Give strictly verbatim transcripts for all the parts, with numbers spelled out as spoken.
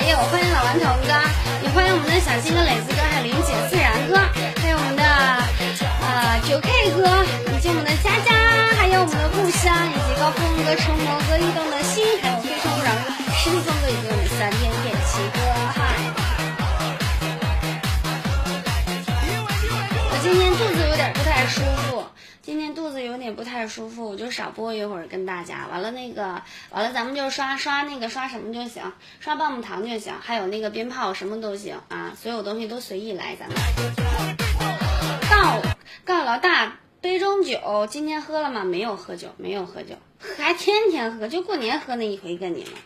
还有欢迎老顽童哥，也欢迎我们的小新的磊子哥，还有林姐、自然哥，还有我们的呃九 K 哥，以及我们的佳佳，还有我们的故乡，以及高峰哥、成魔哥、异动的心，还有非诚勿扰哥、实力风哥，以及我们三点点七哥。嗨，我今天肚子有点不太舒服。今天肚子有点不太舒服，我就少播一会儿跟大家。完了那个，完了咱们就刷刷那个刷什么就行，刷棒棒糖就行，还有那个鞭炮什么都行啊，所有东西都随意来。咱们告告老大杯中酒，今天喝了吗？没有喝酒，没有喝酒，还天天喝，就过年喝那一回跟你们。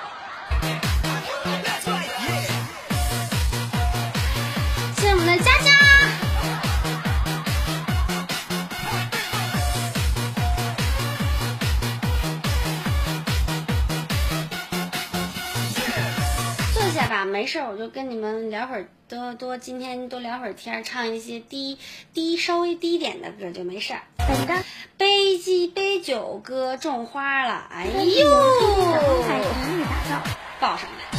谢谢我们的佳佳。吧，没事，我就跟你们聊会儿，多多今天多聊会儿天，唱一些低低稍微低点的歌就没事。 等着， 杯鸡杯酒歌种花了，哎呦，报上来。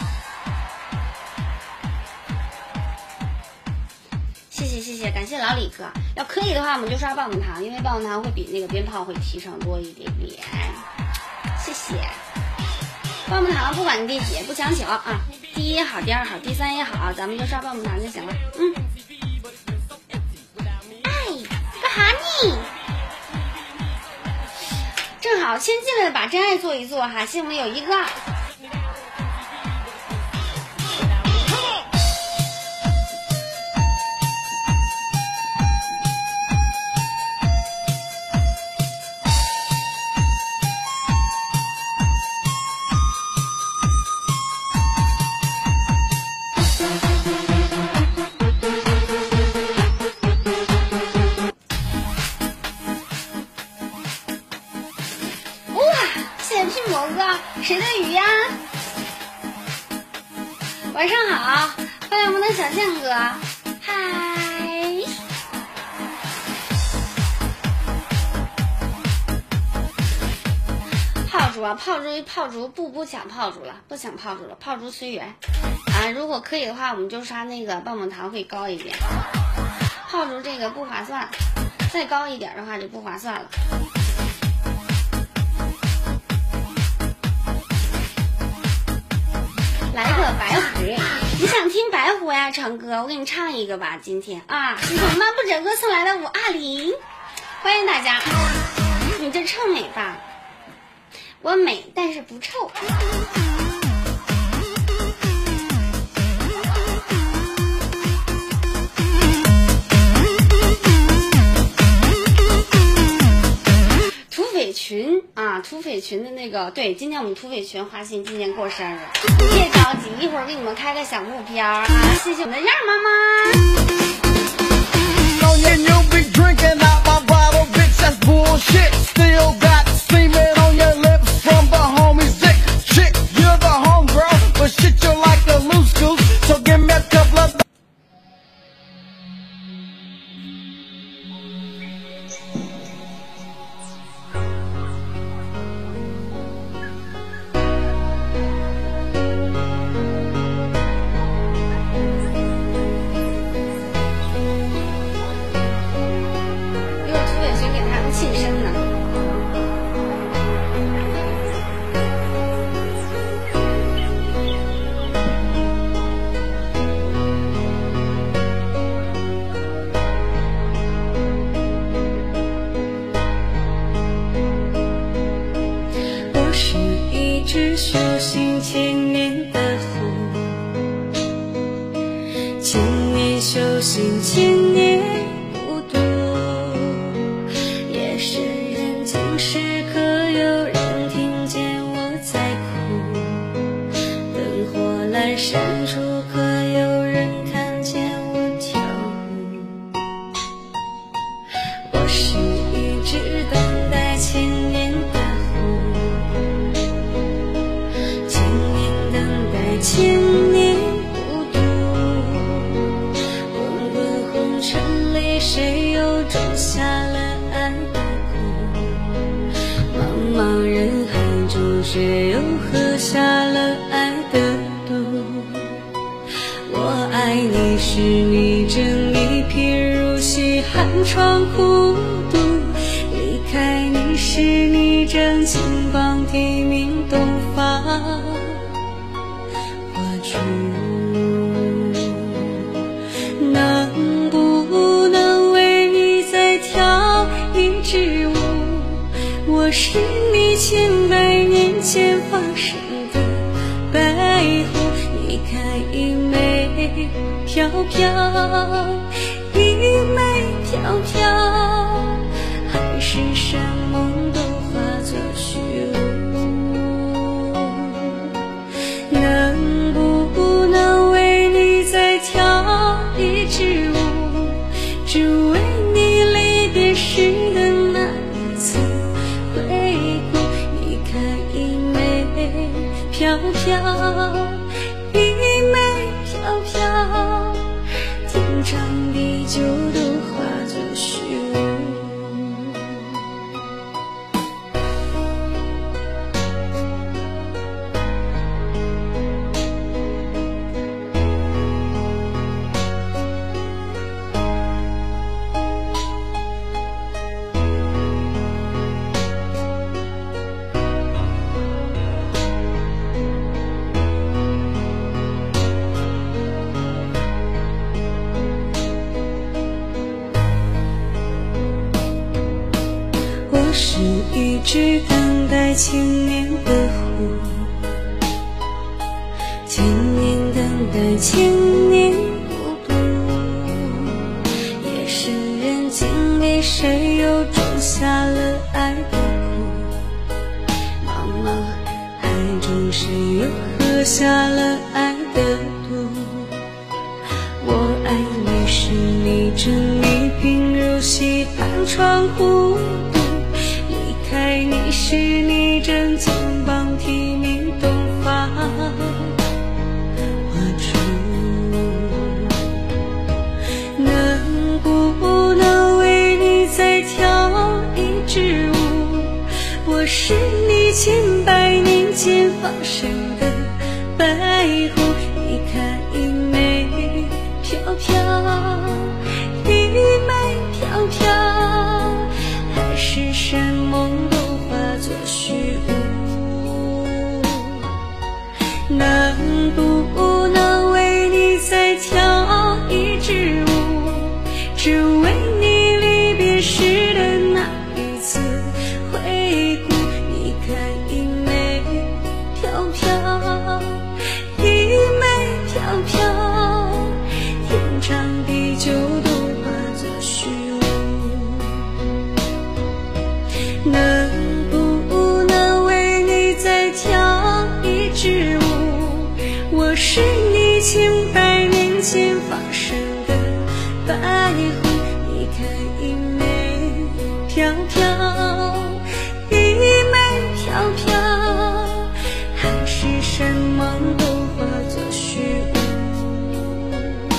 谢谢谢谢，感谢老李哥。要可以的话，我们就刷棒棒糖，因为棒棒糖会比那个鞭炮会提成多一点点。谢谢。棒棒糖不管第几不强求啊，第一也好，第二好，第三也好，咱们就刷棒棒糖就行了。嗯。哎，干哈呢？正好先进来把真爱做一做哈，谢谢我们有一个。谁的雨呀？晚上好，欢迎我们的小健哥，嗨！炮竹啊，炮竹炮竹不不抢炮竹了，不抢炮竹了，炮竹随缘啊！如果可以的话，我们就刷那个棒棒糖会高一点，炮竹这个不划算，再高一点的话就不划算了。来个白狐，你想听白狐呀，成哥？我给你唱一个吧，今天啊，谢谢我们漫步者哥送来的五二零，欢迎大家。你这臭美吧？我美，但是不臭。土匪群啊，土匪群的那个，对，今天我们土匪群花心今年过生日，别着急，一会儿给你们开个小目标啊！谢谢我们的燕儿妈妈。 茫茫人海中，却又喝下了爱的毒。 是你正一贫如洗，寒窗苦读。离开你时，你正金榜题名，东方花烛。能不能为你再挑一支舞？我是你千百年前放生的白狐，你看一枚飘飘，一枚飘飘，海誓山盟都化作虚无。能不能为你再挑一支舞？只为你离别时的那一次回顾。你看一枚飘飘，一枚飘飘，天长地久都化作虚无。我是一只等待千年的狐，千年等待千年孤独。夜深人静里，谁又种下了爱的苦？茫茫海中，谁又喝下了爱的毒？我爱你时，你正一贫如洗，寒窗苦读。离开你时，你正金榜题名，东方花烛。能不能为你再挑一支舞？我是你千百年前放生的白狐，你看一枚飘飘，一枚飘飘，海誓山盟都化作虚无。能不能为你再挑一支舞？只为你离别时的那一次回顾。你看一枚飘飘，一枚飘飘，天长地久都化作虚无。能不能为你再挑一支舞？我是你千百年前放生的白狐，你看一枚飘飘，一枚飘飘，海誓山盟都化作虚无。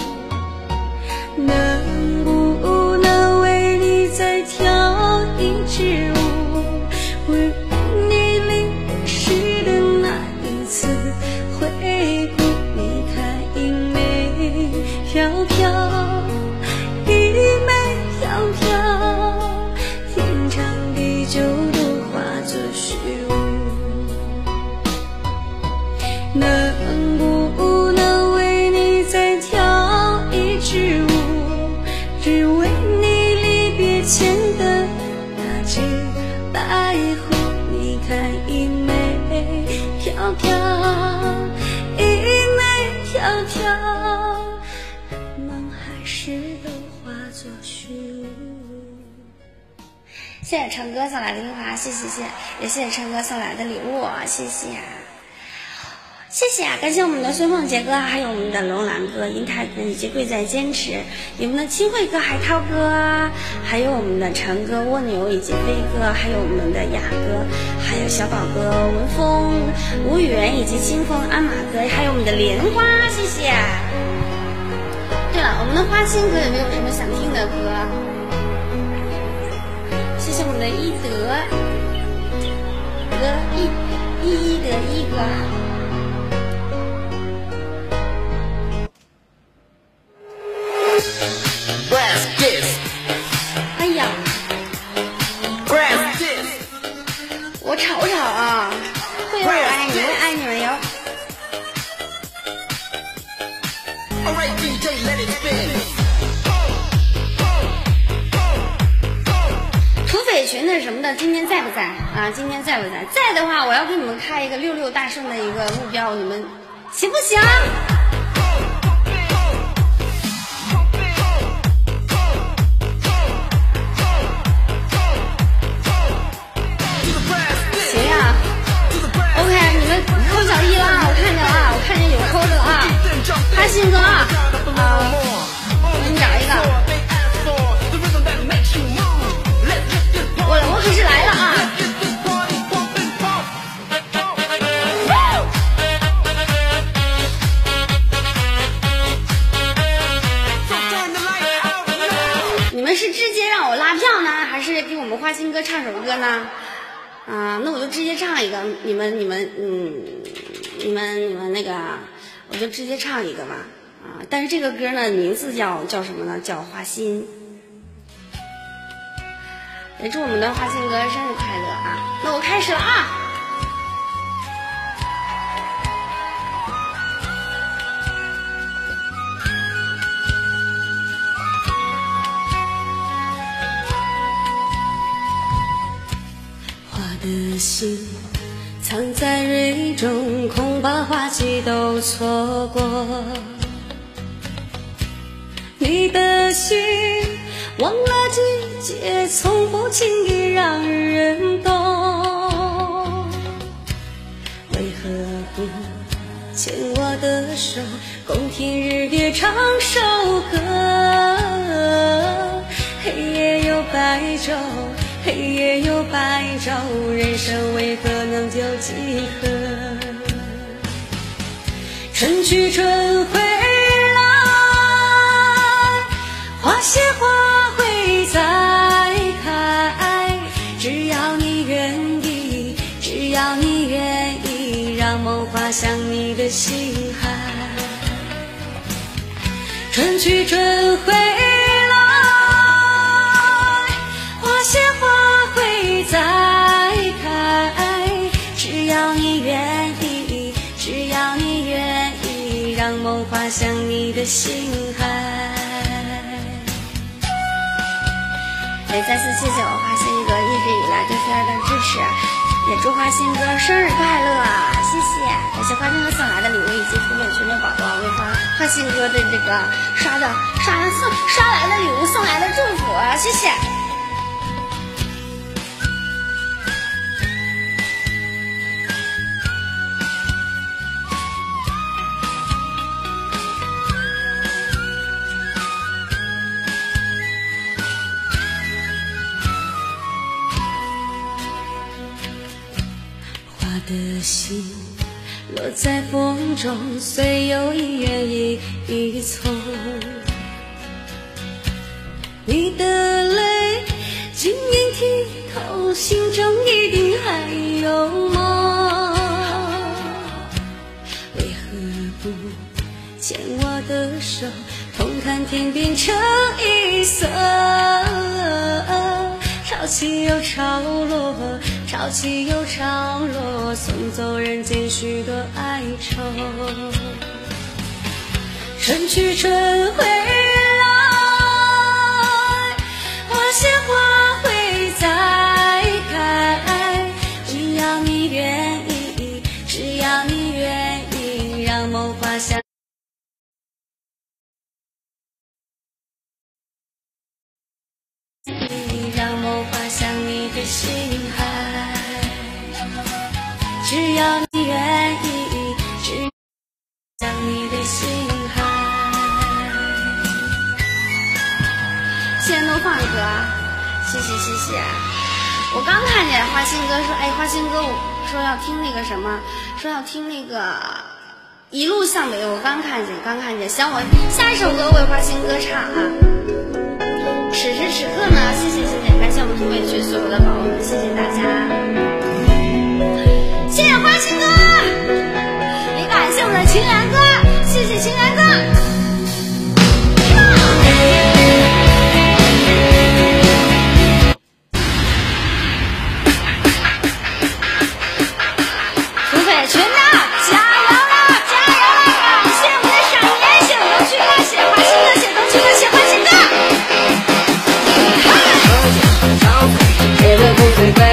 能不能为你再挑一支舞？为你离别时的那一次回顾。你看一枚飘飘，一枚飘飘，天长地久都化作虚无。能不能为你再挑一支舞？只为你离别前的那只白狐。你看一枚飘飘，一枚飘飘，梦还是都化作虚无。 谢谢陈哥送来的樱花，谢谢谢，也谢谢陈哥送来的礼物，谢谢啊，谢谢啊！感谢我们的孙凤杰哥，还有我们的龙兰哥、英泰哥以及贵在坚持，我们的清慧哥、海涛哥，还有我们的陈哥、蜗牛以及飞哥，还有我们的雅哥，还有小宝哥、文峰、吴远以及清风、鞍马哥，还有我们的莲花，谢谢。对了，我们的花心哥有没有什么想听的歌？谢谢我们的一德哥一一一德一哥。 的今天在不在啊？今天在不在？在的话，我要给你们开一个六六大顺的一个目标，你们行不行？行呀 ，OK， 你们扣小一了啊！我看见了啊，我看见有扣的了啊！哈鑫哥啊，啊，我给你找一个。我我可是来了啊！你们是直接让我拉票呢，还是给我们花心哥唱首歌呢？啊，那我就直接唱一个，你们你们嗯，你们你们那个，我就直接唱一个吧。啊，但是这个歌呢，名字叫叫什么呢？叫花心。也祝我们的花心哥生日快乐啊！那我开始了啊！ 花的心藏在蕊中，恐把花期都错过。你的心忘了季节，从不轻易让人懂。为何不牵我的手，共听日月唱首歌？黑夜有白昼，黑夜有白昼，人生为何能有几何？春去春回来，花谢花会再开，只要你愿意，只要你愿意，让梦滑向你的心海。春去春回来，花谢花会再开，只要你愿意，只要你愿意，让梦滑向你的心海。 也再次谢谢我花心哥一直以来对菲儿的支持，也祝花心哥生日快乐，谢谢！感谢花心哥送来的礼物以及图片群的宝宝为花花心哥的这个刷的刷来送刷来的礼物送来的祝福，谢谢！ 的心落在风中，虽有一远一一从。你的泪晶莹剔透，心中一定还有梦。为何不牵我的手，同看天边成一色？潮起又潮落，潮起又潮落，送走人间许多哀愁。春去春回来，花谢花会再开，只要你愿意，只要你愿意，让梦滑向让梦滑向你的心海，只要你愿意，只向你的心海。 谢谢诺放哥，谢谢谢谢。我刚看见花心哥说，哎，花心哥我说要听那个什么，说要听那个一路向北，我刚看见刚看见，想我下一首歌为花心哥唱啊。此时此刻呢，谢谢谢谢，感谢我们土北区所有的宝宝们，谢谢大家，谢谢花心哥，也感谢我们的秦岚哥，谢谢秦岚哥。土北群的加油了，加油了！感谢我们的闪爷，谢我们区哥，谢花心哥，谢东区哥，谢花心哥。 别的不随便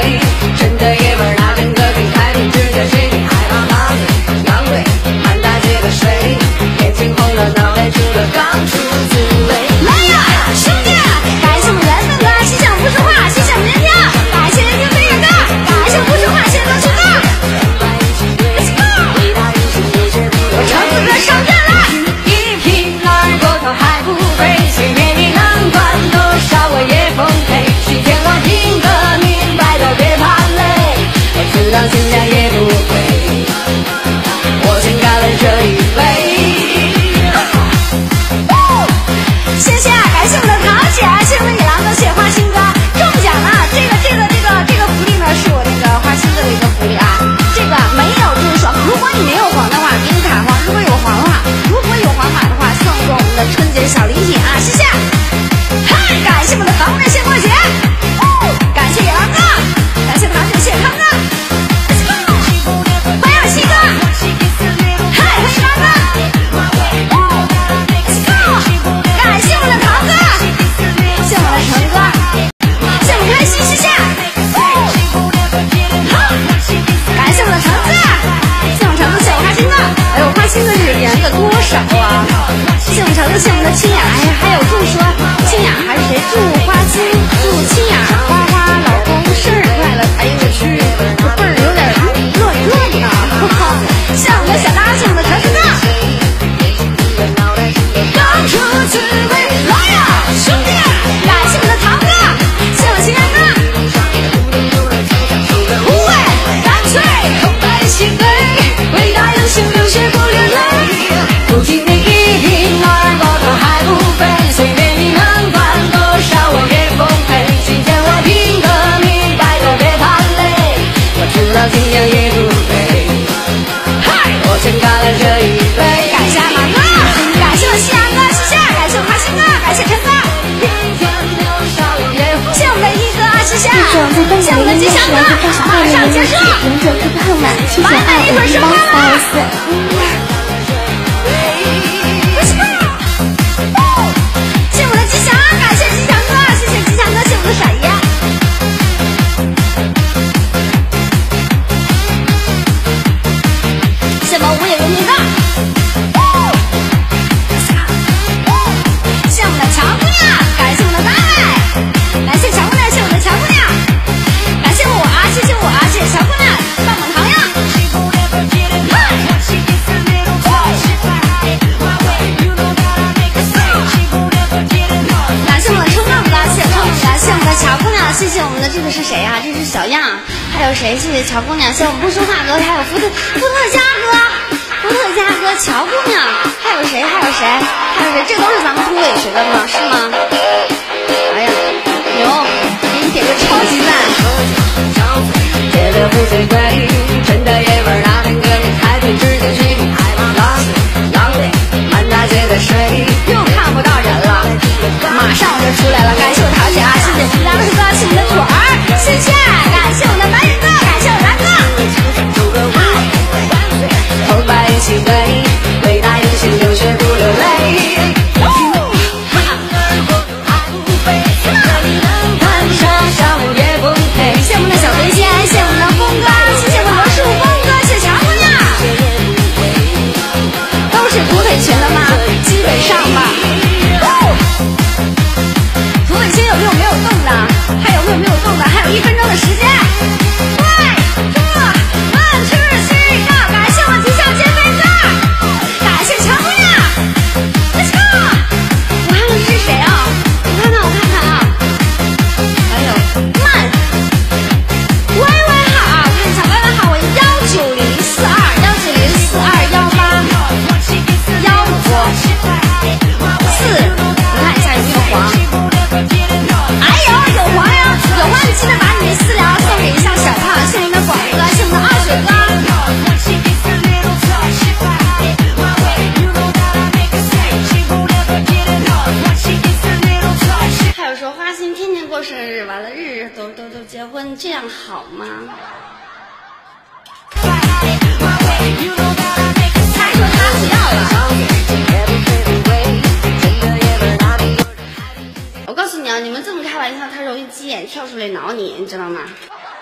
小号的人要记永久 Q Q 号码七九二五一八三二四。 谢谢我的吉祥，感谢吉祥哥，谢谢吉祥哥，谢谢我的闪爷。谢谢我无野无名的。谢谢我们的乔姑娘，感谢我们的大爱，感谢乔姑娘，谢谢我们的乔姑娘，感谢我啊，谢谢我啊，谢谢乔姑娘，棒棒糖呀！感谢我们的冲浪哥，谢谢冲浪哥，谢谢我们的乔姑娘，谢谢我们的这个是谁呀、啊？这是小样，还有谁？谢谢乔姑娘，谢谢我们不说话哥，还有福特福特加哥，福特加哥，乔姑娘，还有谁？还有谁？还有谁？这都是咱们土尾学的吗？是吗？哎呀，牛！给你点个超级赞！觉得不最贵，真的爷们儿那边哥，还得直接去海浪浪浪的满大街的水，又看不到人了，马上我就出来了。感谢我桃姐啊，谢谢吉良哥，谢谢你的腿儿，谢谢，感谢我的白云哥，感谢我蓝哥。头发一起飞，伟大英雄流血不流泪。谢谢我们的小飞仙，谢谢我们的峰哥，谢谢我们的树峰哥，谢谢乔姑娘，都是土匪群的吗？基本上吧。土匪群有没有没有动的？还有没有没有动的？还有一分钟的时间。对，这万吃西个，感谢我吉祥金飞哥，感谢乔姑娘。Let's go！ 我看看这是谁啊？我看看，我看看啊。哎呦，慢。歪歪好，看一下歪歪好，我幺九零四二幺九零四二幺八幺五四，你看一下有没有黄？哎呦，有黄呀！有黄你记得把你的私聊送给一下小胖，谢谢我们的广哥，谢谢我们的二水哥。还有说花心天天过生日，完了日日都都都结婚，这样好吗？他说他不要了。我告诉你啊，你们这么开玩笑，他容易急眼跳出来挠你，你知道吗？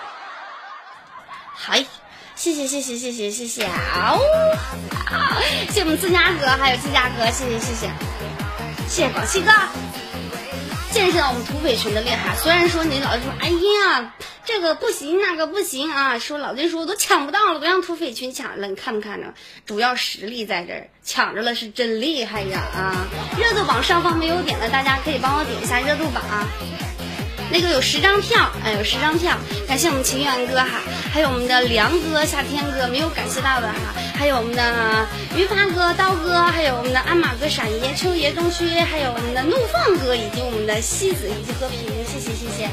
嗨，谢谢谢谢谢谢谢谢啊！谢谢我们自家哥，还有自家哥，谢谢谢谢谢谢广西哥。见识到我们土匪群的厉害，虽然说你老是说，哎呀，这个不行，那个不行啊，说老金说我都抢不到了，都让土匪群抢了，你看没看着？主要实力在这儿，抢着了是真厉害呀啊！热度榜上方没有点的，大家可以帮我点一下热度榜啊。那个有十张票，哎，有十张票，感谢我们情缘哥哈，还有我们的梁哥、夏天哥没有感谢到的哈，还有我们的于发哥、刀哥，还有我们的鞍马哥、闪爷、秋爷、东区，还有我们的怒放哥，以及我们的西子以及和平，谢谢谢谢。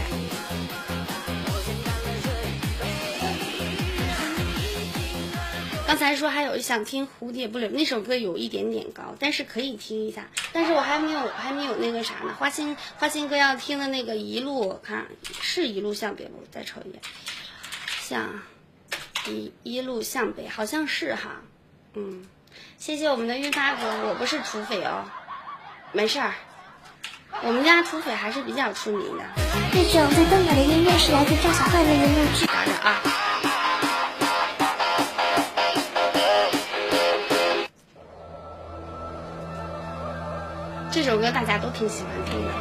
刚才说还有想听蝴蝶不留那首歌有一点点高，但是可以听一下，但是我还没有还没有那个啥呢。花心花心哥要听的那个一路，我看是一路向北，我再瞅一眼，向一一路向北，好像是哈，嗯，谢谢我们的韵发哥，我不是土匪哦，没事儿，我们家土匪还是比较出名的。 那种最动感的音乐是来自赵小坏的音乐剧。 等着啊。这首歌大家都挺喜欢听的。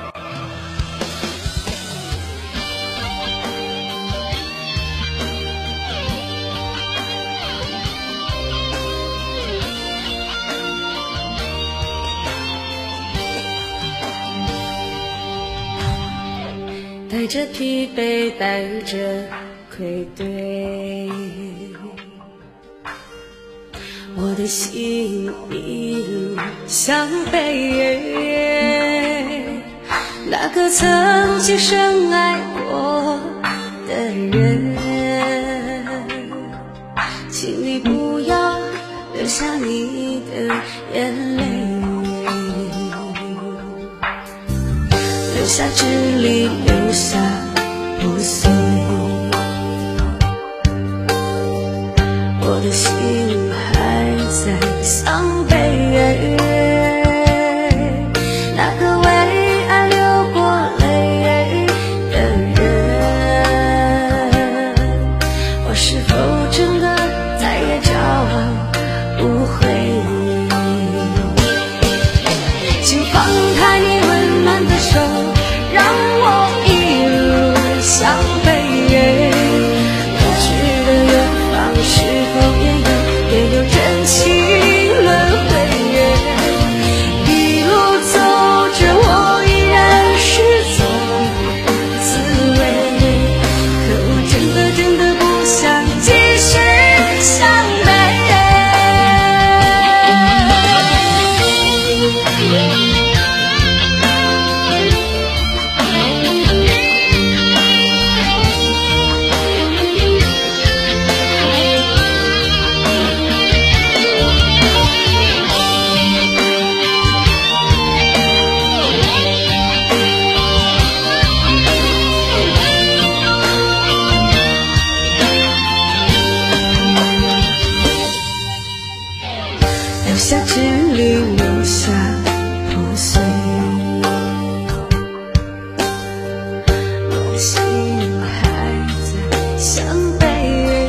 带着疲惫，带着愧对，我的心已向北，那个曾经深爱过的人，请你不要留下你的眼泪，留下支离，留下破碎。 的心还在伤悲，那个为爱流过泪的人，我是否真的再也找不回你？请放开你温暖的手，让我一路向北。是否也有也有真情轮回？一路走着，我依然是种滋味。可我真的真的不想继续向北。留下支离，留下破碎，我的心还在向北。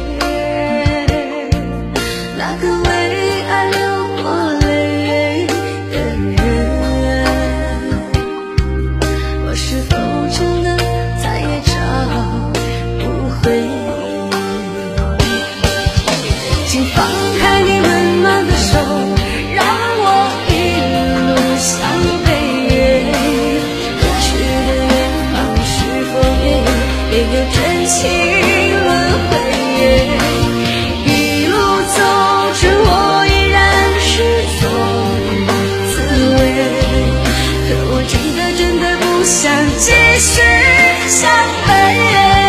那个为爱流过泪的人，我是否真的再也找不回你？请放开你温暖的手，让我一路向北。可知的远方是否也有也有真情轮回？一路走着，我依然是种滋味。可我真的真的不想继续向北。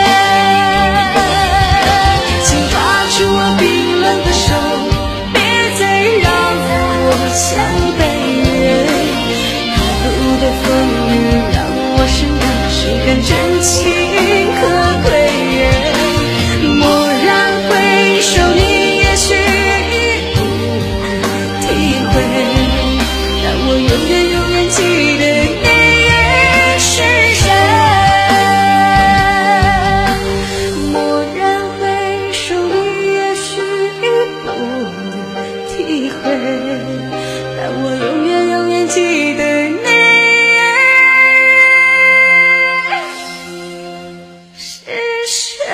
请抓住我冰冷的手，别再让我向北。一路的风雨让我深感谁更真情可贵。蓦然回首，你也许已不体会，但我永远永远记得你是谁。蓦然回首，你也许已不体会，但我永远永远记得你是谁。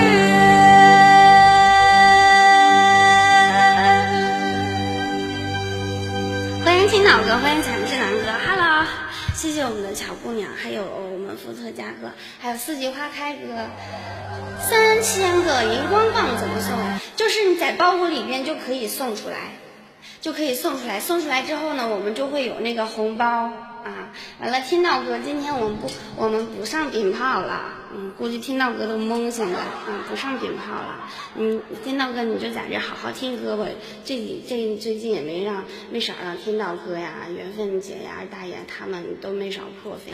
欢迎听老哥，欢迎残智男哥 ，Hello， 谢谢我们的巧姑娘，还有我们伏特加哥，还有四季花开哥，三千个荧光棒怎么送？就是你在包裹里边就可以送出来，就可以送出来。送出来之后呢，我们就会有那个红包啊。完了，听到哥，今天我们不我们不上鞭炮了，嗯，估计听到哥都懵现在，嗯，不上鞭炮了。嗯，听到哥你就在这好好听歌吧。这里这最近也没让没少让听到哥呀、缘分姐呀、大爷他们都没少破费。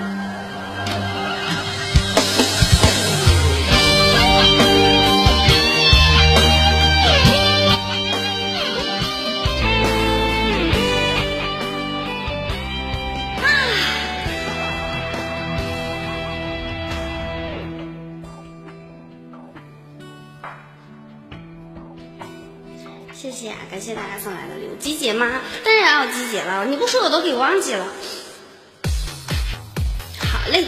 谢谢啊，感谢大家送来的礼物。集结吗？当然要集结了，你不说我都给忘记了。好嘞，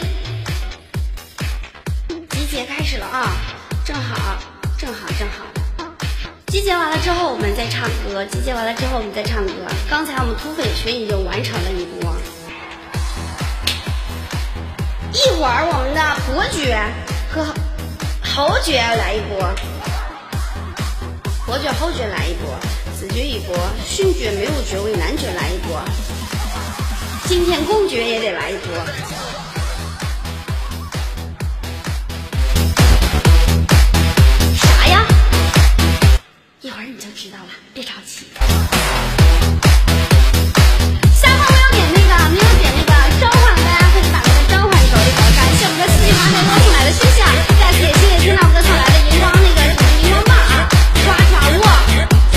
集结开始了啊！正好，正好，正好。集结完了之后，我们再唱歌。集结完了之后，我们再唱歌。刚才我们土匪群已经完成了一波，一会儿我们的伯爵和侯爵要来一波。伯爵、侯爵来一波，子爵一波，勋爵没有爵位，男爵来一波，今天公爵也得来一波。啥呀？一会儿你就知道了，别着急。下方没有点那个，没有点那个召唤，大家可以把那个召唤走一走。感谢我们的四季花开哥送来的星星，再次也谢谢听到哥送来的荧光那个什么荧光棒啊。刷刷握，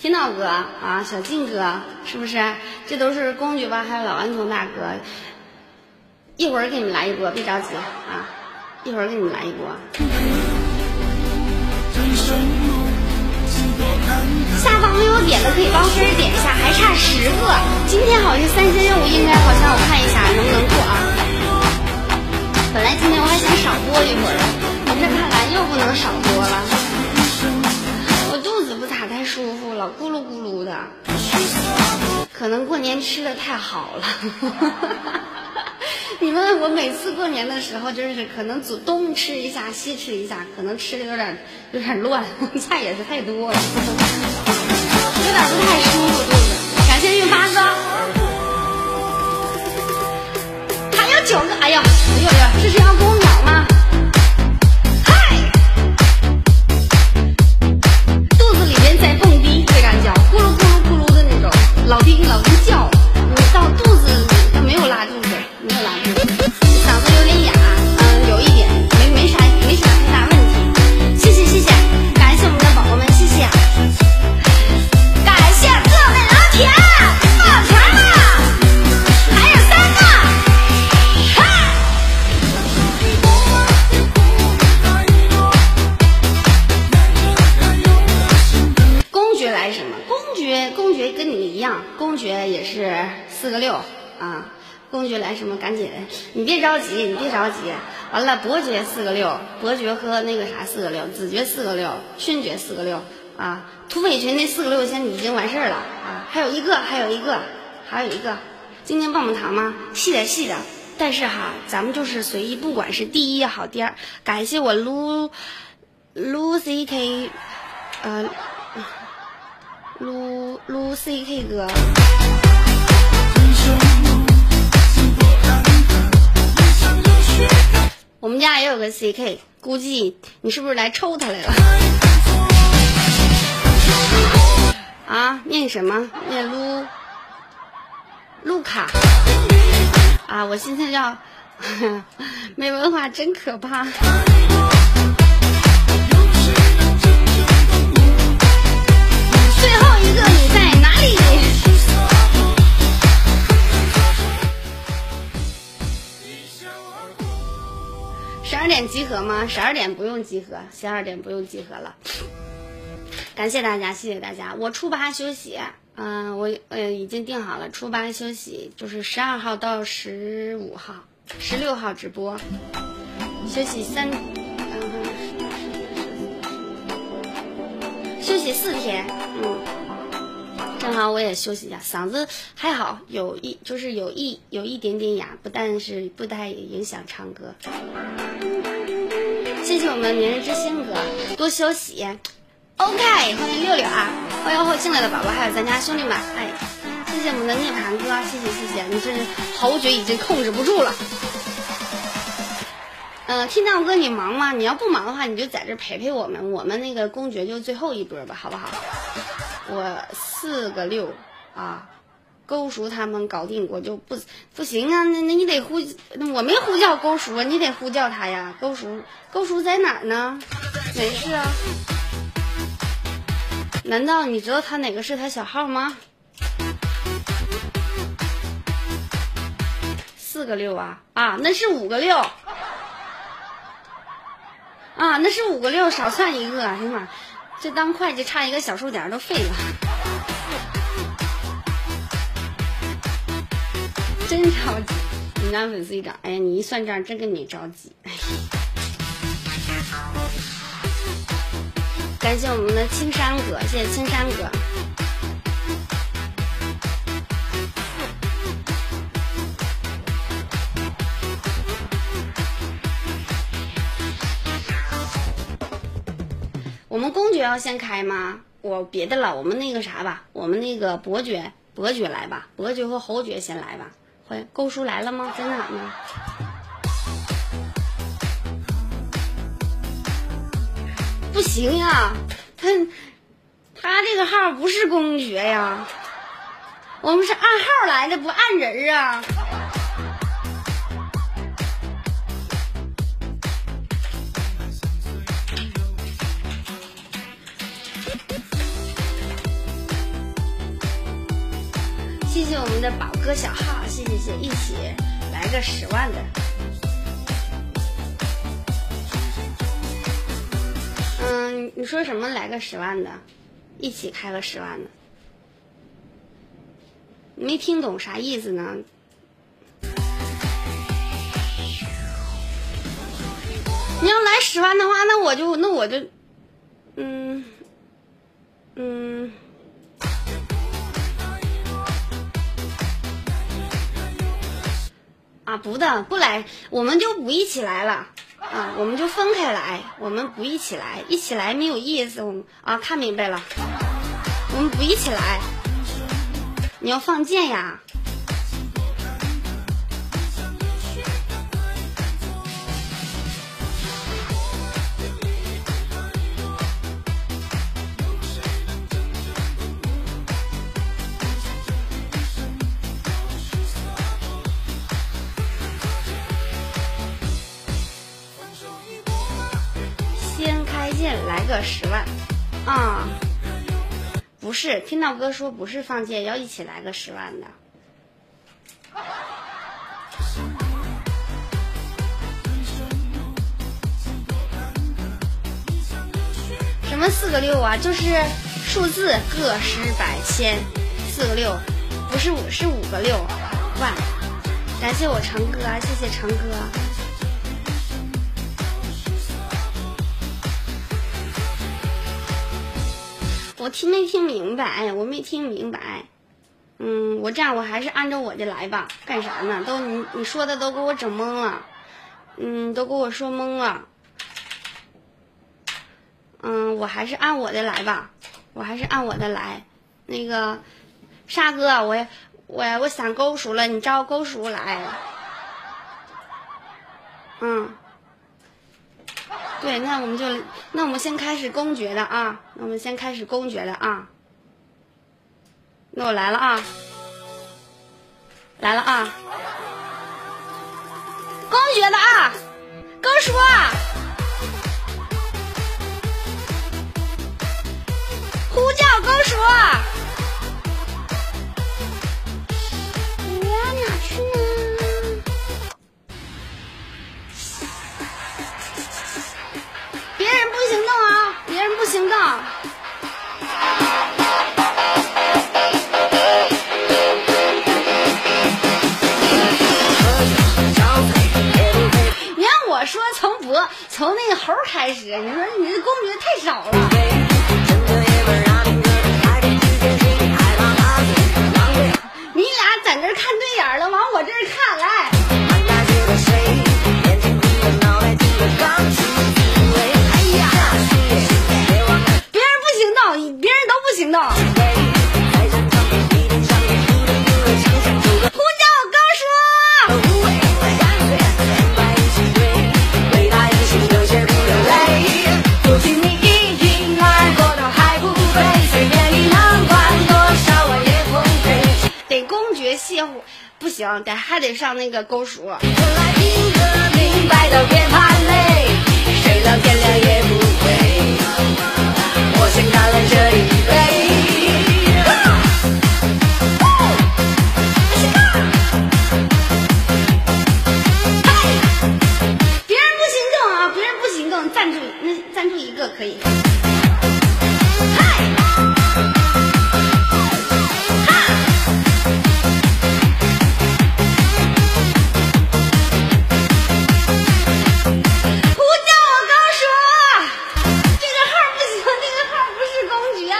天道哥啊，小静哥，是不是？这都是公爵吧？还有老顽童大哥，一会儿给你们来一波，别着急啊，一会儿给你们来一波。下方没有点的可以帮分儿点一下，还差十个。今天好像三线任务应该好像我看一下能不能过啊。本来今天我还想少播一会儿，我这看来又不能少播了。我肚子不咋太舒服了，咕噜咕噜的，可能过年吃的太好了。你们我每次过年的时候，就是可能左东吃一下，西吃一下，可能吃的有点有点乱，菜也是太多了，有点不太舒服肚子。感谢运八哥，还有九个，哎呀，哎呦呀，这是要公秒吗？嗨，肚子里边在蹦迪，这感觉咕噜咕噜咕噜的那种，老丁老丁叫，你到肚子里没有拉肚子。没有拉肚子，嗓子有点哑，嗯，有一点，没没啥没啥太大问题。谢谢谢谢，感谢我们的宝宝们，谢谢，感谢各位老铁，放钱了，还有三个，嗨！公爵来什么？公爵公爵跟你们一样，公爵也是四个六啊。公爵来什么？赶紧，你别着急，你别着急。完了，伯爵四个六，伯爵和那个啥四个六，子爵四个六，勋爵四个六啊。土匪群那四个六现在已经完事儿了啊，还有一个，还有一个，还有一个。今天棒棒糖吗？细的细的。但是哈，咱们就是随意，不管是第一也好，第二，感谢我卢卢 C K， 呃，卢卢 C K 哥。我们家也有个 C K， 估计你是不是来抽他来了？啊，念什么？念卢卢卡啊！我现在叫没文化真可怕。最后一个你在哪里？十二点集合吗？十二点不用集合，十二点不用集合了。感谢大家，谢谢大家。我初八休息，嗯、呃，我呃已经定好了，初八休息就是十二号到十五号，十六号直播，休息三，嗯，休息四天，嗯。正好我也休息一下，嗓子还好，有一就是有一有一点点哑，不但是不太影响唱歌。谢谢我们明日之星哥，多休息。OK， 欢迎六六啊，欢迎后进来的宝宝，还有咱家兄弟们，哎，谢谢我们的涅槃哥，谢谢谢谢，你这侯爵已经控制不住了。呃，听到哥你忙吗？你要不忙的话，你就在这陪陪我们，我们那个公爵就最后一波吧，好不好？我四个六啊，勾叔他们搞定，我就不不行啊！那那你得呼，我没呼叫勾叔啊，你得呼叫他呀。勾叔，勾叔在哪儿呢？没事啊。难道你知道他哪个是他小号吗？四个六啊啊，那是五个六啊，那是五个六，少算一个，哎呀妈！这当会计差一个小数点都废了，真着急。你家粉丝一涨，哎呀，你一算账真跟你着急。哎，感谢我们的青山哥，谢谢青山哥。我们公爵要先开吗？我别的了，我们那个啥吧，我们那个伯爵，伯爵来吧，伯爵和侯爵先来吧。欢迎勾叔来了吗？在哪呢？不行呀，他他这个号不是公爵呀，我们是按号来的，不按人啊。 谢谢我们的宝哥小号，谢谢谢，一起来个十万的。嗯，你说什么来个十万的？一起开个十万的？没听懂啥意思呢？你要来十万的话，那我就那我就，嗯嗯。啊，不的，不来，我们就不一起来了啊，我们就分开来，我们不一起来，一起来没有意思。我们啊，看明白了，我们不一起来。你要放箭呀？来个十万啊！不是，听到哥说不是放箭，要一起来个十万的。什么四个六啊？就是数字个十百千，四个六，不是五，是五个六万。感谢我成哥，谢谢成哥。我听没听明白？我没听明白。嗯，我这样我还是按照我的来吧。干啥呢？都你你说的都给我整懵了。嗯，都给我说懵了。嗯，我还是按我的来吧。我还是按我的来。那个沙哥，我我我想勾熟了，你照勾熟来。嗯。对，那我们就，那我们先开始公爵的啊，那我们先开始公爵的啊。那我来了啊，来了啊，公爵的啊，勾叔啊，呼叫勾叔啊，我要哪去呢？别人不行动啊！别人不行动。你让我说从博从那个猴开始，你说你这公爵太少了。你俩在那看对眼了，往我这儿看来。行动！呼叫高叔！不经你一饮而过都还不醉，随便你能管多少我也不配。得公爵卸火，不行，得还得上那个勾叔。来一个明白的别怕累，睡到天亮也不会。我先干了这一杯。赞助那赞助一个可以。嗨，哈，呼叫我高叔，这个号不行，这个号不是公爵。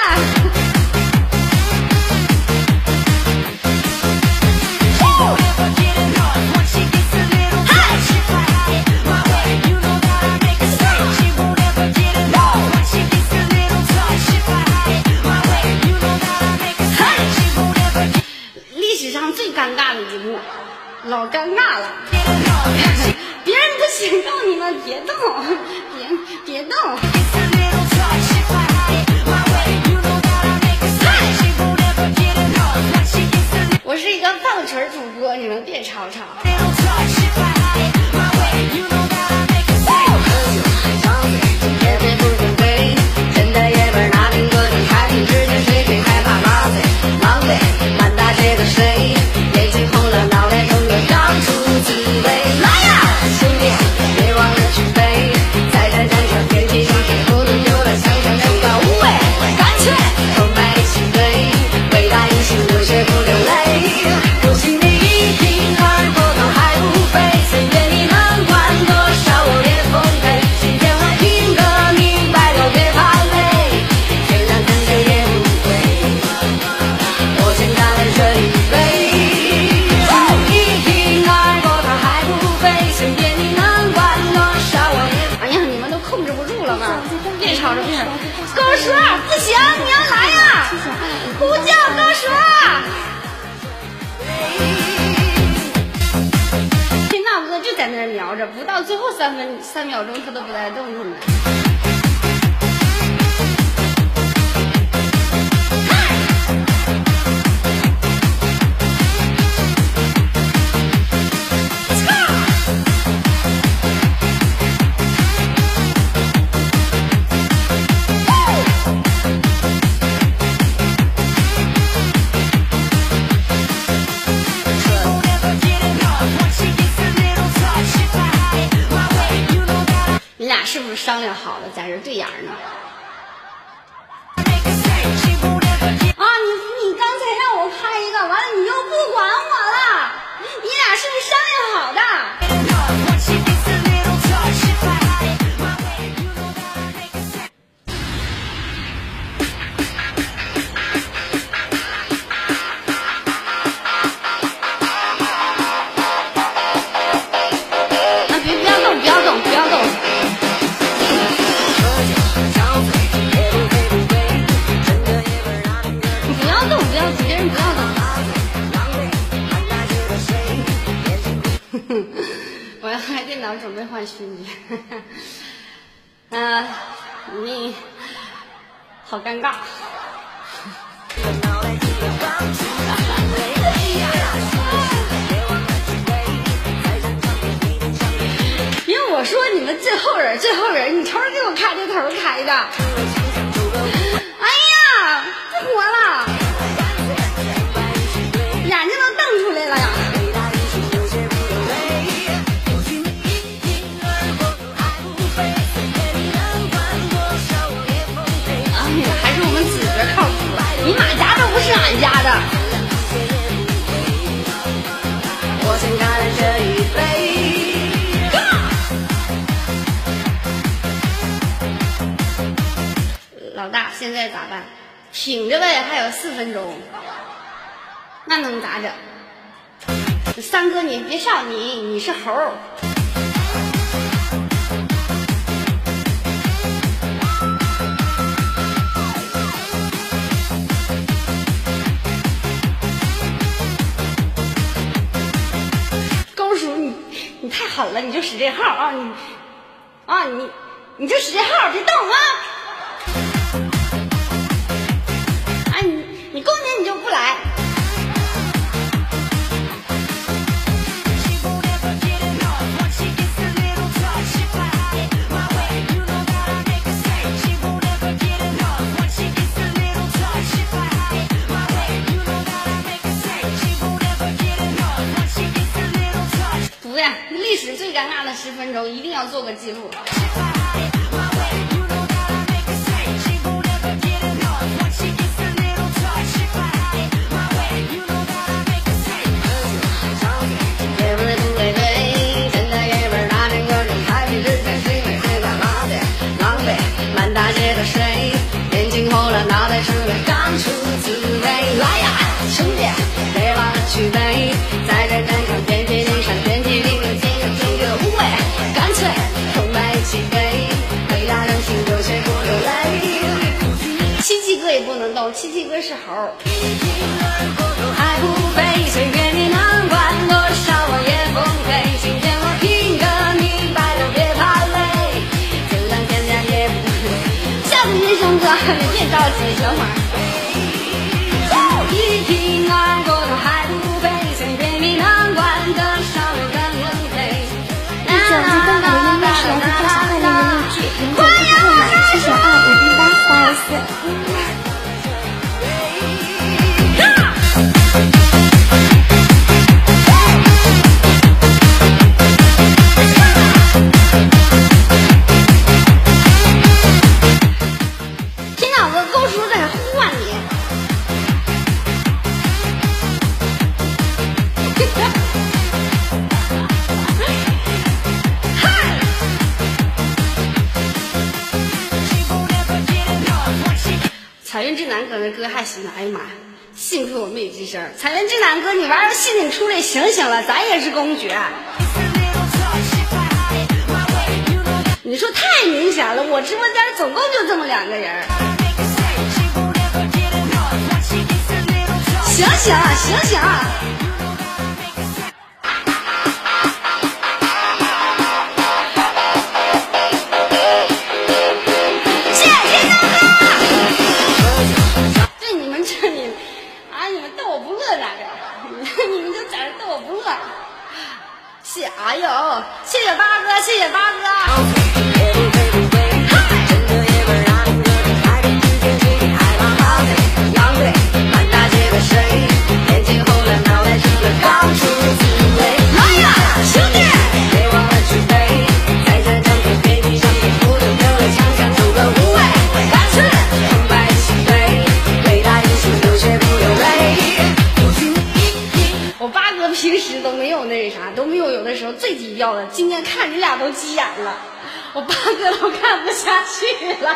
最尴尬的一幕，老尴尬了。别人不行动，你们别动，别别动。我是一个放锤主播，你们别吵吵。真的爷们拿苹果，你开瓶之前谁最害怕浪费？浪费满大街的水。 就是狗叔不行，你要来呀！呼叫狗叔。这闹哥就在那儿瞄着，不到最后三分三秒钟，他都不带动他们。是不是商量好了在这对眼呢？啊，你你刚才让我拍一个，完了你又不管我了，你俩是不是商量好的？啊，别不要动，不要动，不要动。我要开电脑准备换虚拟，啊，你好尴尬。因为我说你们最后人，最后人，你瞅瞅给我开这头开的，哎呀，不活了，眼睛都瞪出来了呀！你马家都不是俺家的。我先干了这一杯。老大，现在咋办？挺着呗，还有四分钟，那能咋整？三哥，你别笑，你你是猴儿。你太狠了，你就使这号啊！你啊你你就使这号，别动啊！哎，你你过年你就不来。历史最尴尬的十分钟，一定要做个记录。满大街的水，眼睛红了，脑袋湿了，刚出滋味。来呀，兄弟，别忘了举杯，在这战场遍体鳞伤，遍体鳞伤，见个见个无畏，干脆崇拜起飞，回答人心有血不流泪。七七哥也不能动，七七哥是猴。还不配，随便你能管多少，我也不配。今天我拼个明白了，别怕累，就当天天也不累。下次人生哥，你别着急，小马。一瓶二锅头还不配，随便你能管多少，我更能配。 手机更好的音乐是来自周小快的人日剧，永久不后码七九二五一八四二四。 草原之南搁那歌还行呢，哎呀妈呀，幸亏我没吱声。草原之南哥，你玩游戏你出来醒醒了，咱也是公爵。 你说太明显了，我直播间总共就这么两个人。醒醒醒醒！谢谢天大哥！对你们这里啊，你们逗我不乐咋的？你们就在这逗我不乐。谢，哎呦，谢谢八哥，谢谢八哥。平时都没有那啥，都没有有的时候最低调的。今天看你俩都急眼了，我八哥都看不下去了。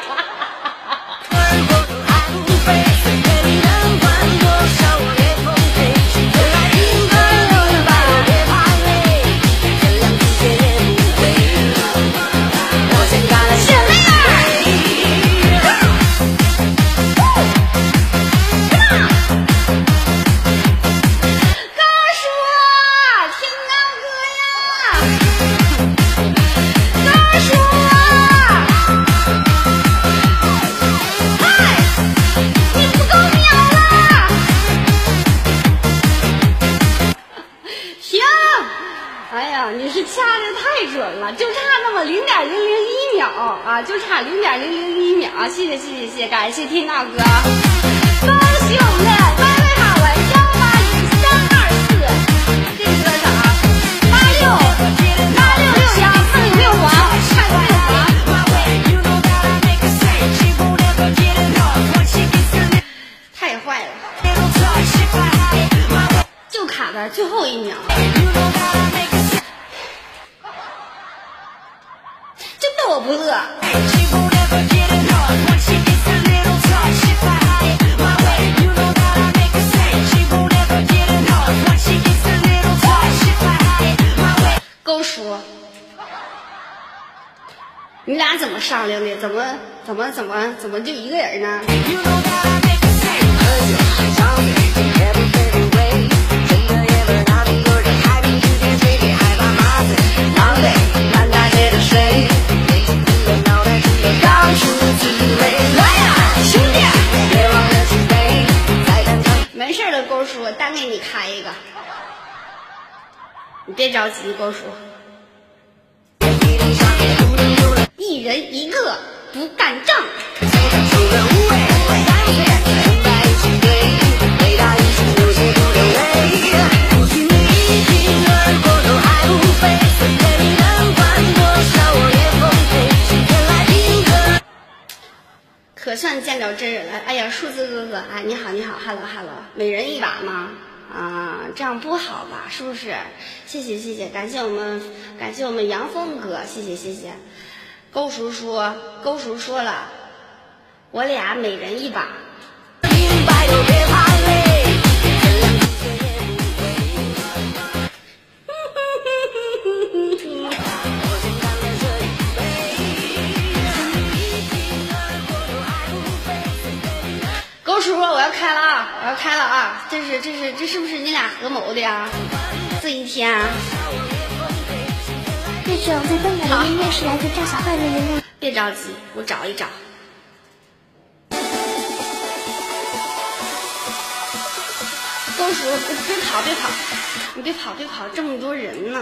就差那么零点零零一秒啊，就差零点零零一秒，谢谢谢谢谢谢，感谢天大哥，高兴的，微微马文幺八一三二四，这是多少啊？八六八六六幺四六六王，看六王，太坏了，就卡在最后一秒。我不乐，勾叔，你俩怎么商量的？怎么怎么怎么怎么就一个人呢？没事的，勾叔，我单给你开一个，你别着急，勾叔。一人一个，不干仗。可算见着真人了！哎呀，数字哥哥，哎，你好，你好 ，hello hello， 每人一把吗？啊，这样不好吧？是不是？谢谢谢谢，感谢我们感谢我们杨峰哥，谢谢谢谢。勾叔说，勾叔说了，我俩每人一把。明白都别怕累。勾叔说我要开了啊，我要开了啊！这是这是这是不是你俩合谋的呀？这一天、啊。 这首在动感的音乐是来自赵小坏的音乐。 别着急，我找一找。勾叔，别跑别跑，你别跑别跑，这么多人呢。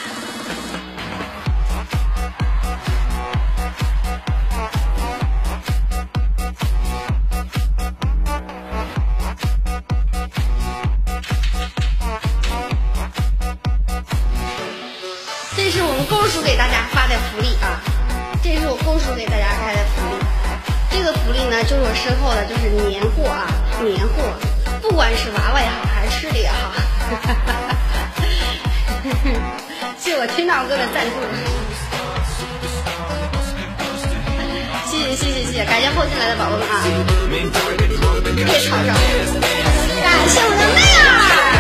这是我们勾叔给大家发的福利啊！这是我勾叔给大家开的福利。这个福利呢，就是我身后的就是年货啊，年货，不管是娃娃也好，还是吃的也好。谢谢我天道哥的赞助，谢谢谢谢谢谢，感谢后进来的宝宝们啊！别吵吵，感谢我的妹儿。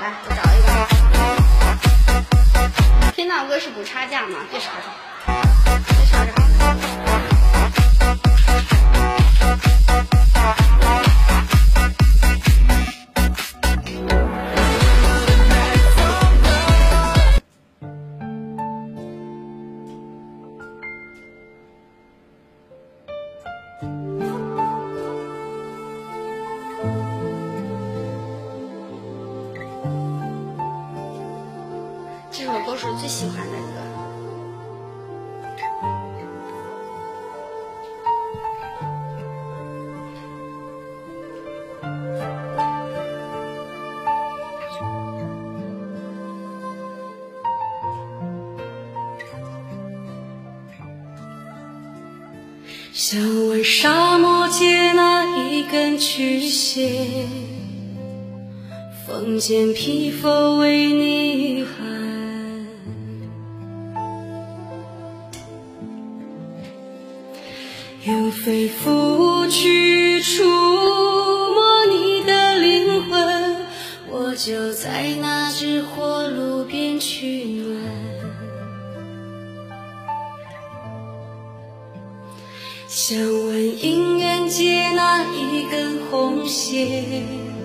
来，我找一个。听到歌是补差价吗？别吵吵，别吵吵。这首歌是我最喜欢的歌。 想问沙漠界那一根曲线，风间披风为你喊，用肺腑去触摸你的灵魂，我就在那只火炉边取暖。想问姻缘界那一根红线，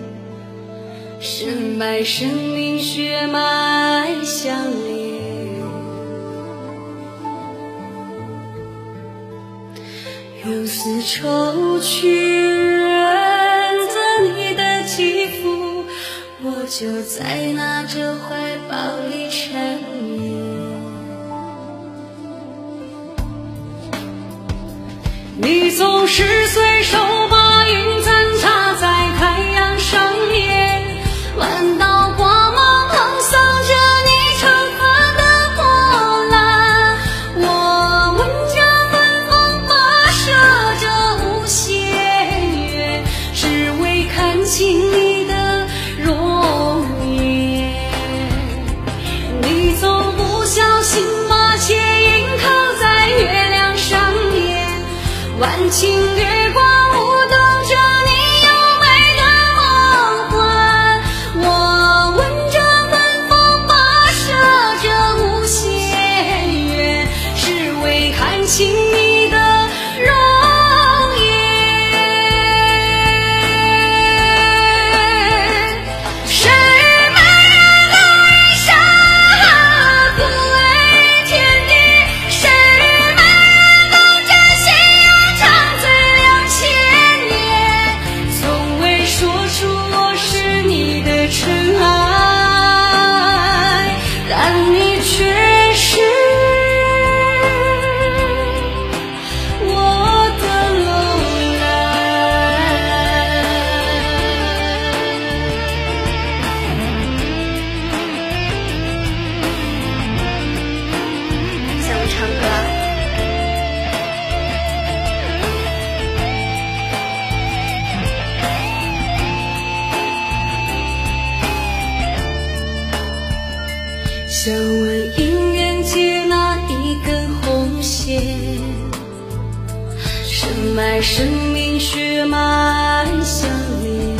深埋生命血脉相连，用丝绸去润泽你的肌肤，我就在那这怀抱里缠绵。你总是随手把云层插在太阳上面，弯道光芒碰送着你长发的波澜，我闻着芬芳跋涉着无限远，只为看清你的容颜。你总不小心把剑引靠在月亮上面，万顷月光舞动着你优美的梦幻，我闻着芬风跋涉着无限远，是为看清你的容颜。谁没有一生不为天地，谁没有真心长醉两千年，从未说出我是你的尘埃，但你却是我的楼兰。 想我唱歌。 想问姻缘界那一根红线，深埋生命血脉相连，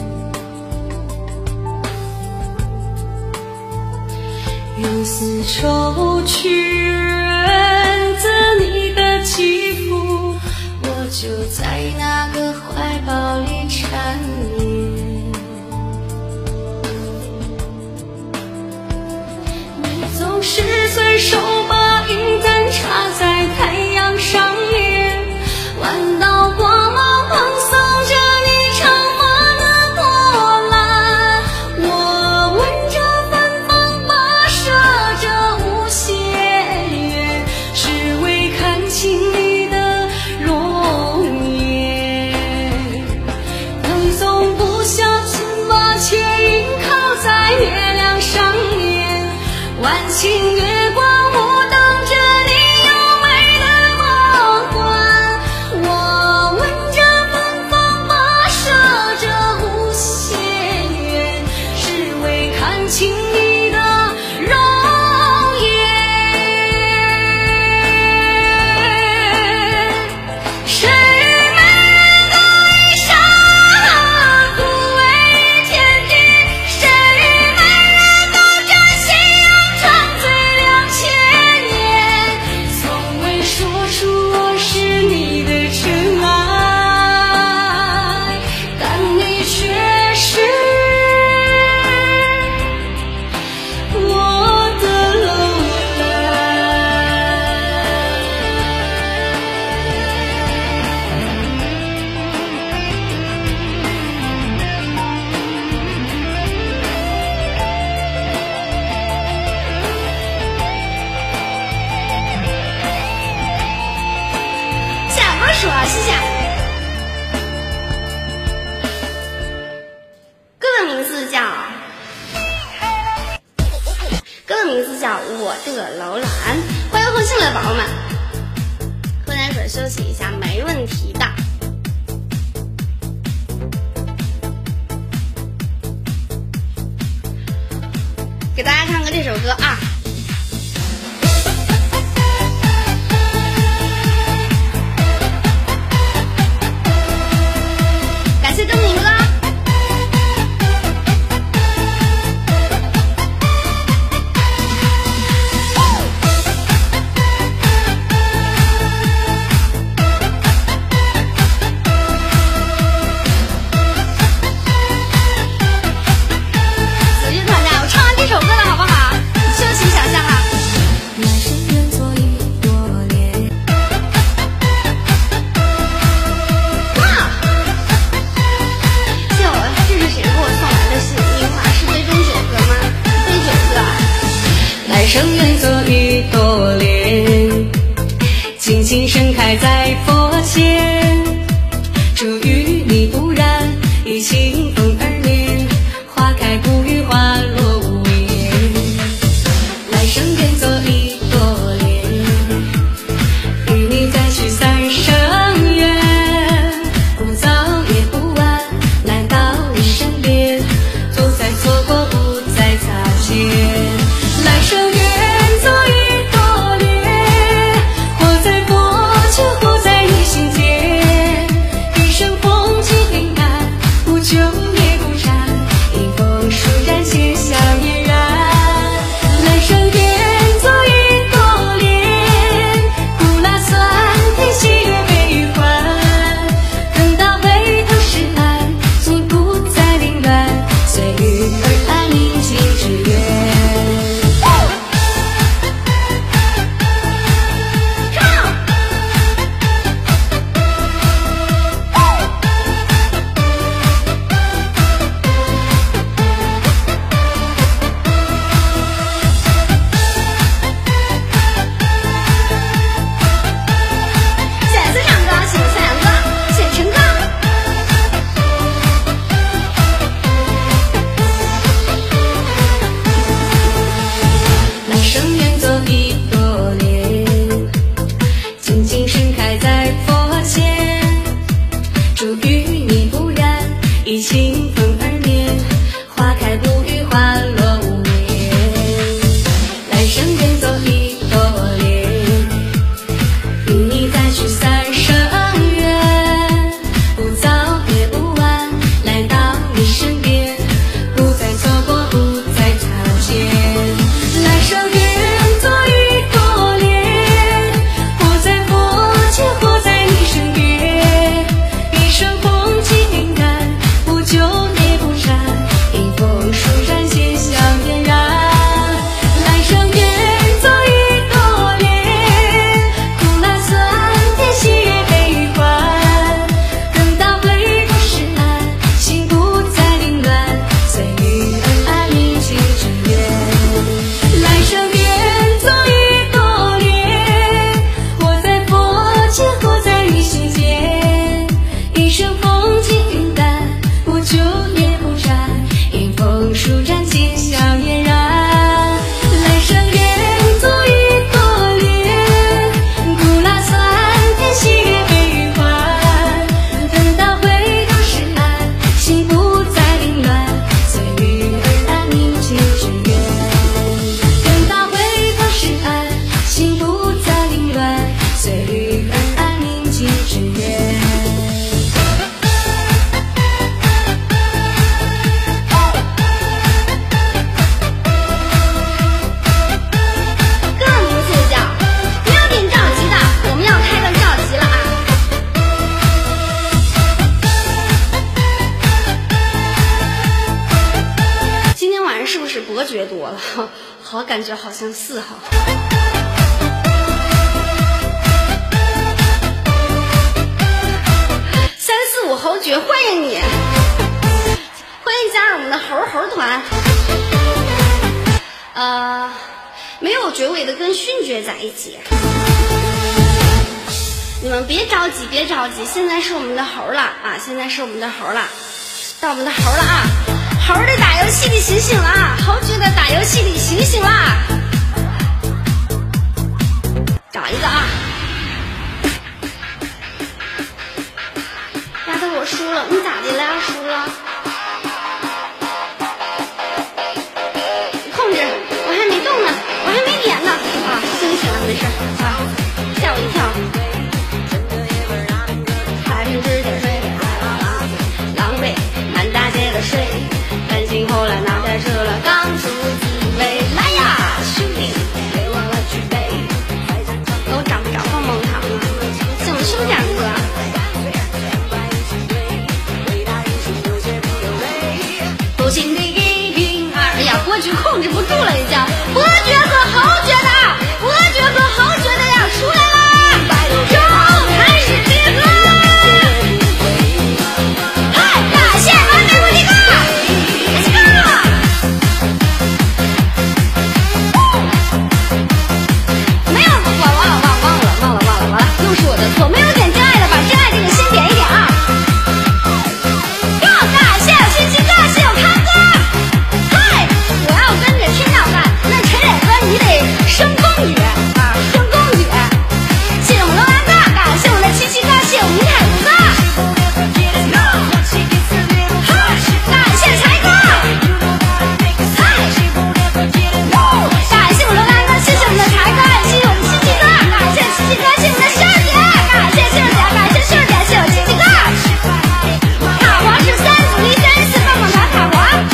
用丝绸去润泽你的肌肤，我就在那个怀抱里缠绵。总是随手把云灯插在太阳上面，弯道光芒碰送着你长发的波澜，我闻着芬芳跋涉着无限远，只为看清你的容颜。你总不小心把剑引靠在月亮上面，万顷月光舞动着你优美的梦幻，我闻着芬芳跋涉着无限远，是为看清你的容颜。谁没有一生不为天地，谁没我的楼兰。欢迎红杏的宝宝们，喝点水休息一下，没问题的。给大家唱个这首歌啊。感谢灯明哥。 生愿做一朵莲，静静盛开在佛前，祝与你不染，以清风而眠，花开不语，花落无言。来生愿做一朵莲，与你再续三生缘，不早也不晚，来到你身边，不再错过，不再擦肩。来生好，感觉好像是哈。三四五侯爵，欢迎你，欢迎加入我们的猴猴团。呃，没有爵位的跟勋爵在一起。你们别着急，别着急，现在是我们的猴了啊！现在是我们的猴了，到我们的猴了啊！猴的打游戏里醒醒了啊！猴爵的打游戏里醒醒啦！ 过去控制不住了，已经。伯爵哥好绝的，伯爵哥好绝的呀，出来啦！又开始接歌。嗨，感谢完美无敌哥 ，Let's go！ 没有，我忘了，忘忘了，忘了，忘了，完了，又是我的错，没有点真爱的，把真爱这个先点一点啊！又感谢七七哥，谢我康哥。嗨，我要跟着天道干，那陈磊哥你得生风雨啊，生风雨。谢谢我们罗兰哥，感谢我们的七七哥，谢谢我们凯五哥。嗨，感谢柴哥。嗨，感谢我们罗兰哥，谢谢我们的柴哥，谢谢我们七七哥，感谢七七哥，谢谢我们的秀儿姐，感谢秀儿姐，感谢秀儿姐，谢谢我七七哥。卡皇是三组一三四棒棒糖卡皇。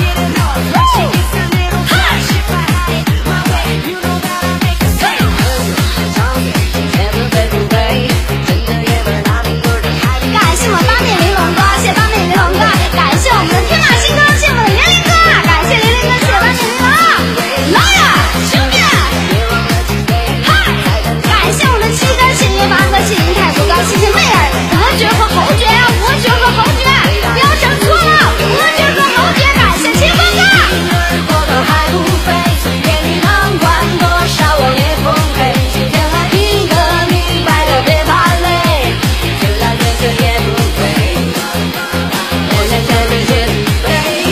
感谢我们八面玲珑哥，谢谢八面玲珑哥，感谢我们的天马星哥，谢谢我们的连林哥，感谢连林哥，谢谢八面玲珑。来呀，兄弟！嗨，感谢我们的七哥，谢谢八哥，谢谢林太不高，谢谢妹儿，伯爵和侯爵呀，伯爵和侯爵，不要整错了，伯爵和侯爵，感谢七哥哥。 我都还不配，随便你旁观多少我也不配，今天来拼个明白的别怕累，就算这次也不配，我想跟着学飞，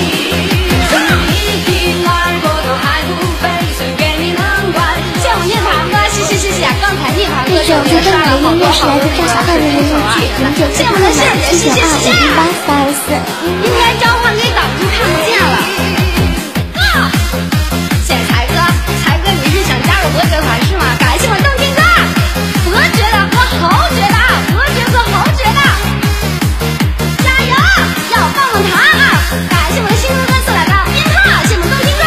一拼二过都还不配，随便你旁观。 谢我们涅槃哥，谢谢谢谢，刚才涅槃哥这首歌的美音乐是来自赵小爱的音乐剧，零九七八满七九二五零八四二四。 应该召唤给挡住看不见了。啊！谢谢才哥，才哥你是想加入伯爵团是吗？感谢我邓天哥，伯爵的和侯爵的，伯爵和侯爵的，加油！要棒棒糖啊！感谢我的新哥哥送来的鞭炮，谢谢我们邓天哥。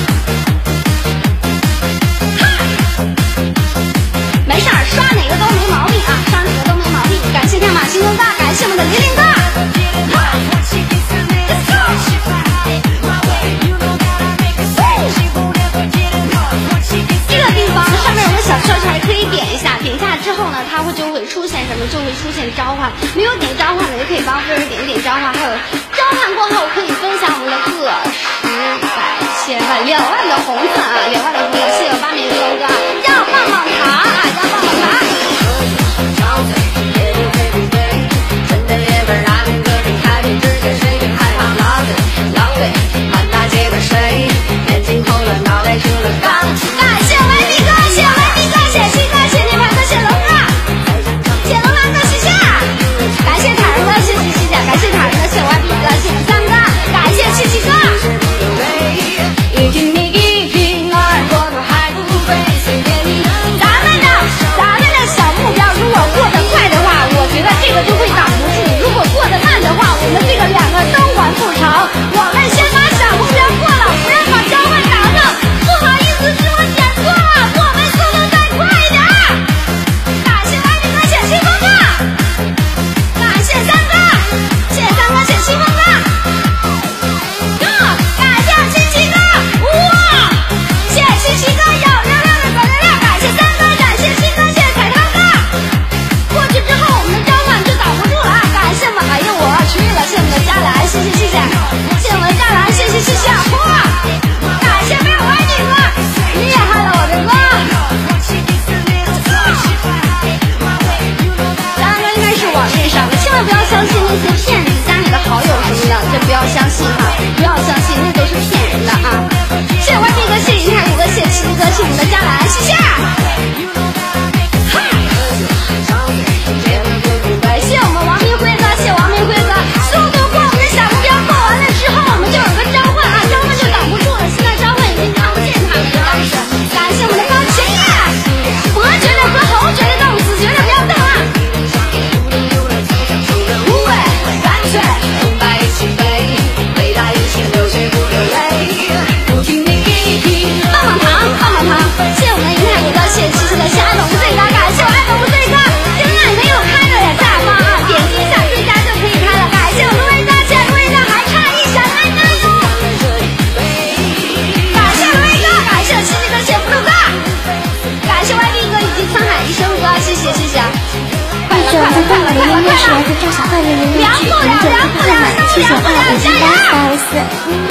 哈！没事儿，刷哪个都没毛病啊，刷哪个都没毛病。感谢天马星哥哥，感谢我们的林林哥。这个地方上面有个小圈圈，可以点一下，点一下之后呢，它会就会出现什么？就会出现召唤。没有点召唤的也可以帮夫人点一点召唤，还有召唤过后可以分享我们的个十百千万两万的红子啊，两万的红子，谢谢八名龙哥，要棒棒糖啊，要棒棒糖。感谢文迪哥，谢谢文迪哥，谢谢七哥，谢谢涅槃哥，谢谢龙哥，谢谢龙马哥，谢谢，感谢塔人哥，谢谢谢谢，感谢塔人哥，谢谢歪皮哥，谢谢三哥，感谢七七哥。 一拼一拼二过是来自赵小坏的人物剧，名字不困难，七九二五一八四二四。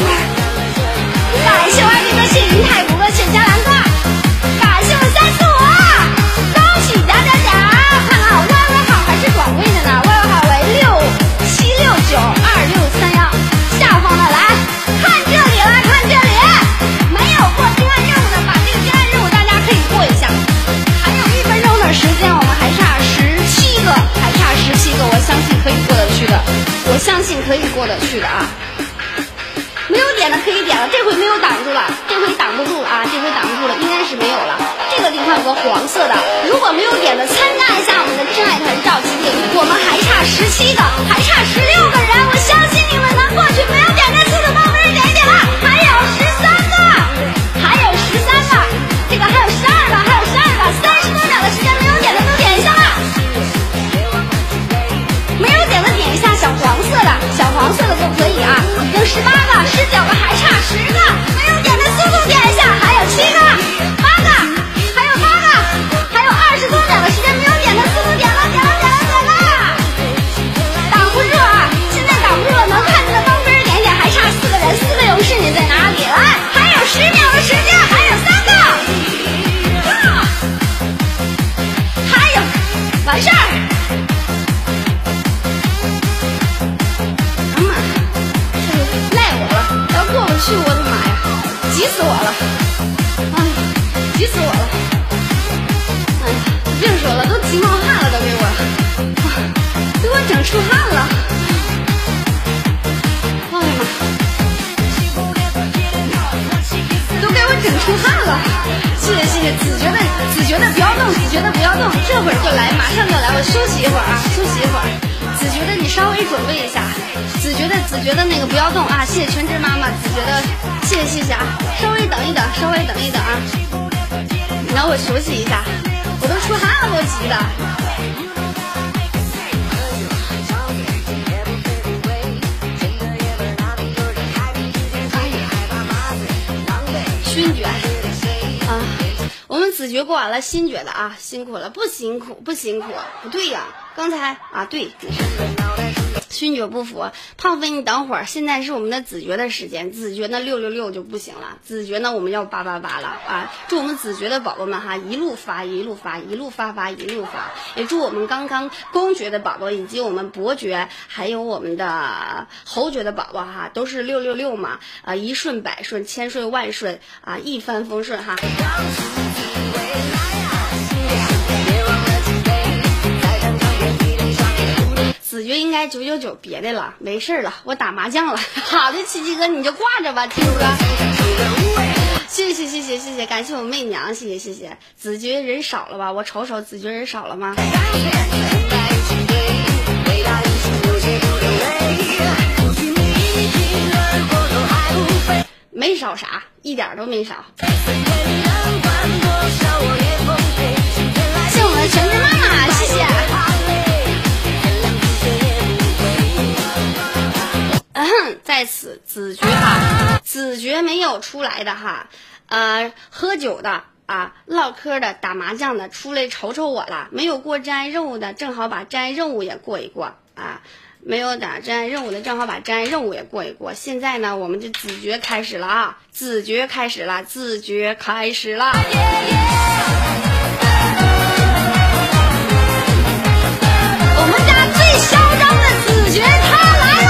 感谢我二哥的谢云太谷歌谢加兰哥，感谢我三四五，恭喜大家奖！看看我 Y Y 号还是转位的呢 ，Y Y 号为六七六九二六三幺，下方的来看这里了，看这里，没有过真爱任务的，把这个真爱任务大家可以过一下。还有一分钟的时间，我们还差十七个，还差十七个，我相信可以过得去的，我相信可以过得去的啊。没有点的可以点了，这回没有挡住了，这回挡不住了啊，这回挡不住了，应该是没有了。这个地方有个黄色的，如果没有点的，参加一下我们的真爱团召集令，我们还差十七个，还差十六个人，我相信你们能过去。没有点的速度帮我们点一点了，还有十三个，还有十三个，这个还有十二个，还有十二个，三十多秒的时间，没有点的都点一下了。没有点的点一下小黄色的，小黄色的都可以啊，已经十八个、十九个，还差十个，没有点的速度点一下，还有七个、八个，还有八个，还有二十多秒的时间，没有点的速度点了，点了，点了，点了，挡不住啊！现在挡不住了，能看见的帮别人点一点，还差四个人，四个勇士你在哪里？来，还有十秒的时间，还有三个，还有，完事儿。去我的妈呀，急死我了！哎呀，急死我了！哎呀，别说了，都急冒汗了，都给我，啊，给我整出汗了！哎呀妈，都给我整出汗了！谢谢谢谢，子觉的子觉的不要动，子觉的不要动，这会儿就来，马上就来，我休息一会儿啊，休息一会儿。子觉得你稍微准备一下，子觉得子觉得那个不要动啊！谢谢全职妈妈，子觉得谢谢谢谢啊！稍微等一等，稍微等一等啊！让我休息一下，我都出汗了，我急的。勋爵啊，我们子爵过完了，新爵的啊，辛苦了，不辛苦不辛苦，不对呀、啊。刚才啊，对，勋爵不服，胖飞你等会儿，现在是我们的子爵的时间，子爵呢六六六就不行了，子爵呢我们要八八八了啊！祝我们子爵的宝宝们哈一路发一路发一路发发一路发，也祝我们刚刚公爵的宝宝以及我们伯爵还有我们的侯爵的宝宝哈都是六六六嘛啊，一顺百顺，千顺万顺啊，一帆风顺哈。子爵应该九九九别的了，没事了，我打麻将了。好的，七七哥你就挂着吧，七哥。谢谢谢谢谢谢，感谢我媚娘，谢谢谢谢。子爵人少了吧？我瞅瞅，子爵人少了吗？没少啥，一点都没少。谢我们的全职妈妈，谢谢。嗯，在此子爵哈，子爵没有出来的哈，呃，喝酒的啊，唠嗑的，打麻将的，出来瞅瞅我了。没有过真爱任务的，正好把真爱任务也过一过啊。没有打真爱任务的，正好把真爱任务也过一过。现在呢，我们就子爵开始了啊，子爵开始了，子爵开始了。我们家最嚣张的子爵他来了。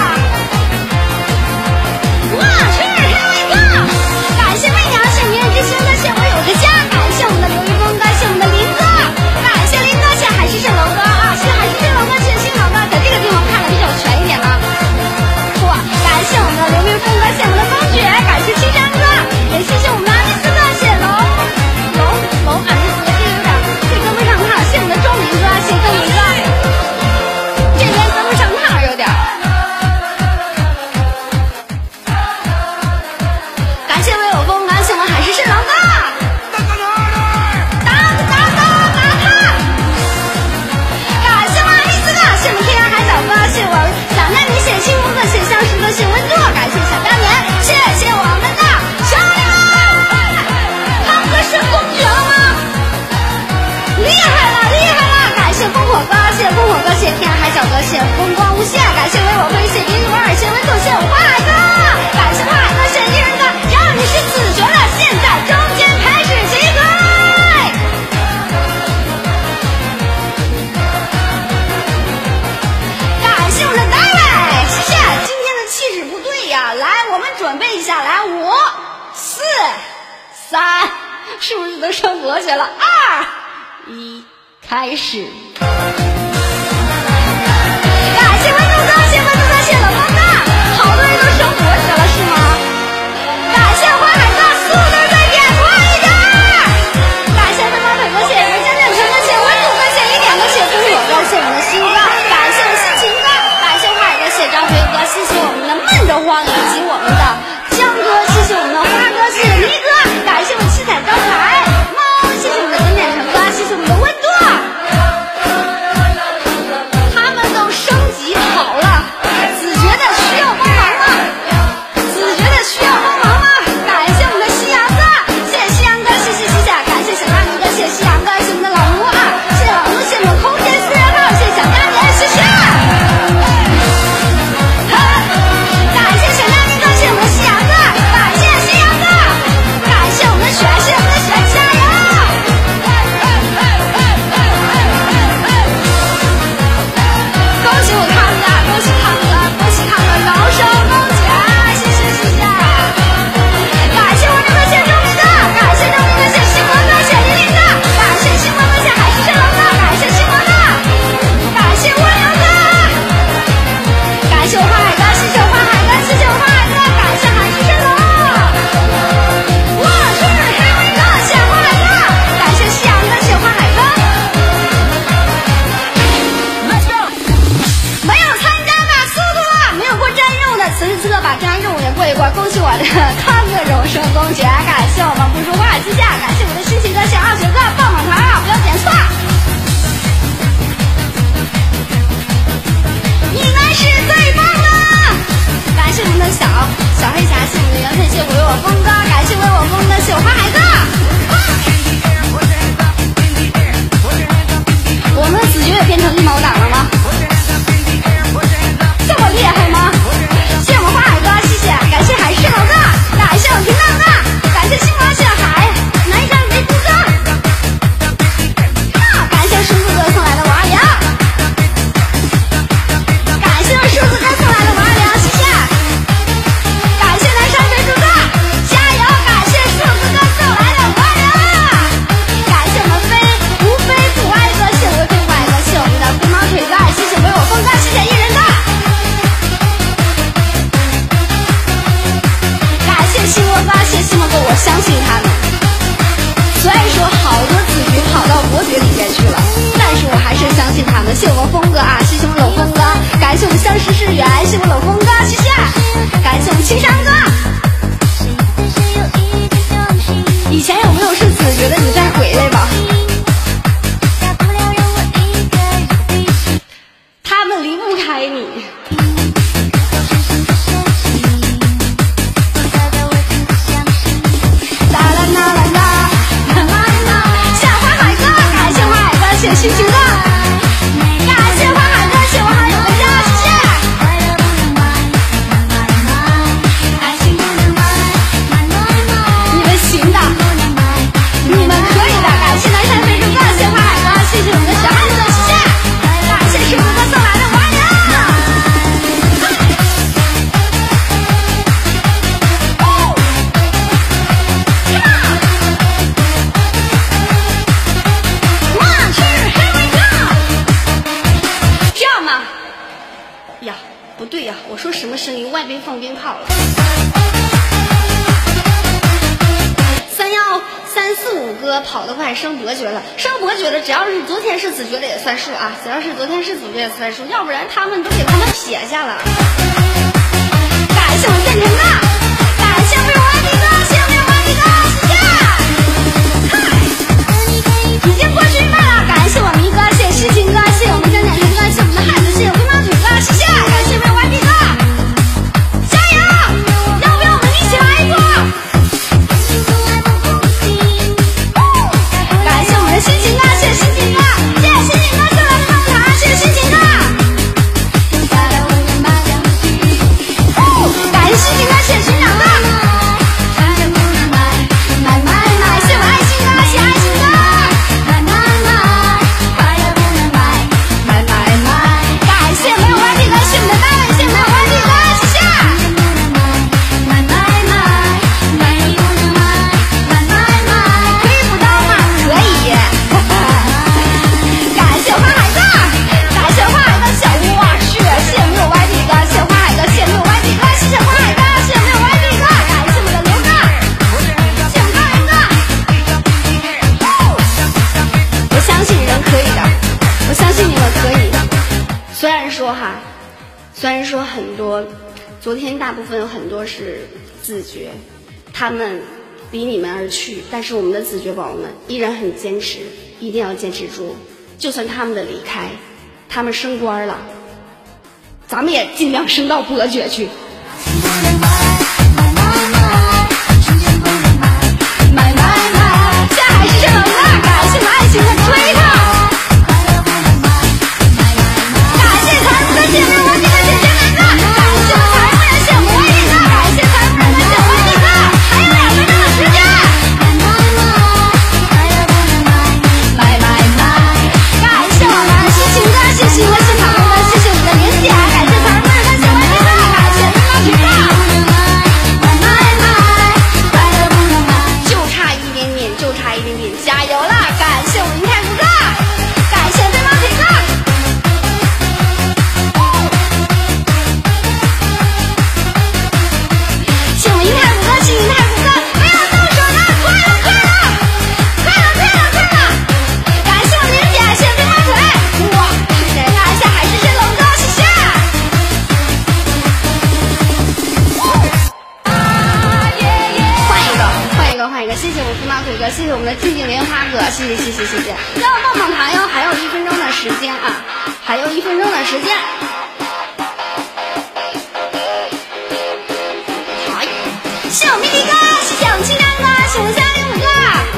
哇，吹耳开我一个！感谢媚娘，谢明日之星，感谢我有个家，感谢我们的刘一峰，感谢我们的林哥，感谢林哥，谢海市蜃楼哥啊，谢海市蜃楼哥，谢新楼哥，在这个地方看的比较全一点啊。哇，感谢我们的刘一峰哥，谢我们的风雪，感谢青山哥，也谢谢我们的阿密斯哥，谢龙龙龙阿密斯哥，这有点这跟不上趟，谢我们的周明哥，谢周明哥，这边跟不上趟有。 是不是都升博学了？二一开始。感谢关注哥，谢关注哥，谢老公哥，好多人都升博学了是吗？感谢花海哥，速度再点快一点！感谢飞毛腿哥，谢我江建成哥，谢温度哥，谢一点哥，谢风火哥，谢我们的新哥，感谢我心情哥，感谢花海哥，谢张飞哥，谢谢我们的闷得慌以及我们的江哥，谢谢我们的花哥，谢谢黎哥，感谢我七彩招财猫，谢谢我们的江建成哥，谢谢我们的温度。他们都升级好了，子觉得需要帮忙吗？子觉得需要帮忙吗？感谢我们的西洋哥，谢谢西洋哥，谢谢西夏，感谢小大明哥，谢谢西洋哥，谢谢我们的老卢啊，谢谢老卢，谢谢我们空间四人号，谢谢小大明，谢谢。感谢小大明哥，谢谢我们的西洋哥，感谢西洋哥，感谢我们的雪，谢谢我们的雪，加油！恭喜我康哥，恭喜康哥，恭喜康哥荣升公爵，谢谢谢谢。感谢我这个谢周明哥，感谢周明哥，谢星光哥，谢琳琳哥，感谢星光哥，谢海市蜃楼哥，感谢星光哥，感谢温柔哥，感谢我花海哥，谢谢我花海哥，谢谢我花海哥，感谢海市蜃楼。我是黑妹哥，谢花海哥，感谢夕阳哥，谢花海哥。没有参加的速度啊，没有过真任务的，此时此刻把真任务也过一过，恭喜我的康哥荣升公爵，感谢我们不说话之下，感谢我的心情哥，谢二学哥，棒棒糖啊，不要点错。你们是最棒的！感谢我们的小小黑侠，谢我们的杨晨，谢我为我峰哥，感谢为我峰哥，谢我花海哥。我们的子爵也变成一毛党了吗？这么厉害吗？谢谢我们花海哥，谢谢，感谢海市老哥，感谢我平浪哥，感谢星光，谢海南山维夫哥，感谢叔叔哥送来的王二阳，感谢我叔叔哥送来的王二阳，谢谢，感谢南山维夫哥，加油！感谢叔叔哥送来的王二阳，感谢我们飞无非不爱哥，谢我飞不爱哥，谢我们的飞毛腿哥，谢谢为我峰哥，谢谢艺人哥。西莫哥，谢西莫哥，我相信他们。虽然说好多子局跑到伯爵里面去了，但是我还是相信他们。谢我们峰哥啊，谢谢我们老峰哥，感谢我们相识是缘，谢谢我们老峰哥，谢谢，感谢我们青山哥。以前有没有是子觉得你再回来吧？他们离不开你。谢谢心情哥，感谢花海哥，谢我好友的家，谢谢。你们行的，你们可以的，感谢南山飞猪哥，谢花海哥，谢谢我们的小汉子，谢谢。感谢师傅哥送来的王阳。呀，不对呀，我说什么声音？外边放鞭炮了。三幺三四五哥跑得快，升伯爵了，升伯爵了。只要是昨天是子爵的也算数啊，只要是昨天是子爵也算数，要不然他们都给他们撇下了。感谢我建成哥，感谢为我安迪哥，谢谢为我安迪哥，谢谢。已经过去一半了，感谢我迷哥，谢谢诗情哥，谢谢我们江建成哥，谢谢我们的汉子，谢谢我飞毛腿哥，谢谢，感谢为我安迪哥，加油！要不要我们一起来一波？感谢我们的心情哥，谢谢心情哥，谢谢心情哥送来的棒棒糖，谢谢心情哥。感谢心情哥，谢谢虽然说很多，昨天大部分有很多是自觉，他们离你们而去，但是我们的自觉宝宝们依然很坚持，一定要坚持住。就算他们的离开，他们升官了，咱们也尽量升到伯爵去。买买买，这还是这么大，感谢我爱情的推他。感谢财富的姐妹，我给的姐姐们的，感谢我财富人谢我一个，感谢财富人的谢我一个，还有两分钟的时间。买买买，感谢我们西晴哥，谢谢我谢唐哥，谢谢我们的莲姐，感谢财富人的谢我一个，感谢妈妈举报。买买买，就差一点点，就差一点点，加油了！感谢我们太古哥，感谢飞毛腿哥。谢我们太古哥，谢谢太古哥，不要动手了，快了快了，快了快了快了！感谢我莲姐，谢谢飞毛腿，哇，是谁？感谢海市臻龙哥，谢谢。换一个，换一个，换一个！谢谢我们飞毛腿哥，谢谢我们的静静莲花哥，谢谢谢谢谢谢！要棒棒糖哟，还有一分钟的时间啊，还有一分钟的时间。好，谢谢我咪咪哥，谢谢我们清凉哥，谢谢我们三零五哥，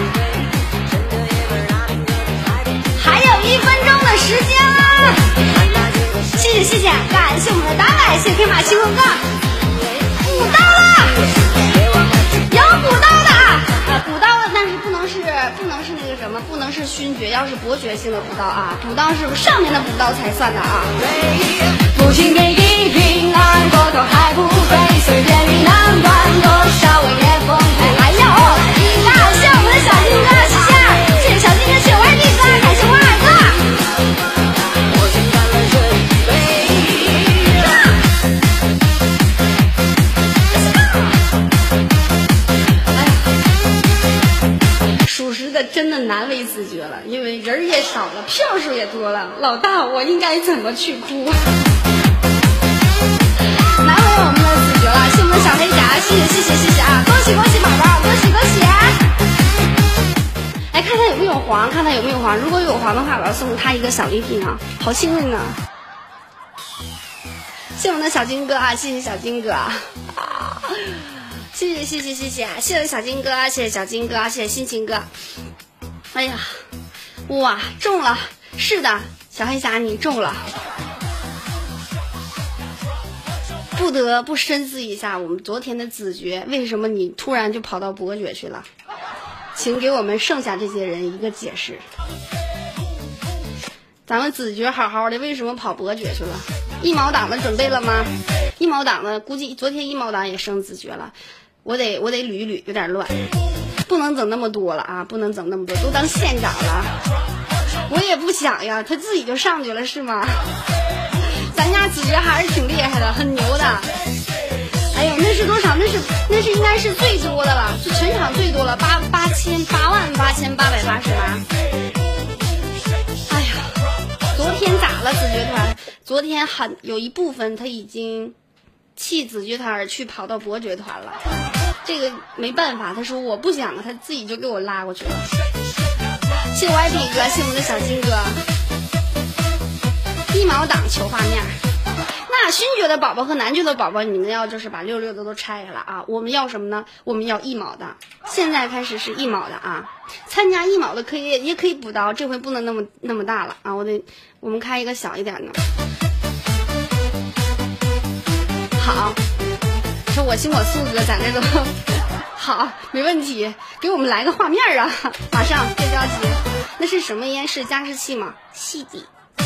还有一分钟的时间啊！谢谢谢谢，感谢我们的大奶，谢谢天马行空哥，补到了，有补到的啊，啊补到了，但是不能是不能是那个什么，不能是勋爵，要是伯爵性的补到啊，补到是上面的补到才算的啊。父亲给一瓶二锅头还不醉，随便你难断多少我也奉陪。还有，感谢我们的小金哥，谢谢，谢谢小金哥，谢谢我二弟哥，感谢我二哥。属实的，真的难为自觉了，因为人也少了，票数也多了。老大，我应该怎么去哭？难为我们的自觉了，谢谢我们的小黑夹，谢谢谢谢谢谢啊！恭喜恭喜宝宝，恭喜恭喜！哎，看他有没有黄，看他有没有黄。如果有黄的话，我要送他一个小礼品啊，好幸运啊！谢谢我们的小金哥啊，谢谢小金哥啊！谢谢谢谢谢谢，谢谢小金哥，谢谢小金哥，谢谢心情哥。哎呀，哇，中了！是的，小黑侠你中了。不得不深思一下我们昨天的子爵，为什么你突然就跑到伯爵去了？请给我们剩下这些人一个解释。咱们子爵好好的，为什么跑伯爵去了？一毛党的准备了吗？一毛党的估计昨天一毛党也升子爵了，我得我得捋一捋，有点乱，不能整那么多了啊，不能整那么多，都当县长了。我也不想呀，他自己就上去了是吗？咱家子爵还是挺厉害的，很牛的。哎呦，那是多少？那是那是应该是最多的了，是全场最多了，八八千八万八千八百八十八。哎呀，昨天咋了？子爵团昨天很有一部分他已经弃子爵团而去，跑到伯爵团了。这个没办法，他说我不想了，他自己就给我拉过去了。谢谢 Y B 哥，谢谢我们的小金哥。一毛党求画面。那勋爵的宝宝和男爵的宝宝，你们要就是把六六的都拆下来啊！我们要什么呢？我们要一毛的，现在开始是一毛的啊！参加一毛的可以，也可以补刀，这回不能那么那么大了啊！我得，我们开一个小一点的。好，说我行我素哥在那都好，没问题，给我们来个画面啊！马上，别着急，那是什么烟？是加湿器吗？细底。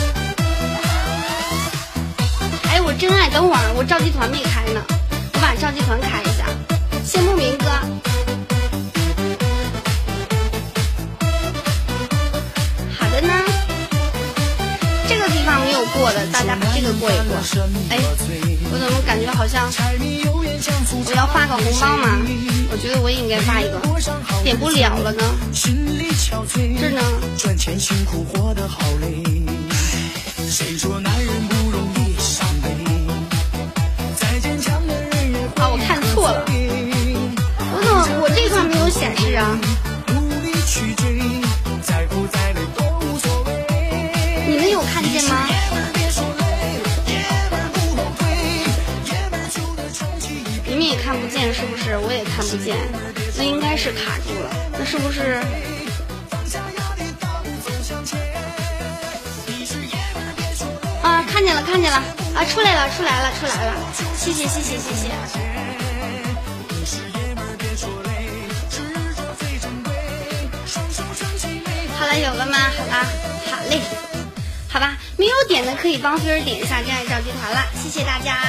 哎，我真爱，等会儿我召集团没开呢，我把召集团开一下。谢慕明哥，好的呢。这个地方没有过的，大家把这个过一过。哎，我怎么感觉好像我要发个红包嘛？我觉得我也应该发一个，点不了了呢。这呢？赚钱辛苦活得好累，谁说男人不容易伤悲？ 不见，那应该是卡住了，那是不是？啊，看见了，看见了，啊，出来了，出来了，出来了，谢谢，谢谢，谢谢。好了，有了吗？好了，好嘞，好吧，没有点的可以帮菲儿点一下真爱召集团了，谢谢大家。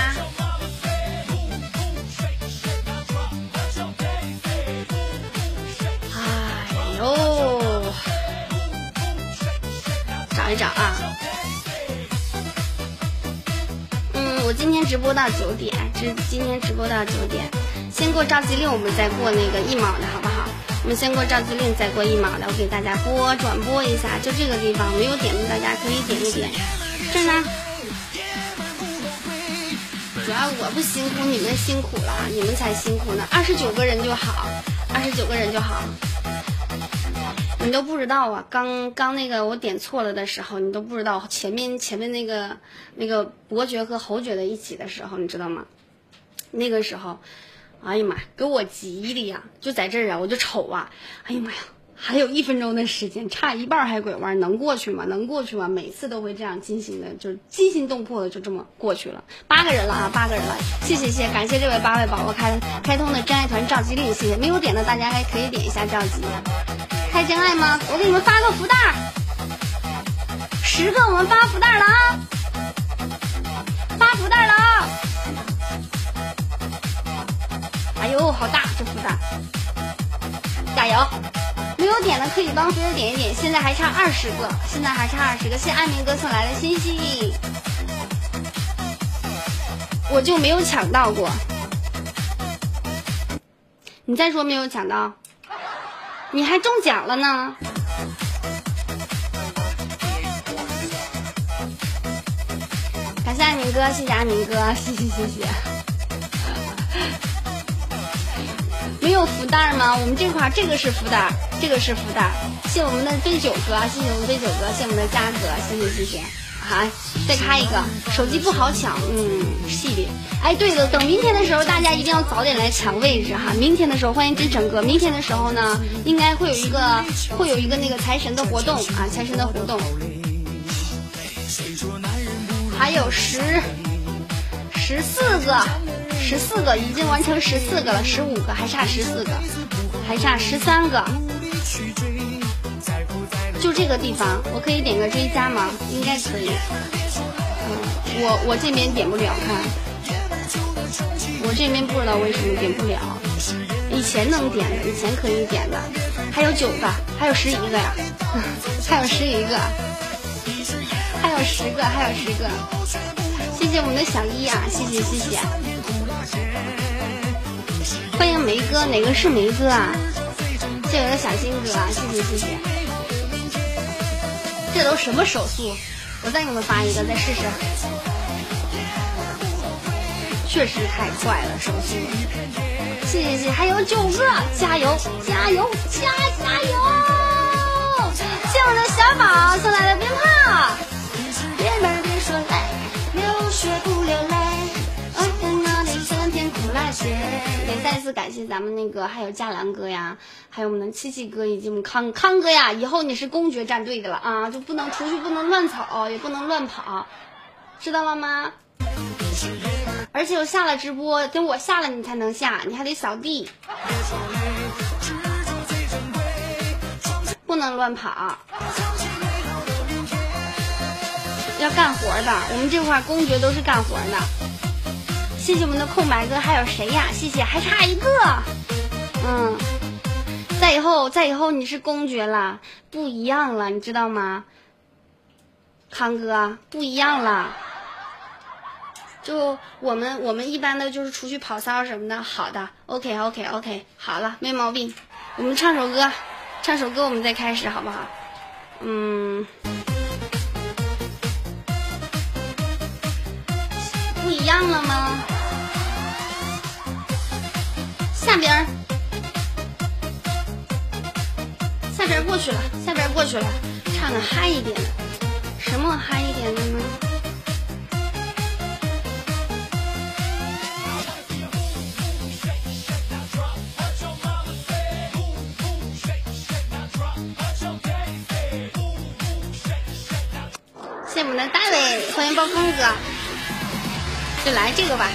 哎呦，找一找啊。嗯，我今天直播到九点，直今天直播到九点，先过召集令，我们再过那个一毛的好不好？我们先过召集令，再过一毛的，我给大家播转播一下，就这个地方没有点的大家可以点一点。这呢，主要我不辛苦，你们辛苦了，你们才辛苦呢。二十九个人就好，二十九个人就好。你都不知道啊，刚刚那个我点错了的时候，你都不知道前面前面那个那个伯爵和侯爵的一起的时候，你知道吗？那个时候。哎呀妈呀，给我急的呀！就在这儿啊，我就瞅啊，哎呀妈呀，还有一分钟的时间，差一半还拐弯，能过去吗？能过去吗？每次都会这样进行的，就是惊心动魄的，就这么过去了。八个人了啊，八个人了，谢谢谢谢，感谢这位八位宝宝开开通的真爱团召集令，谢谢。没有点的大家还可以点一下召集。开真爱吗？我给你们发个福袋，十个我们发福袋了啊，发福袋了啊！哎呦，好大这福袋，加油！没有点的可以帮菲儿点一点，现在还差二十个，现在还差二十个。谢谢爱民哥送来的星星，我就没有抢到过。你再说没有抢到，你还中奖了呢。感谢爱民哥，谢谢爱民哥，谢谢谢谢。没有福袋吗？我们这块这个是福袋，这个是福袋。谢谢我们的杯酒哥，谢谢我们杯酒哥，谢谢我们的嘉哥，谢谢谢谢。好，再开一个，手机不好抢，嗯，系列。哎，对了，等明天的时候，大家一定要早点来抢位置哈。明天的时候，欢迎真诚哥。明天的时候呢，应该会有一个会有一个那个财神的活动啊，财神的活动。还有十十四个。十四个已经完成十四个了，十五个还差十四个，还差十三个。就这个地方，我可以点个追加吗？应该可以。嗯，我我这边点不了，看，我这边不知道为什么点不了。以前能点的，以前可以点的，还有九个，还有十一个呀，还有十一个，还有十个，还有十个。谢谢我们的小一啊，谢谢谢谢。欢迎梅哥，哪个是梅哥啊？谢谢我的小新哥啊，谢谢谢谢。这都什么手速？我再给你们发一个，再试试。确实太快了，手速。谢谢谢谢，还有九个，加油加油加加油！谢谢我的小宝送来的鞭炮。别门别说来，流血不流泪。也再次感谢咱们那个还有嘉兰哥呀，还有我们的七七哥以及我们康康哥呀，以后你是公爵战队的了啊，就不能出去不能乱跑，也不能乱跑，知道了吗？而且我下了直播，等我下了你才能下，你还得扫地，不能乱跑，要干活的。我们这块公爵都是干活的。谢谢我们的空白哥，还有谁呀？谢谢，还差一个。嗯，再以后，再以后你是公爵了，不一样了，你知道吗？康哥，不一样了。就我们我们一般的就是出去跑骚什么的。好的 ，OK OK OK， 好了，没毛病。我们唱首歌，唱首歌，我们再开始好不好？嗯。不一样了吗？下边，下边过去了，下边过去了，唱个嗨一点的，什么嗨一点的呢？ 谢谢我们的大伟，欢迎暴风哥，就来这个吧。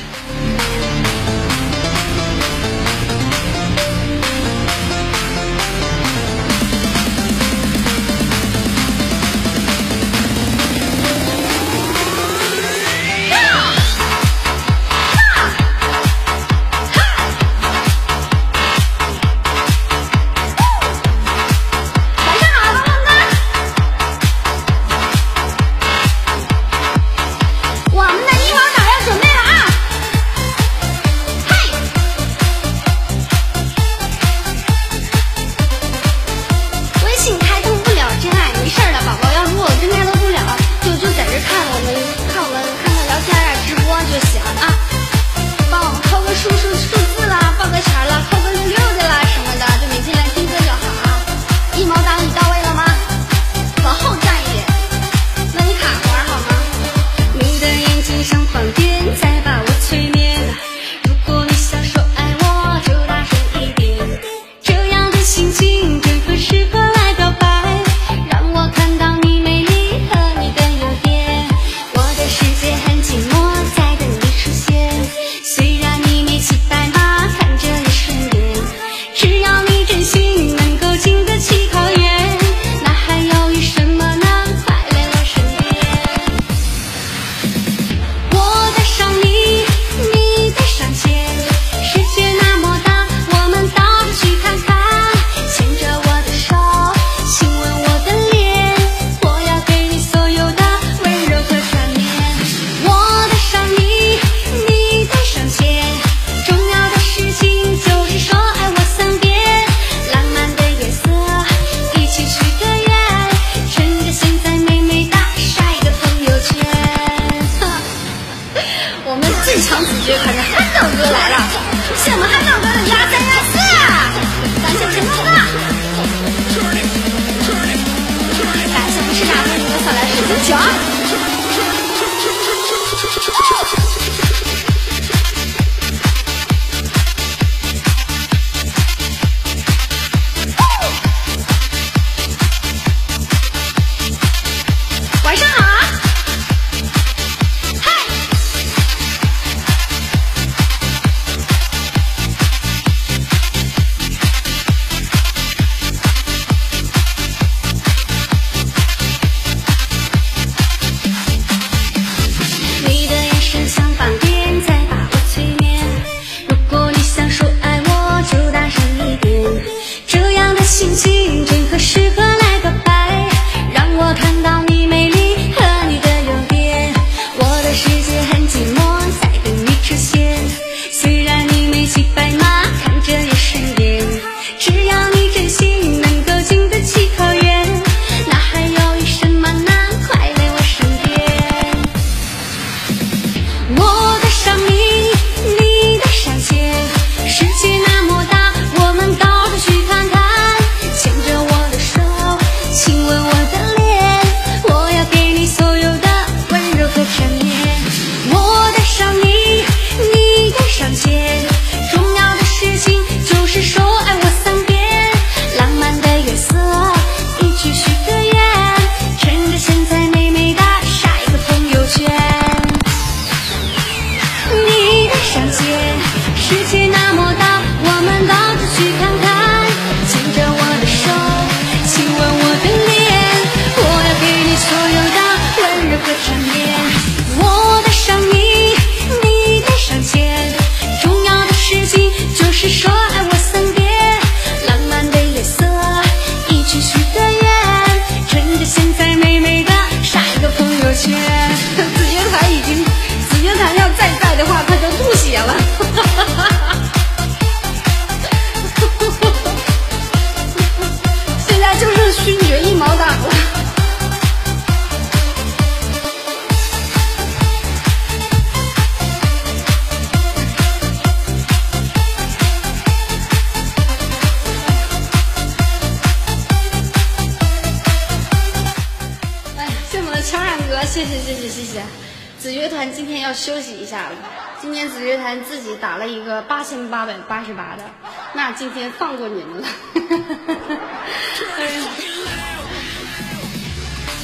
谢谢谢谢谢谢，子乐团今天要休息一下了。今天子乐团自己打了一个八千八百八十八的，那今天放过你们了。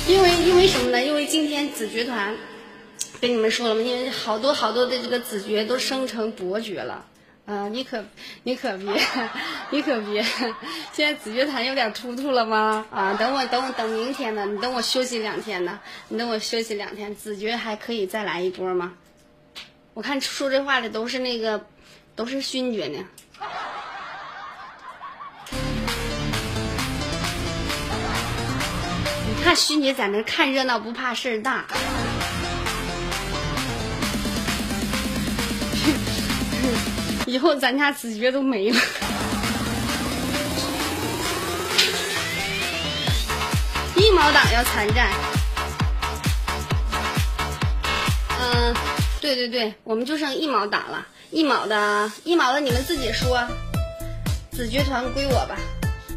因为因为什么呢？因为今天子爵团跟你们说了吗？因为好多好多的这个子爵都升成伯爵了。啊、呃，你可你可别，你可别！现在子爵团有点突突了吗？啊，等我等我等明天呢，你等我休息两天呢，你等我休息两天，子爵还可以再来一波吗？我看说这话的都是那个，都是勋爵呢。你看勋爵在那看热闹不怕事儿大。以后咱家子爵都没了。一毛党要参战。嗯、呃，对对对，我们就剩一毛党了。一毛的，一毛的你们自己说。子爵团归我吧。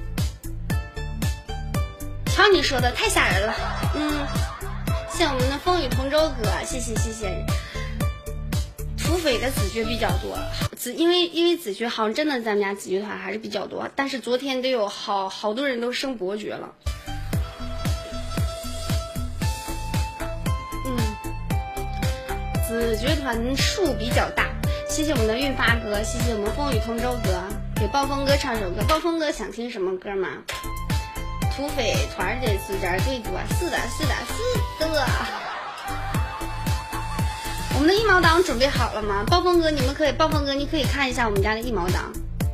瞧你说的太吓人了。嗯，像我们的风雨同舟哥，谢谢谢谢。土匪的子爵比较多，子因为因为子爵好像真的咱们家子爵团还是比较多，但是昨天都有好好多人都升伯爵了。嗯，子爵团数比较大，谢谢我们的运发哥，谢谢我们风雨同舟哥，给暴风哥唱首歌。暴风哥想听什么歌吗？土匪团的子爵最多，是的，是的，是的。我们的一毛党准备好了吗？暴风哥，你们可以，暴风哥，你可以看一下我们家的一毛党。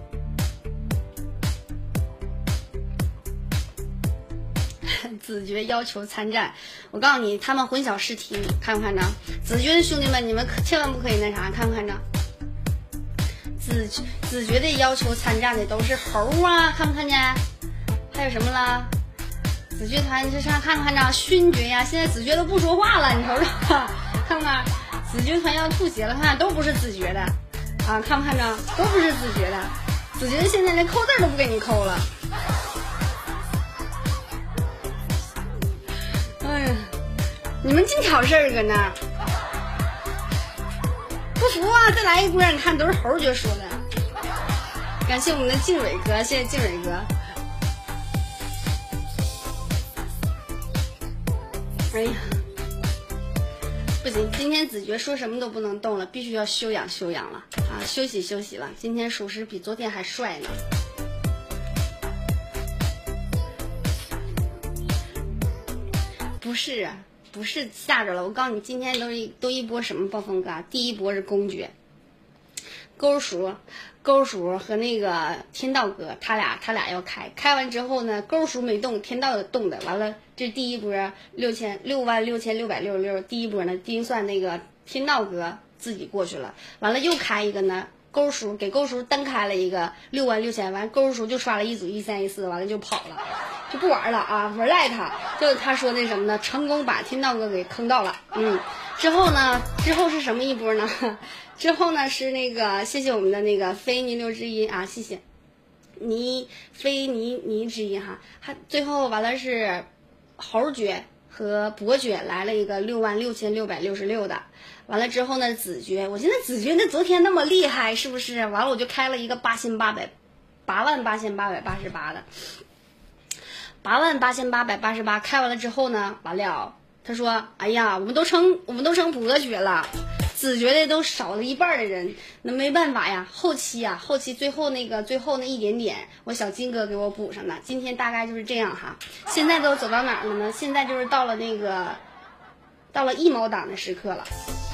子爵要求参战，我告诉你，他们混淆视听，看不看着？子爵的兄弟们，你们可千万不可以那啥，看不看着？子子爵的要求参战的都是猴啊，看不看见？还有什么了？子爵团这上看不看着？勋爵呀，现在子爵都不说话了，你瞅瞅，看不看？子爵团要吐血了，看都不是子爵的啊，看不看着？都不是子爵的，子爵现在连扣字都不给你扣了。哎呀，你们净挑事儿搁那儿，不服啊！再来一波，你看都是猴爵说的。感谢我们的静蕊哥，谢谢静蕊哥。哎呀。不行，今天子爵说什么都不能动了，必须要休养休养了啊，休息休息了。今天属实比昨天还帅呢。不是，不是吓着了。我告诉你，今天都一都一波什么暴风哥？第一波是公爵，勾叔，勾叔和那个天道哥，他俩他俩要开，开完之后呢，勾叔没动，天道动的，完了。这第一波六千六万六千六百六十六，第一波呢，精算那个天道哥自己过去了，完了又开一个呢，勾叔给勾叔单开了一个六万六千，完勾叔就刷了一组一三一四，完了就跑了，就不玩了啊，玩赖他，就他说那什么呢，成功把天道哥给坑到了，嗯，之后呢，之后是什么一波呢？之后呢是那个谢谢我们的那个非泥流之音啊，谢谢泥非泥泥之音哈，还最后完了是。猴爵和伯爵来了一个六万六千六百六十六的，完了之后呢，子爵，我现在子爵那昨天那么厉害，是不是？完了我就开了一个八千八百八万八千八百八十八的，八万八千八百八十八，开完了之后呢，完了，他说，哎呀，我们都成我们都成伯爵了。子爵的都少了一半的人，那没办法呀。后期呀、啊，后期最后那个最后那一点点，我小金哥给我补上的。今天大概就是这样哈。现在都走到哪儿了呢？现在就是到了那个，到了一毛党的时刻了。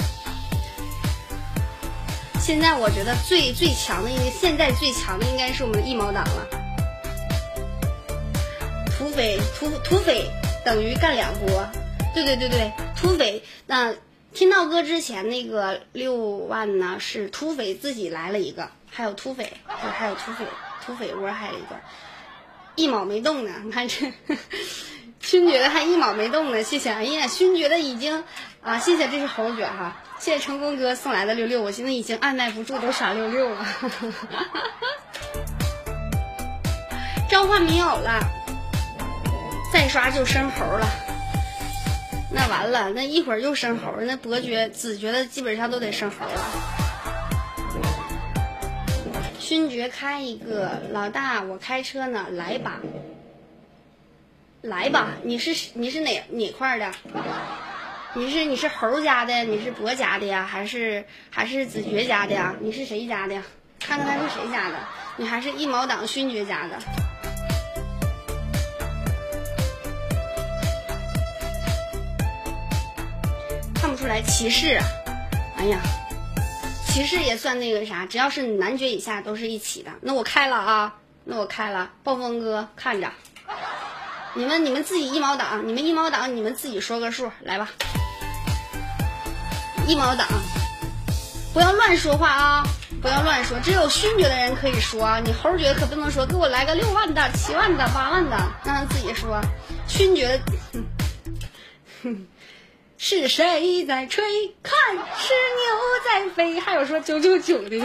现在我觉得最最强的一个，现在最强的应该是我们的一毛党了。土匪土土匪等于干两波，对对对对，土匪那。天道哥之前那个六万呢，是土匪自己来了一个，还有土匪，还有土匪，土匪窝还有一个，一毛没动呢。你看这勋爵的还一毛没动呢，谢谢。哎呀，勋爵的已经啊，谢谢，这是猴爵哈，谢谢成功哥送来的六六，我现在已经按耐不住都刷六六了。召唤没有了，再刷就升猴了。那完了，那一会儿又升猴，那伯爵、子爵的基本上都得升猴了。勋爵开一个，老大我开车呢，来吧。 来吧，你是你是哪哪块的？你是你是猴家的，你是博家的呀，还是还是子爵家的呀？你是谁家的呀？看看他是谁家的？你还是一毛党勋爵家的？看不出来歧视啊！哎呀，歧视也算那个啥，只要是男爵以下都是一起的。那我开了啊，那我开了，暴风哥看着。你们你们自己一毛党，你们一毛党，你们自己说个数，来吧。一毛党，不要乱说话啊！不要乱说，只有勋爵的人可以说啊，你猴爵可不能说，给我来个六万的、七万的、八万的，让他自己说。勋爵，哼哼，是谁在吹？看是牛在飞，还有说九九九的呢。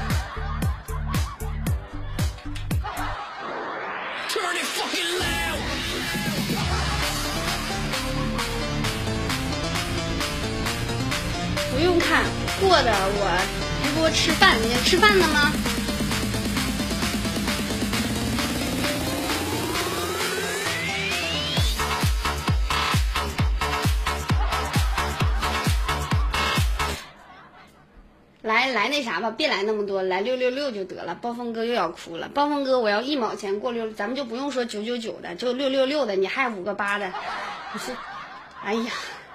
不用看过的，我直播吃饭，你吃饭了吗？来来那啥吧，别来那么多，来六六六就得了。暴风哥又要哭了，暴风哥我要一毛钱过六，咱们就不用说九九九的，就六六六的，你还五个八的，不是？哎呀！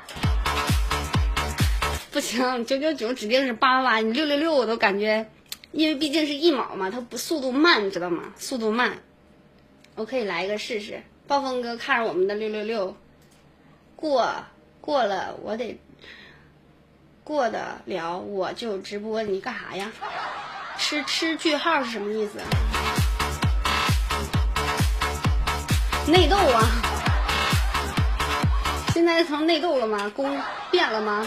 不行，九九九指定是八八，你六六六我都感觉，因为毕竟是一毛嘛，它不速度慢，知道吗？速度慢，我可以来一个试试。暴风哥看着我们的六六六，过过了，我得过得了，我就直播。你干啥呀？吃吃句号是什么意思？内斗啊！现在成内斗了吗？宫变了吗？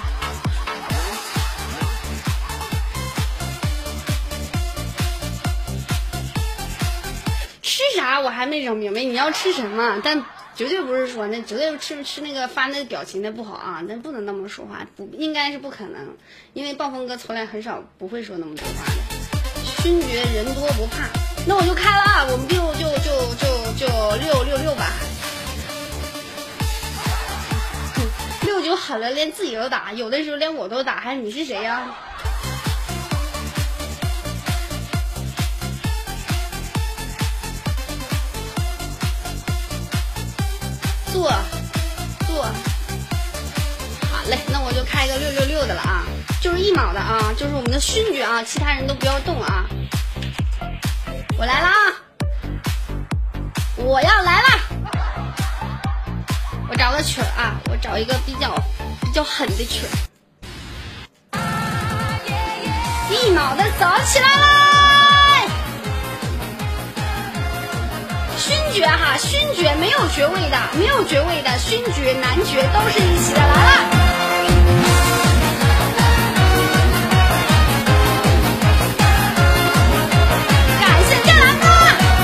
吃啥我还没整明白，你要吃什么？但绝对不是说那绝对吃吃那个发那个表情的不好啊，那不能那么说话，不应该是不可能，因为暴风哥从来很少不会说那么多话的。勋爵人多不怕，那我就开了啊，我们就就就就就六六六吧。六九狠了，连自己都打，有的时候连我都打，还你是谁呀、啊？做做好嘞，那我就开个六六六的了啊，就是一毛的啊，就是我们的勋爵啊，其他人都不要动啊。我来了啊，我要来了，我找个曲儿啊，我找一个比较比较狠的曲儿。一毛的走起来了！勋爵哈，勋爵没有爵位的，没有爵位的勋爵、男爵都是一起的，来了。感谢剑兰哥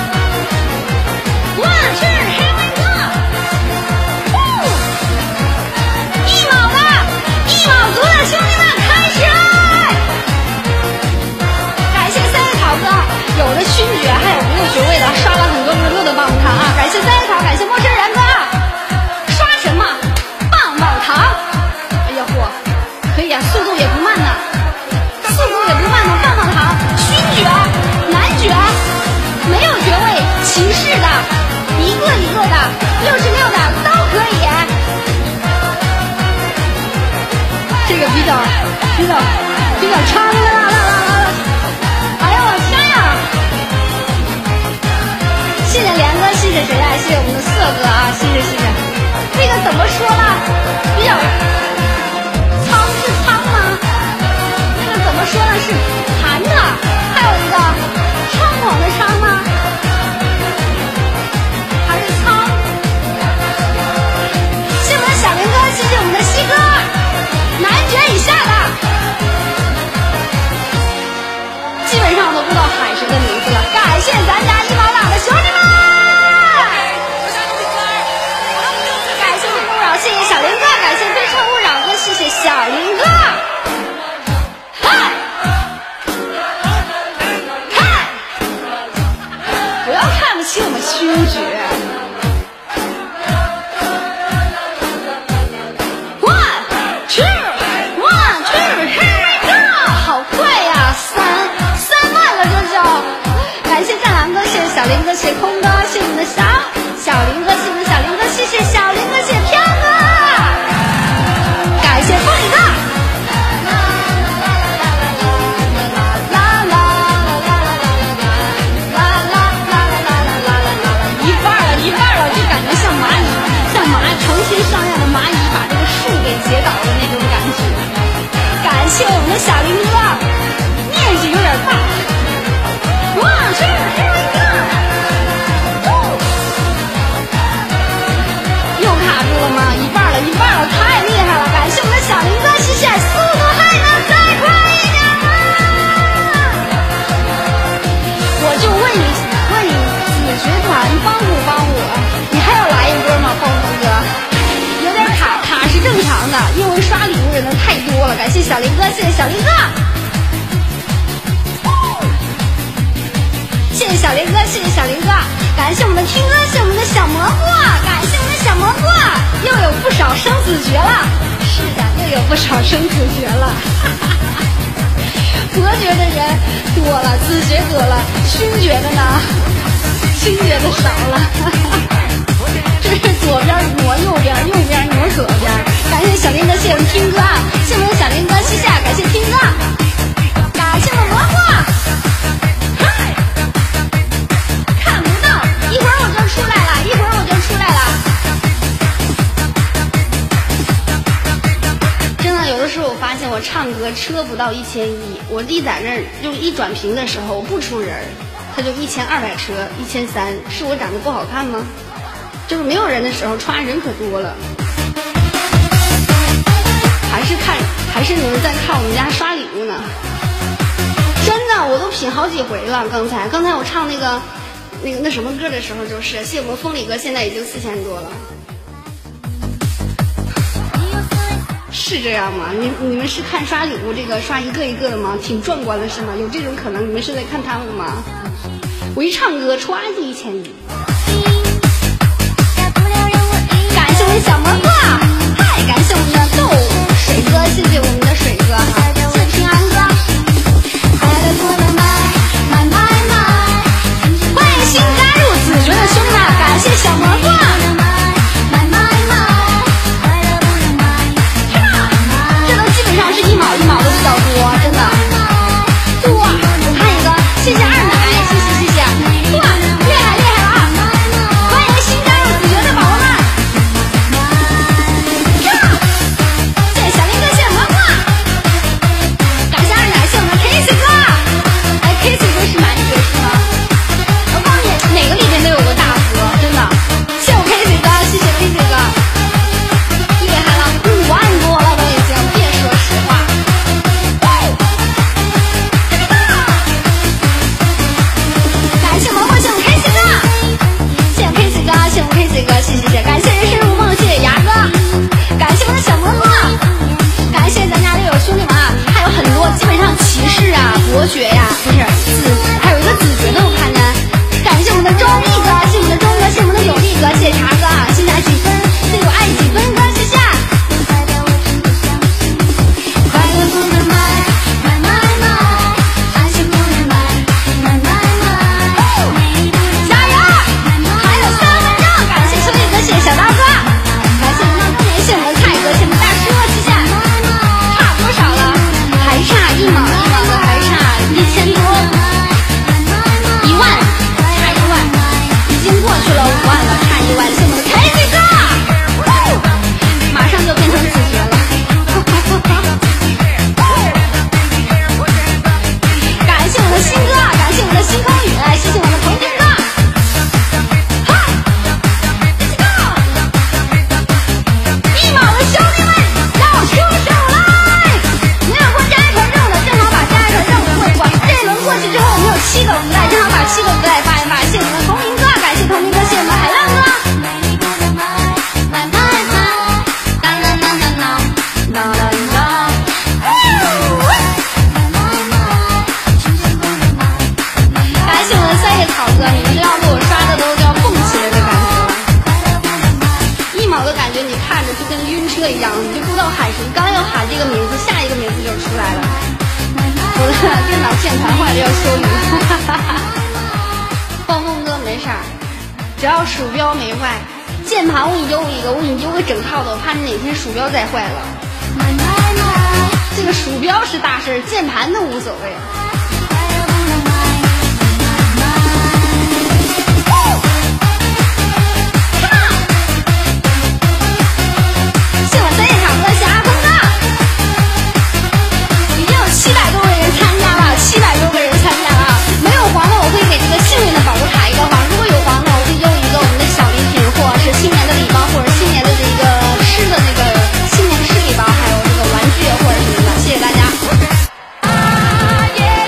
，One two here we go， 一毛的，一毛族的兄弟们开始！感谢三叶草哥，有的勋爵还有没有爵位的，刷了很多六六的棒棒糖啊！感谢三叶草，感谢陌生人哥，刷什么棒棒糖？哎呀嚯，可以啊，速度也不慢呢，速度也不慢呢，棒棒糖，勋爵、男爵，没有爵位骑士的，一个一个的，六十六的都可以。这个比较比较比较长的啦啦啦啦！哎呀我天呀！谢谢连哥，谢谢谁呀、啊？谢谢我们的色哥啊！谢谢谢谢。这个怎么说呢？比较仓是仓吗？这个怎么说呢？是盘的，还有一个猖狂的猖吗？还是仓？谢谢我们的小林哥，谢谢我们的西哥，男爵以下的，基本上都不知道喊谁的名字了。感谢咱家一毛党的兄弟们！ 感谢我们的听歌，谢我们的小蘑菇，感谢我们的小蘑菇，又有不少生子爵了。是的，又有不少生子爵了。伯爵的人多了，子爵多了，勋爵的呢？勋爵的少了。这是左边挪右边，右边挪左边。感谢小林哥，谢谢我们听歌啊，谢谢我们小林哥，谢谢，感谢听歌，感谢我们蘑菇。看不到，一会儿我就出来了，一会儿我就出来了。 真的，有的时候我发现我唱歌车不到一千一，我一在那儿就一转屏的时候，我不出人，他就一千二百车，一千三，是我长得不好看吗？就是没有人的时候，歘人可多了。还是看，还是你们在看我们家刷礼物呢？真的，我都品好几回了。刚才，刚才我唱那个，那个那什么歌的时候，就是谢谢我们风里哥，现在已经四千多了。是这样吗？你你们是看刷礼物这个刷一个一个的吗？挺壮观的是吗？有这种可能？你们是在看他们吗？我一唱歌，歘就一千一。 感谢我们小蘑菇，嗨，感谢我们的豆水哥，谢谢我们的水哥，谢谢平安哥，欢迎新加入子爵的兄弟们，感谢小蘑菇。这都基本上是一毛一毛的比较多，真的。哇，我看一个，谢谢二奶，谢谢谢谢，哇，厉害厉害了啊！欢迎新加入子爵的宝宝们。谢谢小林哥，谢谢蘑菇，感谢二奶，谢谢我们 Casey 哥。哎 ，Casey 哥是男爵是吗？我告诉你，哪个里面都有个大哥，真的。谢谢我 Casey 哥，谢谢 Casey 哥，厉害了，五万多了都已经，别说实话。感谢蘑菇，谢谢我们 Casey 哥，谢谢 Casey 哥，谢谢我们 Casey 哥，谢谢谢谢，感谢人生如梦，谢谢牙哥，感谢我们的小蘑菇，感谢咱家六友兄弟们啊，还有很多，基本上骑士啊、伯爵呀、不是子，还有一个子爵的我看见，感谢我们的周力哥，谢谢我们的周哥，谢谢我们的有力哥，谢谢茶哥，谢谢几分，谢谢我爱几分哥，谢谢。快乐不能买，买买买，爱情不能买，买买买，加油！还有三分钟，感谢兄弟哥，谢谢小大哥，感谢我们的年，谢谢我们的蔡哥，谢谢我们大叔，谢谢。差多少了？还差一毛一毛的，还差一千多，一万，差一万，已经过去了五万了，差一万，谢谢我们的 Casey 哥，马上就变成子爵了。感谢我们的新哥，感谢我们的星空雨，谢谢我们的童军哥。嗨 ，Let's go！ 一毛的兄弟们要出手来！没有过加一团任务的，正好把加一团任务过一过。这一轮过去之后，我们有七个福袋，正好把七个福袋发一发。谢谢我们的童明哥，感谢童明哥，谢谢我们的海浪哥。买买买，当当当当当，当当当。感谢我们的三叶草哥，你们都要给我刷的都要蹦起来的感觉了。一毛的感觉，你看着就跟晕车一样，你就不知道喊什么，刚要喊这个名字，下一个名字就出来了。我的电脑键盘坏了要修理。放风哥没事儿，只要鼠标没坏，键盘我给你邮一个，我给你邮个整套的，我怕你哪天鼠标再坏了。这个鼠标是大事，键盘都无所谓。谢我三叶草哥，谢阿坤哥，已经有七百多个人参加了，七百多个人参加了，没有黄的我会给这个幸运的宝宝卡一个黄，如果有黄的我会邮一个我们的小礼品，或者是新年的礼包，或者新年的这个吃的那个新年吃礼包，还有这个玩具或者什么的，谢谢大家。啊耶！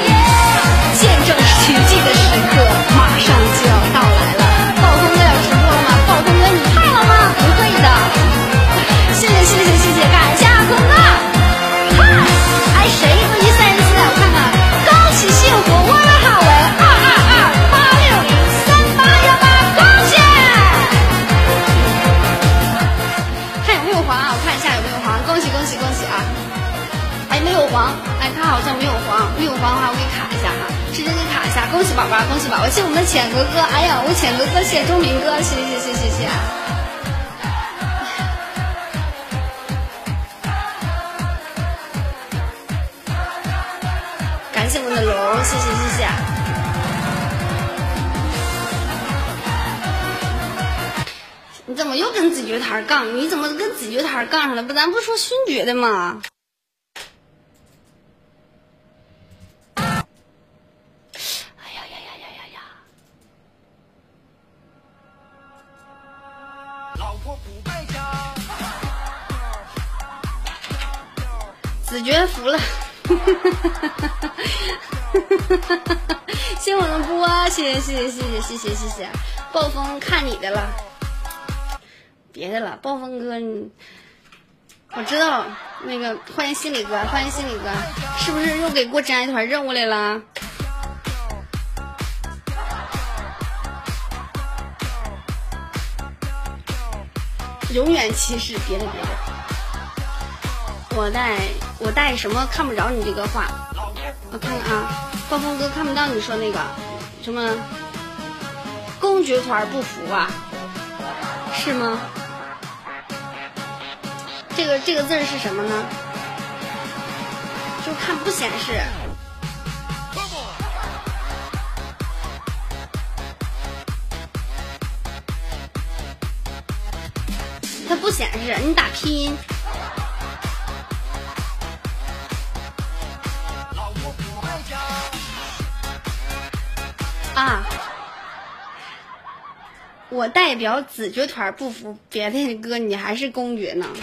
恭喜宝宝，恭喜宝宝，谢我们的浅哥哥，哎呀，我浅哥哥，谢钟明哥，谢谢谢谢谢谢。感谢我们的龙，谢谢谢谢。你怎么又跟子爵团杠？你怎么跟子爵团杠上了？不，咱不说勋爵的吗？哎呀呀呀呀呀呀！老婆不败家，子爵服了。谢我们波，谢谢谢谢谢谢谢谢谢谢。暴风看你的了。别的了，暴风哥，你我知道那个欢迎心理哥，欢迎心理哥，是不是又给过真爱团任务来了？永远歧视，别的别的，我带我带什么看不着你这个话，我看看啊，暴风哥看不到你说那个什么公爵团不服啊，是吗？这个这个字是什么呢？就看不显示。它不显示，你打拼音。啊！我代表子爵团不服，别的哥你还是公爵呢。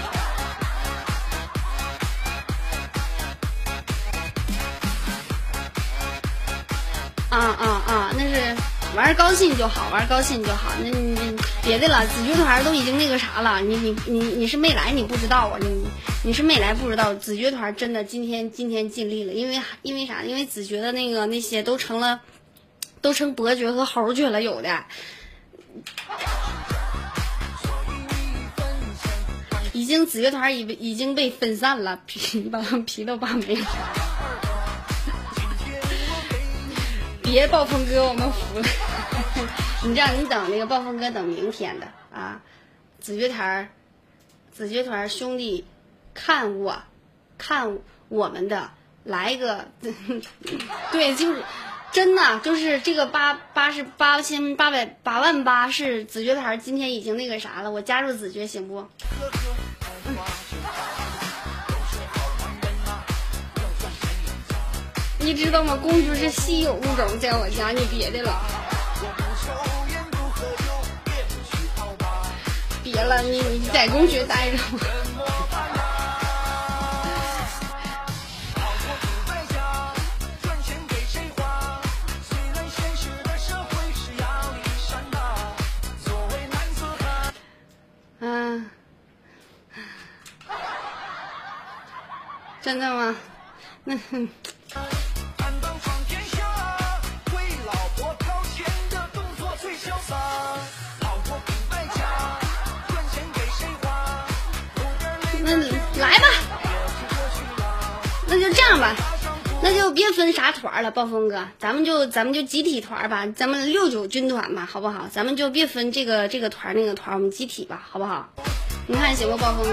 啊啊啊！那是玩高兴就好，玩高兴就好。那你别的了，子爵团都已经那个啥了，你你你你是没来，你不知道啊？你你是没来不知道，子爵团真的今天今天尽力了，因为因为啥？因为子爵的那个那些都成了，都成伯爵和侯爵了，有的已经子爵团已已经被分散了，皮把皮都扒没了。别暴风哥，我们服了。你这样，你等那个暴风哥等明天的啊。子爵团，子爵团兄弟，看我，看我们的，来一个，对，就是真的，就是这个八八十八千八百八万八是子爵团今天已经那个啥了，我加入子爵行不？嗯你知道吗？公主是稀有物种，在我家你别的了，别了，你你在公爵待着吧。嗯，真的吗？那。来吧，那就这样吧，那就别分啥团了，暴风哥，咱们就咱们就集体团吧，咱们六九军团吧，好不好？咱们就别分这个这个团那个团，我们集体吧，好不好？你看行不，暴风哥？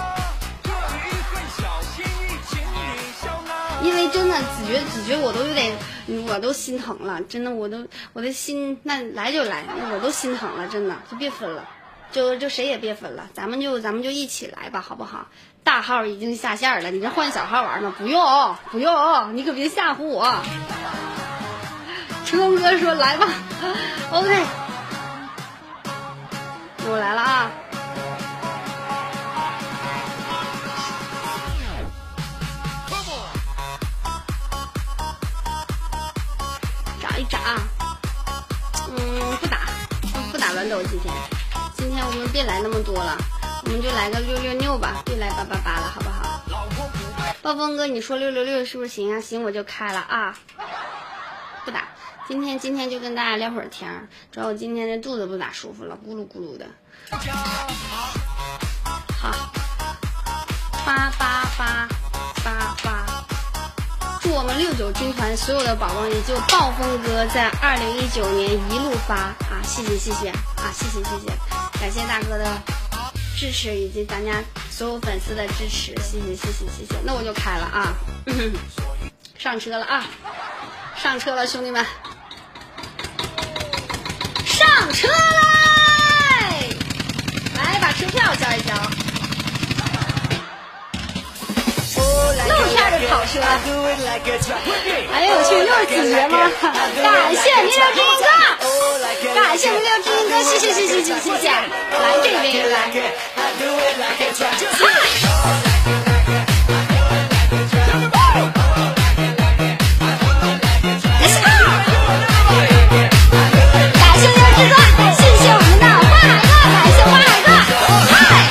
因为真的子爵子爵我都有点，我都心疼了，真的我都我的心那来就来，我都心疼了，真的就别分了。就就谁也别分了，咱们就咱们就一起来吧，好不好？大号已经下线了，你这换小号玩吗？不用不用，你可别吓唬我。成龙哥说来吧 ，OK， 我来了啊。找一找，嗯，不打不打乱斗今天。今天我们别来那么多了，我们就来个六六六吧，别来八八八了，好不好？暴风哥，你说六六六是不是行啊？行，我就开了啊，不打。今天今天就跟大家聊会儿天，主要我今天这肚子不咋舒服了，咕噜咕噜的。好，八八八八八，祝我们们六九军团所有的宝宝，也就暴风哥在二零一九年一路发啊！谢谢谢谢啊！谢谢谢谢，感谢大哥的支持以及大家所有粉丝的支持，谢谢谢谢谢谢。那我就开了啊，上车了啊，上车了，兄弟们，上车来，来把车票交一交。露天的跑车，哎呦我去，又是子爵吗？感谢弥留之音哥，感谢弥留之音哥，谢谢谢谢谢谢谢谢，来这边来，感谢弥留之哥，谢谢我们的花海哥，感谢花海哥，嗨。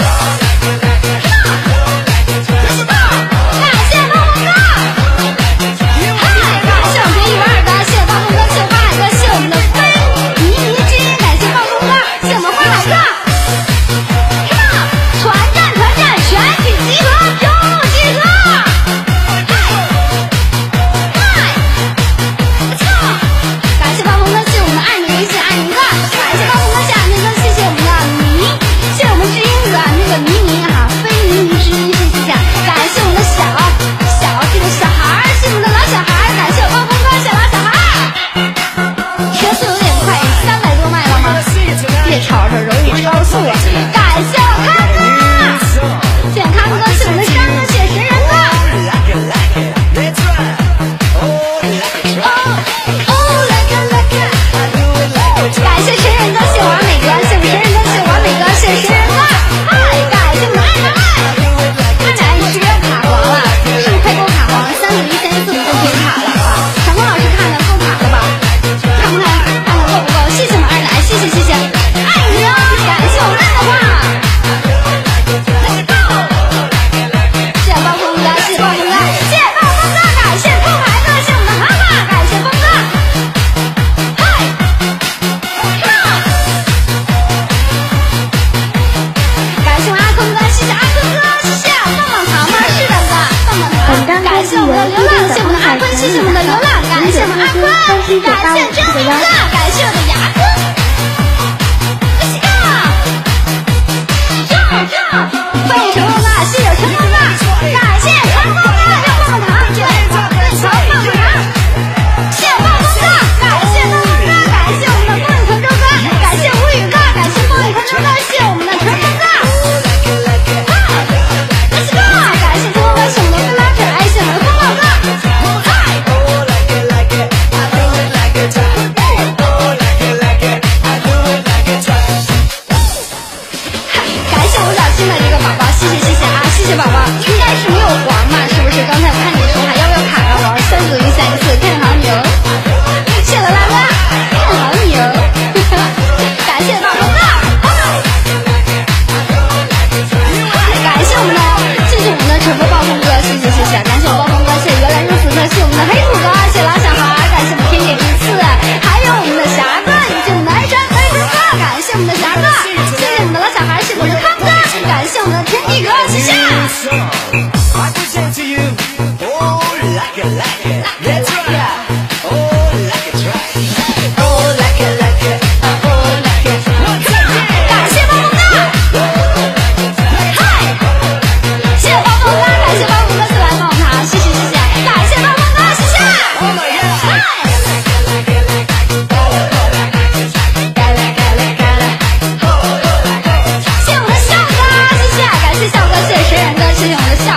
谢谢我们的笑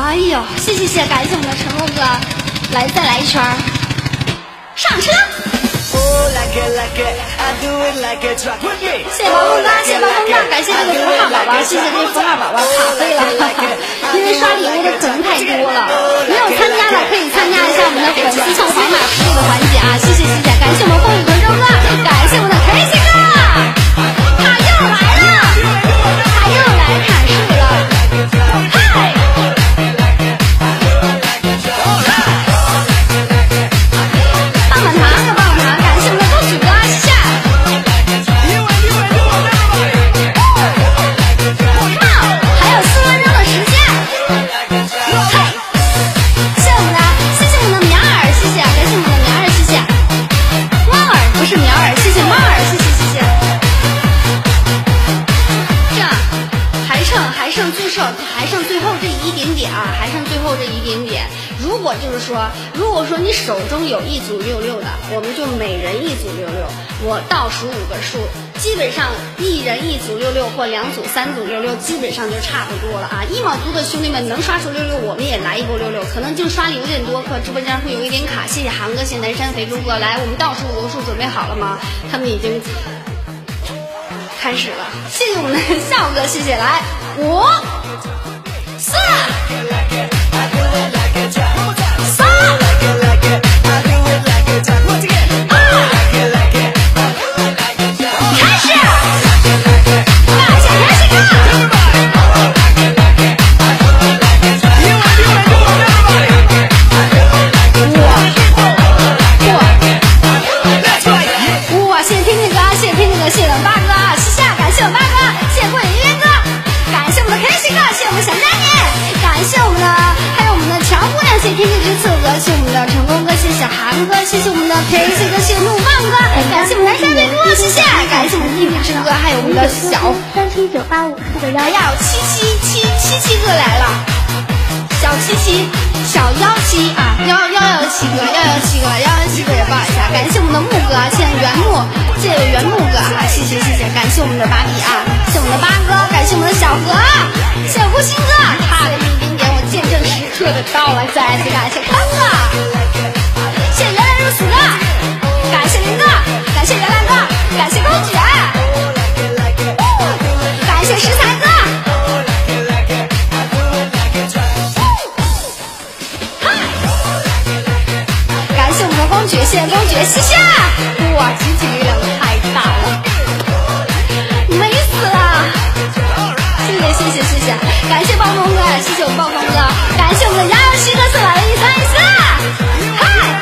哎呦，谢谢谢，感谢我们的陈梦哥，来再来一圈，上车。谢谢王梦哥，谢谢王梦哥，感谢这个符号宝宝，谢谢这个符号宝宝卡费了，因为刷礼物的可能太多了，没有参加的可以参加一下我们的粉丝送黄马服务的环节啊！谢谢谢谢，感谢我们风雨同舟哥，感谢我们的开心哥，他又来了，他又来砍树了，嗨！棒棒糖和棒棒糖，感谢我们的公主哥，谢谢。还有四分钟的时间，嘿，谢谢我们的，谢谢我们的苗儿，谢谢，感谢我们的苗儿，谢谢。猫儿不是苗儿，谢谢猫儿，谢谢谢谢。这样还剩还剩最少还剩最后这一点点啊，还剩最后这一点点。如果就是说，如果说你手中有一组六六的，我们就每人一组六六，我倒数五个数，基本上一人一组六六或两组三组六六，基本上就差不多了啊！一毛族的兄弟们能刷出六六，我们也来一波六六，可能就刷的有点多，可直播间会有一点卡。谢谢韩哥，谢谢南山肥猪哥，来，我们倒数五个数，准备好了吗？他们已经开始了。谢谢我们的笑哥，谢谢，来五四。三二开始，感谢开始哥。哇哇！谢谢听听哥，谢谢听听哥，谢谢我们八哥，谢谢，感谢我们八哥，谢谢过瘾音乐哥，感谢我们的开心哥，谢谢我们小佳妮，感谢我们的还有我们的乔姑娘，谢谢天天之刺哥，谢谢我们的成功哥，谢谢韩哥，谢谢我们的裴西哥，谢谢怒放哥，感谢我们南山北哥，谢谢，感谢我们天天之哥，还有我们的小三七九八五四个幺， 哎呀，七七七七七哥来了，小七七小幺七啊，幺幺幺七哥，幺幺七哥，幺幺七哥也报一下，感谢我们的木哥，谢谢原木，谢谢原木哥啊，谢谢谢谢，感谢我们的芭比啊，谢谢我们的八哥，感谢我们的小何，谢谢吴鑫哥，差了一丁点，我见证时刻的到了，再次感谢康哥，谢谢原来如此哥，感谢林哥，感谢原来哥，感谢公举，感谢食材哥。感谢我们的公爵，谢谢公爵，谢谢！哇，集体力量太大了，美死了！谢谢谢谢谢谢，感谢暴风哥，谢谢我们暴风哥，感谢我们的幺幺七哥送来的一三一四，嗨！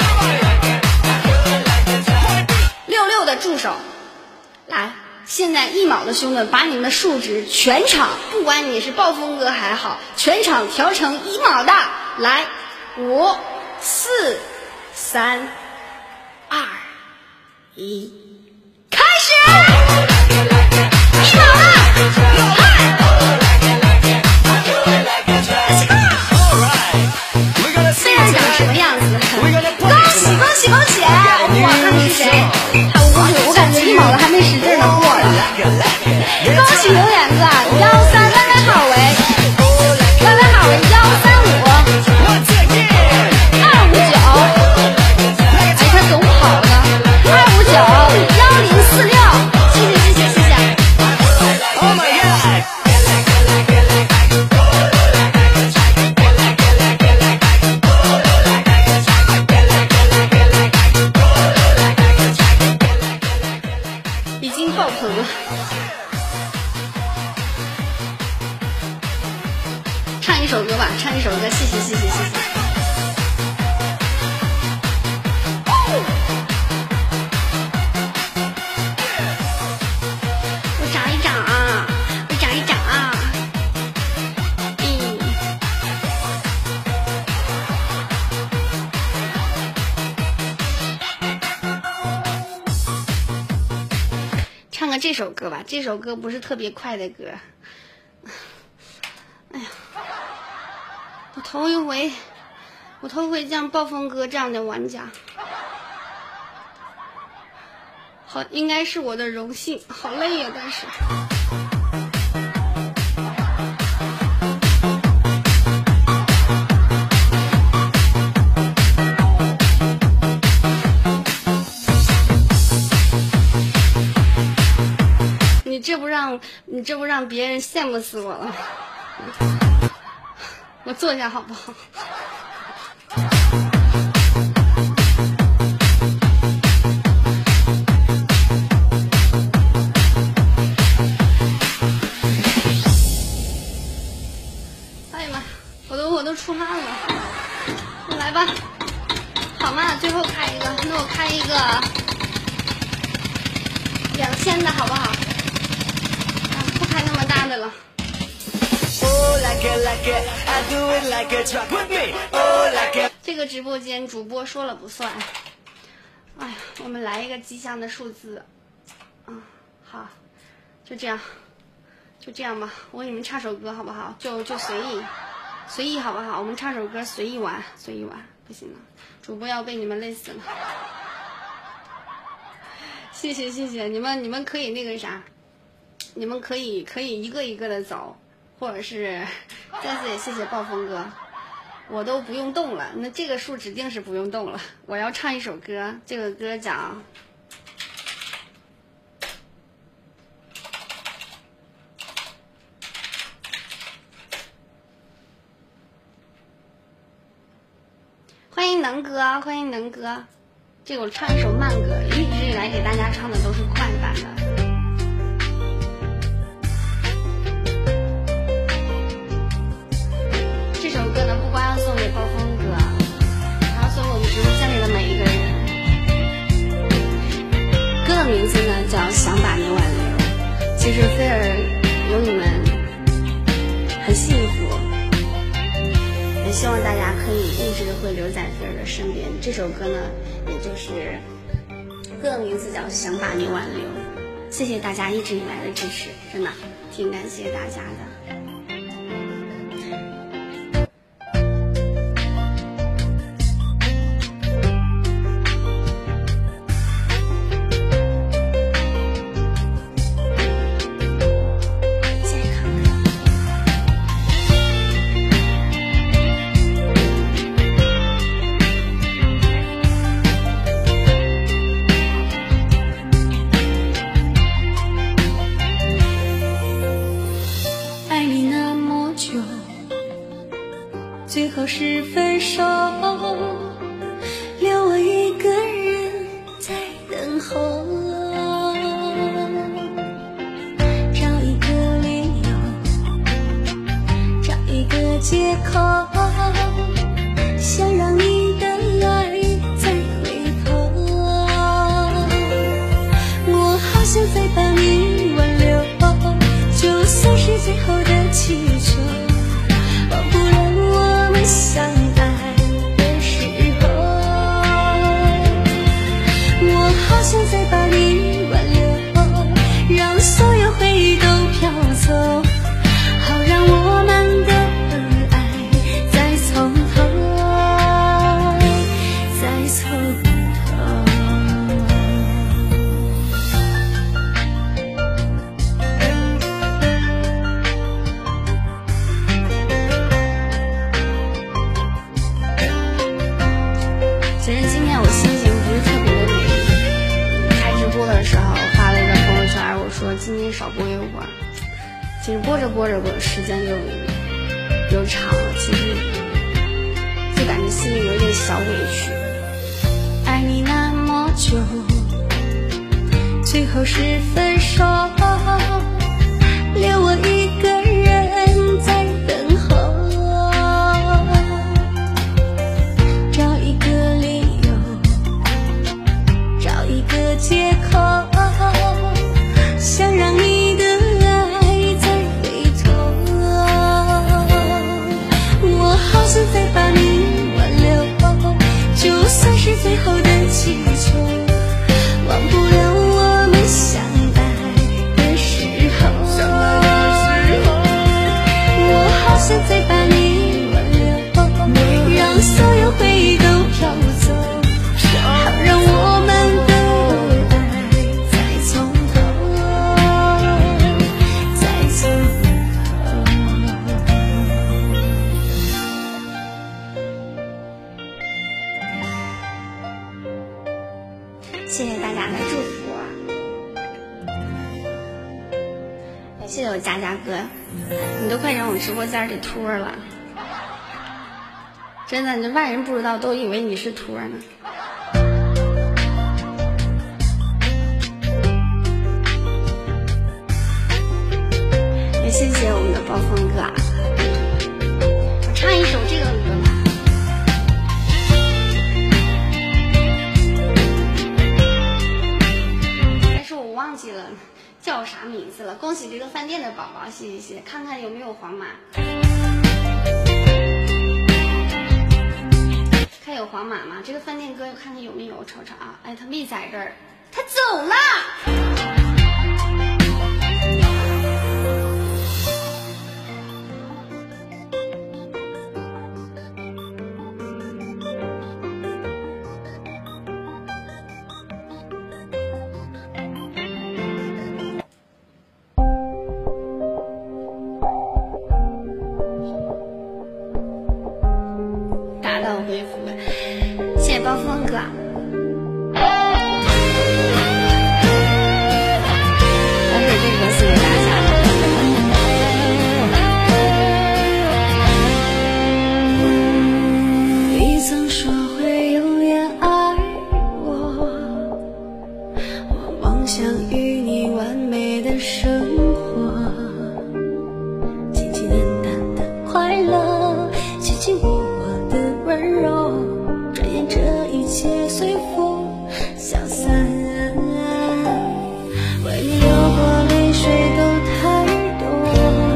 六六的助手，来，现在一毛的兄弟们，把你们的数值全场，不管你是暴风哥还好，全场调成一毛的，来，五四。三二一，开始！一毛了，嗨！虽然长什么样子，恭喜恭喜恭喜！哇，他是谁？他五五，我感觉一毛的还没使劲的过了。恭喜有两个幺三，微微好为，微微好为幺三五，二五九。总跑呢，二五九幺零四六，谢谢谢谢谢谢。Oh my god！ 已经爆棚了。唱一首歌吧，唱一首歌，谢谢谢谢谢谢。这首歌吧，这首歌不是特别快的歌。哎呀，我头一回，我头一回像暴风哥这样的玩家，好，应该是我的荣幸。好累呀，但是。 你这不让别人羡慕死我了？我坐下好不好？哎呀妈，我都我都出汗了。来吧，好嘛，最后开一个，那我开一个两千的好不好？啊，不开那么大的了。这个直播间主播说了不算。哎呀，我们来一个吉祥的数字。嗯，好，就这样，就这样吧。我给你们唱首歌好不好？就就随意，随意好不好？我们唱首歌，随意玩，随意玩。不行了，主播要被你们累死了。谢谢谢谢你们，你们可以那个啥，你们可以可以一个一个的走。或者是再次也谢谢暴风哥，我都不用动了，那这个数指定是不用动了。我要唱一首歌，这个歌讲欢迎能哥，欢迎能哥。这个我唱一首慢歌，一直以来给大家唱的都是快版的。这首歌呢，不光要送给暴风哥，还要送给我们直播间里的每一个人。歌的名字呢叫《想把你挽留》。其实菲儿有你们很幸福，也希望大家可以一直会留在菲儿的身边。这首歌呢，也就是歌的名字叫《想把你挽留》。谢谢大家一直以来的支持，真的挺感谢大家的。 最后是分手，留我一个人在等候，找一个理由，找一个借口，想让你的爱再回头。我好想再把你挽留，就算是最后的祈求，忘不了我们相爱的时候。我好想再把你挽留，让所有回忆都飘走，好让我们的爱再从头，再从头。 其实今天我心情不是特别的美，开直播的时候发了一个朋友圈，我说今天少播一会儿。其实播着播着播时间就就长了，其实就感觉心里有点小委屈。 爱你那么久，最后是分手，留我一个人在等候，找一个理由，找一个借口，想让你的爱再回头。我好想再把你挽留，就算是最后的祈求，忘不了我们相爱佳佳哥，你都快让我直播间给托了，真的，你外人不知道都以为你是托呢。也谢谢我们的暴风哥啊！我唱一首这个歌吧。忘记了叫啥名字了，恭喜这个饭店的宝宝，谢谢谢谢，看看有没有黄马，看有黄马吗？这个饭店哥看看有没有，瞅瞅啊，哎，他没在这儿，他走了。回复，谢谢暴风哥。但是这个送给大家。 你曾说会永远爱我，我妄想与你完美的生活，简简单单的快乐，紧紧握握的温柔，转眼这一切随风消散。为你流过泪水都太多，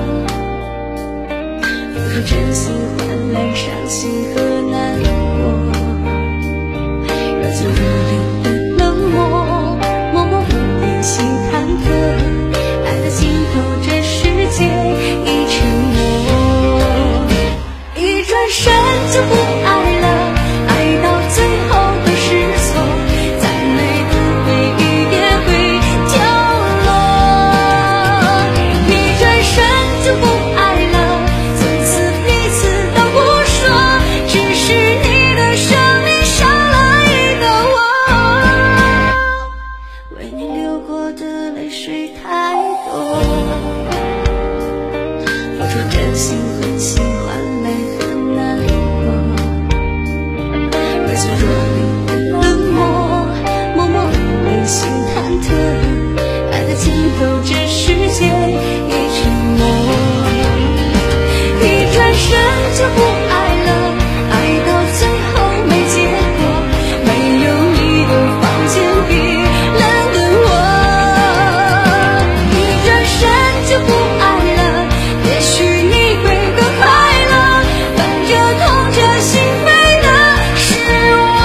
付出真心换来伤心和难过，热情如冰的冷漠，默默无言心忐忑，爱的尽头这世界已沉默，一转身就不爱了，爱到最后的失措，再美的回忆也会掉落，一转身就不爱了，从此彼此都不说，只是你的生命少了一个我，为你流过的泪水太多，付出真心换心换来很难过，热情若冰的冷漠，默默无闻心忐忑，爱的尽头这世界已沉默，一转身就不爱了，爱到最后没结果，没有你的房间比冷的我，一转身就不爱了，也许你会更快乐，反正痛着心扉的是我。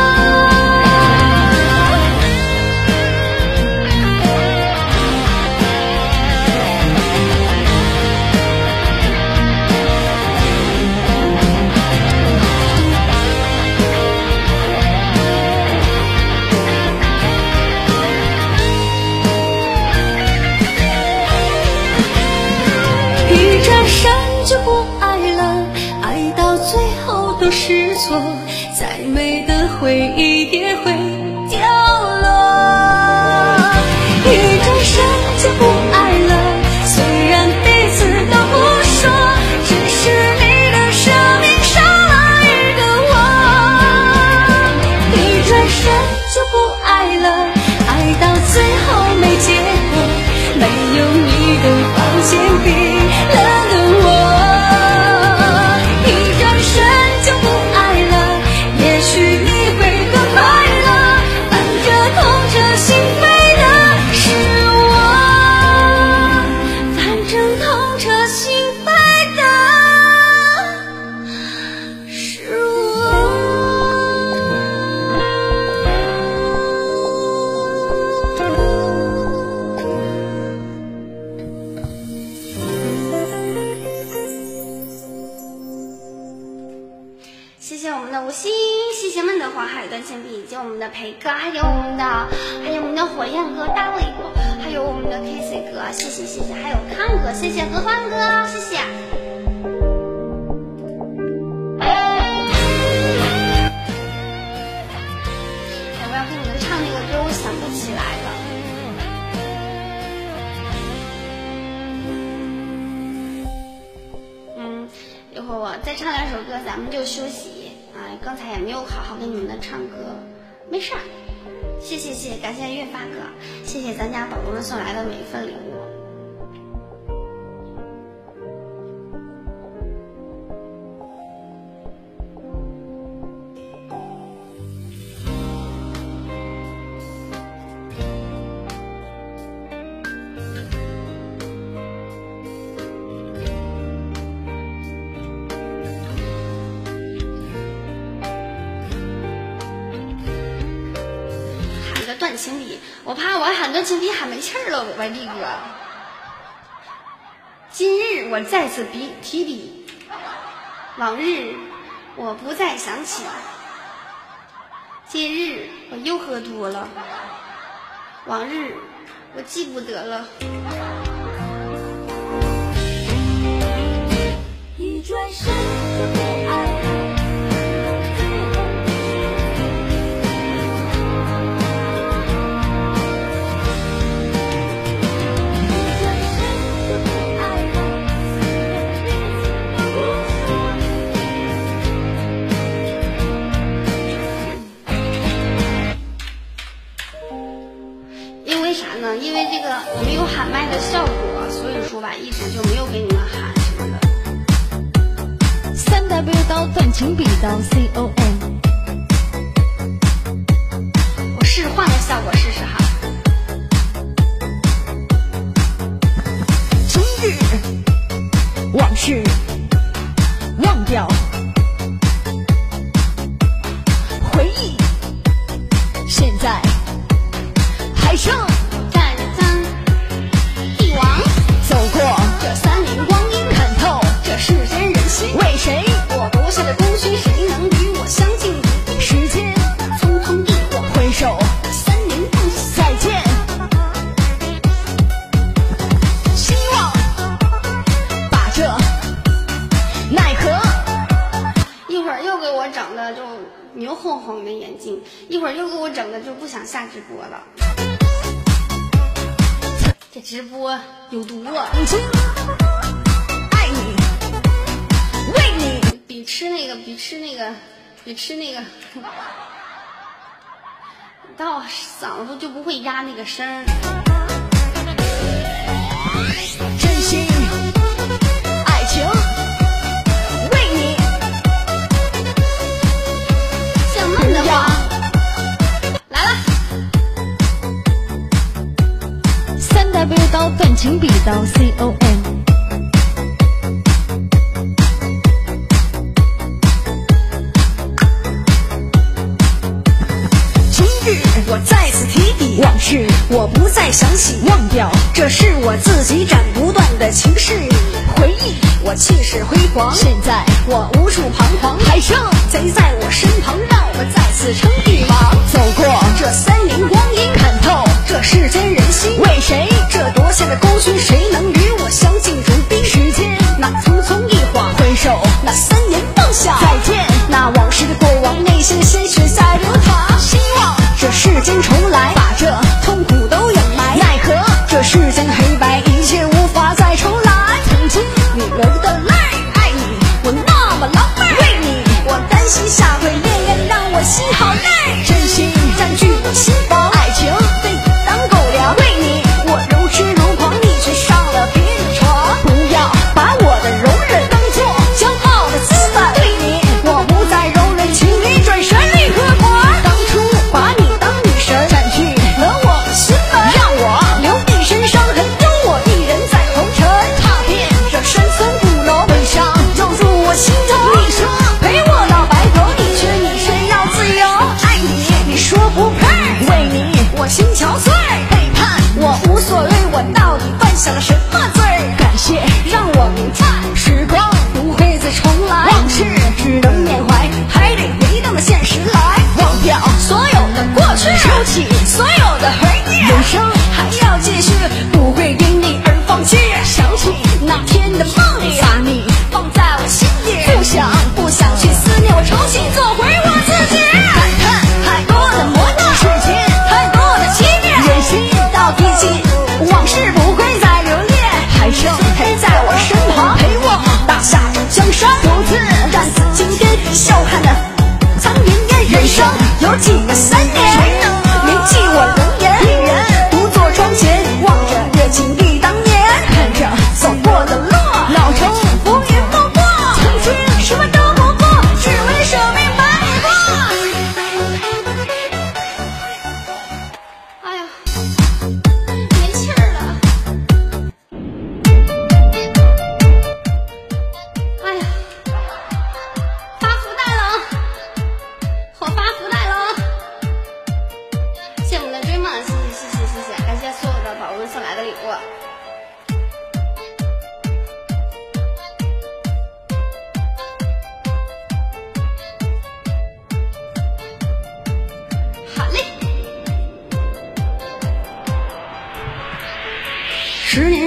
一转身就不爱了，爱到最后都是错，再美的回忆也会掉落，一转身就不爱了，虽然彼此都不说，只是你的生命少了一个我，一转身就不爱了，爱到最后没结果，没有你的房间比冷的我，一转身就不爱了，也许你会更快乐，反正痛着心扉的是我，反正痛着心扉的是我。 谢谢我们的无心，谢谢们的黄海的金币，以及我们的培哥，还有我们的，还有我们的火焰哥、大磊哥，还有我们的 K C 哥，谢谢谢谢，还有康哥，谢谢何欢哥，谢谢。要不要跟你们唱那个歌？我想不起来了。 会我再唱两首歌，咱们就休息。哎，刚才也没有好好给你们的唱歌，没事儿。谢谢谢谢，感谢韵发哥，谢谢咱家宝宝们送来的每一份礼物。断情笔，我怕我喊断情笔喊没气儿了，我力哥。今日我再次笔提笔，往日我不再想起。今日我又喝多了，往日我记不得了。 一转身就不爱了。 因为这个没有喊麦的效果，所以说吧，一直就没有给你们喊什么的。 三 W 到断情笔到 C O M， 我试换个效果试试哈。 今日往事忘掉，回忆现在还剩。走过这三年光阴， 看透这世间人心。 为谁我夺下的功勋，谁能与我相竞比？ 时间匆匆一晃， 回首三年放下， 再见。希望把这奈何。 一会儿又给我整的就牛哄哄的眼睛，一会儿又给我整的就不想下直播了。这直播有毒啊！ 爱你，为你， 比吃那个，比吃那个，比吃那个，到嗓子就不会压那个声。 真心，爱情，为你， 像闷的慌。来了。 三 W 到断情笔到 C O M， 今日我再次提笔，往事我不再想起，忘掉，这是我自己斩不断的情事。回忆我气势辉煌，现在我无处彷徨，还剩贼在我身旁，让我再次称帝王。走过这三年光阴，看透这世间人心。为谁这夺下的功勋，谁能与我相竞如宾？时间那匆匆一晃，回首那三年放下，再见那往事的过往，内心的鲜血在流淌。希望这世间重来，把这痛苦都掩埋。奈何这世间黑白，一切无法再重来。曾经你流的泪，爱你我那么狼狈，为你我担心下回恋恋，让我心好累。真心占据我心房，爱情被你当狗粮，为你我如痴如狂，你却上了别人床。不要把我的容忍当作骄傲的资本，对你我不再容忍，请你转身立刻滚。当初把你当女神，占据了我的心门，让我留一身伤痕，丢我一人在红尘，踏遍这山村古楼，悲伤就入我心头。你说陪我到白头，你却你却要自由。爱你你说不配，为你我心憔悴，背叛我无所谓，我到底犯下了什么罪？感谢让我明白，时光不会再重来，往事只能缅怀，还得回到那现实来。忘掉所有的过去，收起所有的回忆，人生还要继续，不会因你而放弃。想起那天的梦里，把你放在我心底，不想不想去思念，我重新做回我自己。感叹太多的磨难，世间太多的欺骗，人心到底尽，往事不会再留恋。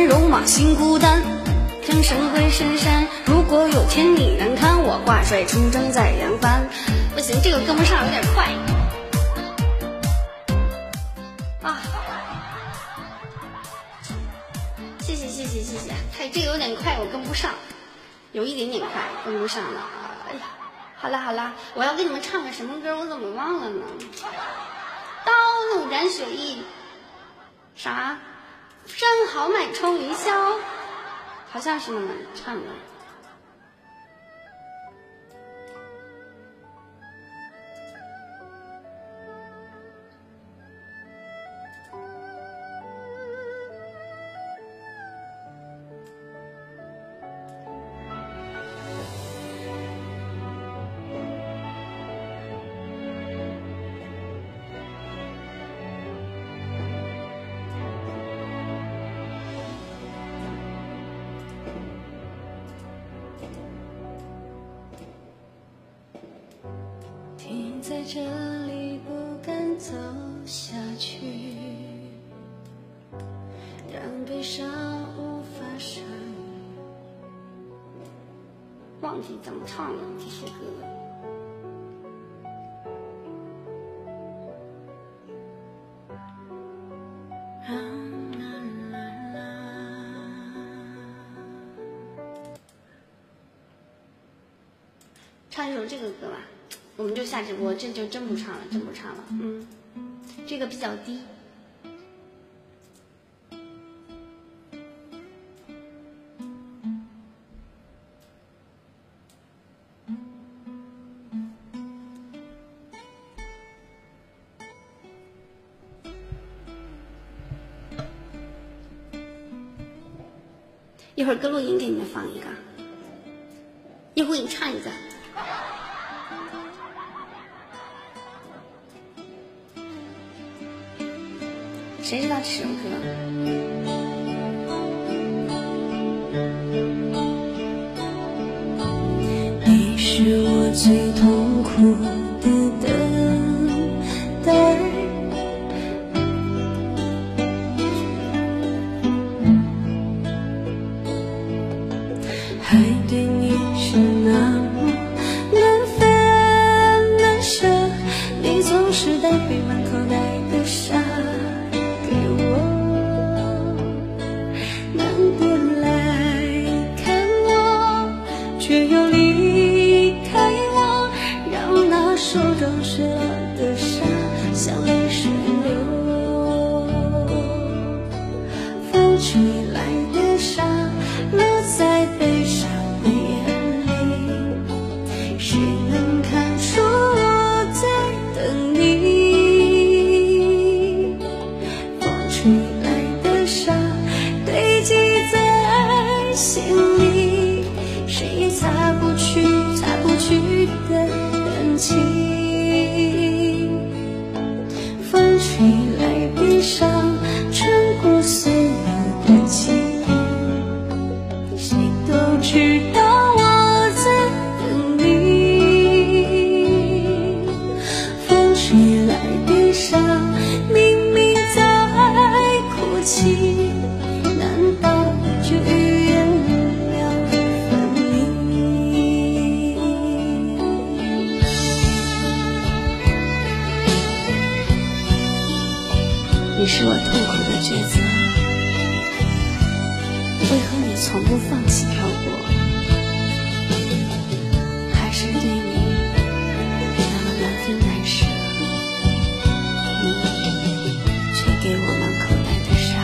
肉麻心孤单。将身归深山，如果有天你能看我挂帅出征在扬帆。不行，这个跟不上，有点快啊！谢谢谢谢谢谢，太这个有点快，我跟不上，有一点点快，跟不上了。哎呀，好啦好啦，我要给你们唱个什么歌，我怎么忘了呢？刀怒斩雪意，啥？山好买冲云霄。好像是那么唱的。 在这里不敢走下去，让悲伤无法生。 忘记怎么唱了这首歌。唱一首这个歌吧。我们就下直播，这就真不唱了，真不唱了。嗯，这个比较低。一会儿歌录音给你们放一个，一会儿你唱一个。谁知道这首歌？ 你是我最痛苦的等待，还对你是那么难分难舍，你总是带背满口袋的沙。却又离开我，让那手中湿了的沙像泪水流。风吹来的沙落在悲伤的眼里，谁能看出我在等你？风吹来的沙堆积在心里，谁也擦不去擦不去的感情。风吹来悲伤穿过岁月的记忆，谁都知道我在等你。风吹来悲伤明明在哭泣，难道就预言了分离？你是我痛苦的抉择，为何你从不放弃跳过？还是对你那么难分难舍，你却给我满口袋的沙。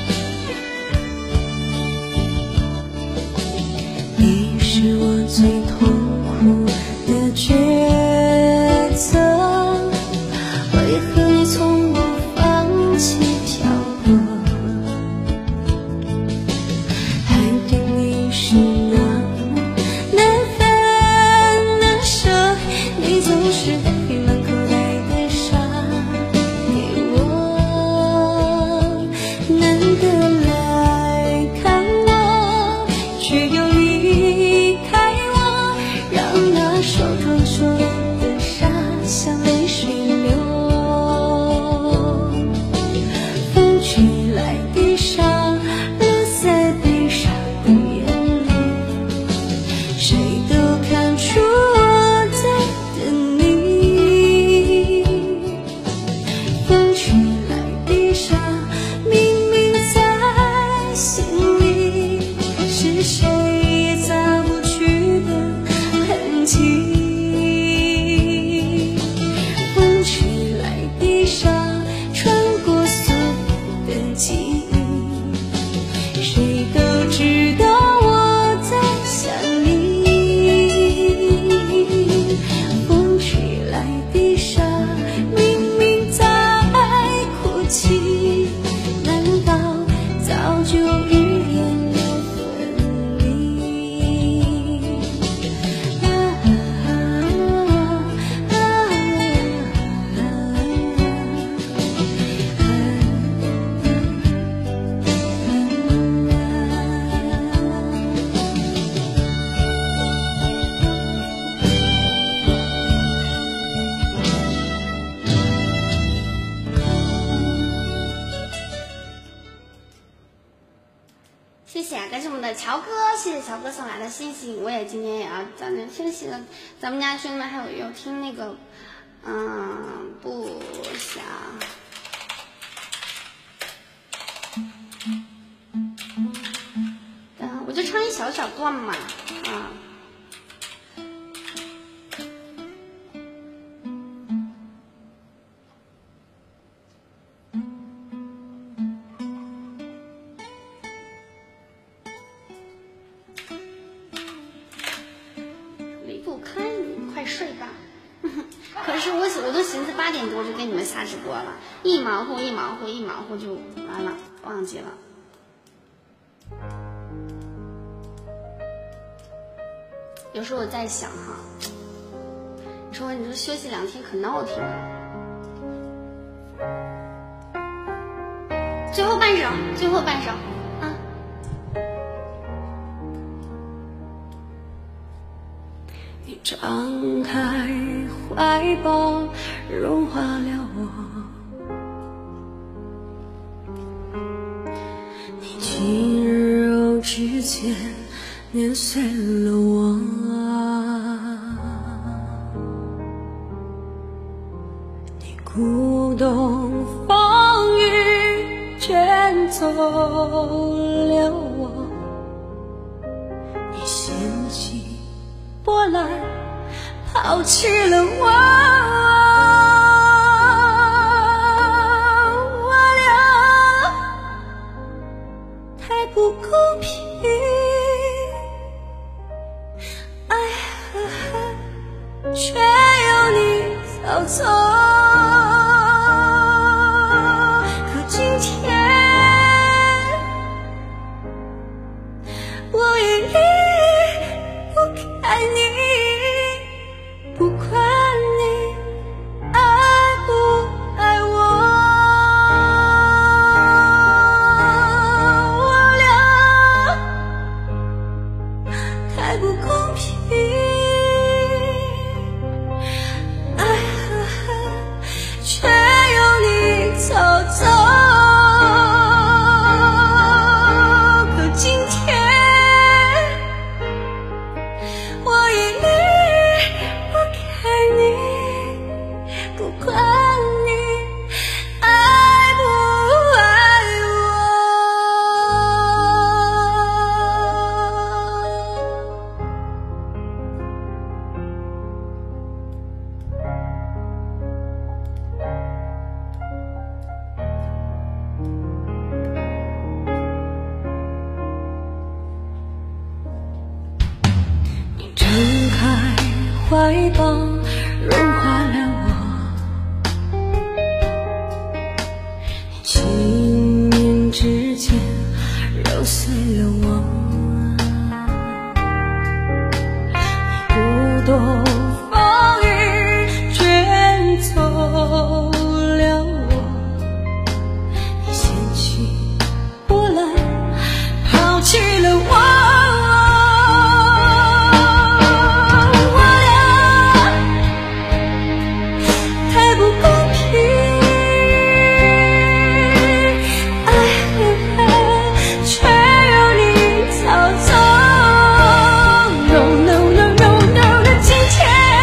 你是我最痛苦的抉择，为何你从不放弃跳过？还对你是个乔哥，谢谢乔哥送来的信息，我也今天也要讲点分析了。咱们家兄弟们还有有听那个，嗯，不想，嗯，我就唱一小小段嘛，啊。我都寻思八点多就跟你们下直播了，一忙活一忙活一忙活就完了，忘记了。有时候我在想哈，你说你说休息两天可闹挺了。最后半首，最后半首啊。 你张开怀抱，融化了我。你轻柔指尖，碾碎了我。你鼓动风雨，卷走了我。你掀起波澜，抛弃了我，我俩太不公平，爱和恨却由你操纵。可今天我已离不开你，不管你爱不爱我，我俩太不公平，爱和恨却由你操纵。可今天我已离不开你，不管你爱不爱你睁开怀抱，融化了我。你轻捻指尖，揉碎了我。你鼓动风雨，卷走了我。你掀起波澜，抛弃了我。今天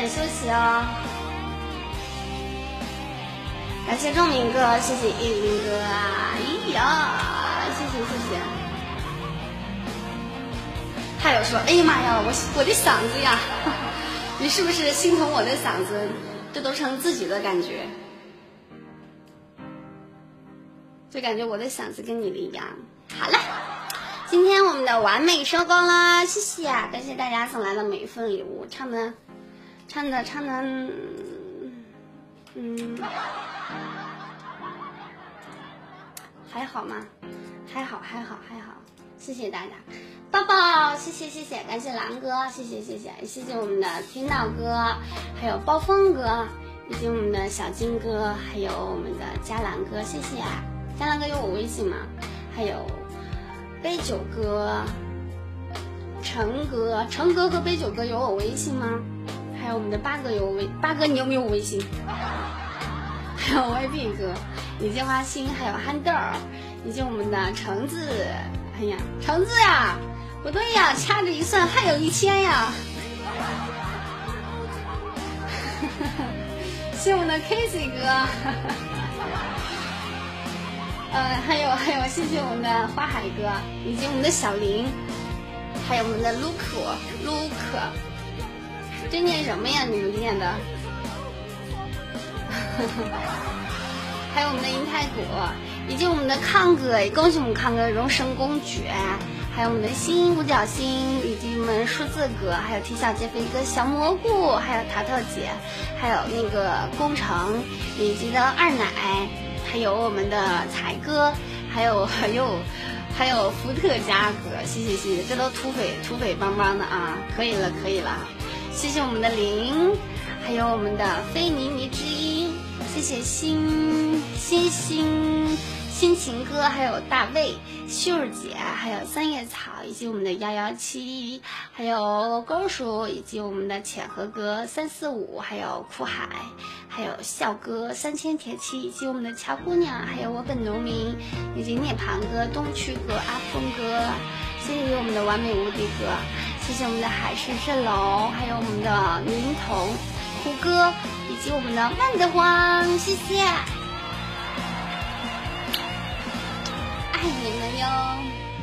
点休息哦。感谢仲明哥，谢谢叶林哥啊！哎呀，谢谢谢谢。还有说，哎呀妈呀，我我的嗓子呀，你是不是心疼我的嗓子？这都成自己的感觉，就感觉我的嗓子跟你的一样。好了，今天我们的完美收工了，谢谢，感谢大家送来的每一份礼物，唱的，唱的，唱的，嗯。还好吗？还好，还好，还好，谢谢大家，抱抱，谢谢谢谢，感谢蓝哥，谢谢谢谢，谢谢我们的天道哥，还有暴风哥，以及我们的小金哥，还有我们的嘉兰哥，谢谢啊，嘉兰哥有我微信吗？还有杯酒哥、陈哥，陈哥和杯酒哥有我微信吗？还有我们的八哥有微，八哥你有没有微信？还有 Y B 哥。以及花心，还有憨豆儿，以及我们的橙子，哎呀，橙子呀，不对呀，掐指一算还有一千呀。谢我们的 Casey 哥，呃，还有还有，谢谢我们的花海哥，以及我们的小林，还有我们的 Luke Luke， 这念什么呀？你们念的？还有我们的银泰果，以及我们的康哥，也恭喜我们康哥荣升公爵，还有我们的星五角星，以及我们数字哥，还有 T 小姐飞哥、小蘑菇，还有淘淘姐，还有那个工程，以及的二奶，还有我们的才哥，还有还有还有福特加哥，谢谢谢谢，这都土匪土匪帮帮的啊，可以了可以了，谢谢我们的林，还有我们的非靡靡之音。谢谢星星星心情哥，还有大卫秀儿姐，还有三叶草，以及我们的幺幺七，还有勾叔，以及我们的浅河哥三四五，还有苦海，还有笑哥三千铁器，以及我们的乔姑娘，还有我本农民，以及涅槃哥、东区哥、阿峰哥，谢谢我们的完美无敌哥，谢谢我们的海市蜃楼，还有我们的明童胡歌，以及我们的万德皇，谢谢，爱你们哟。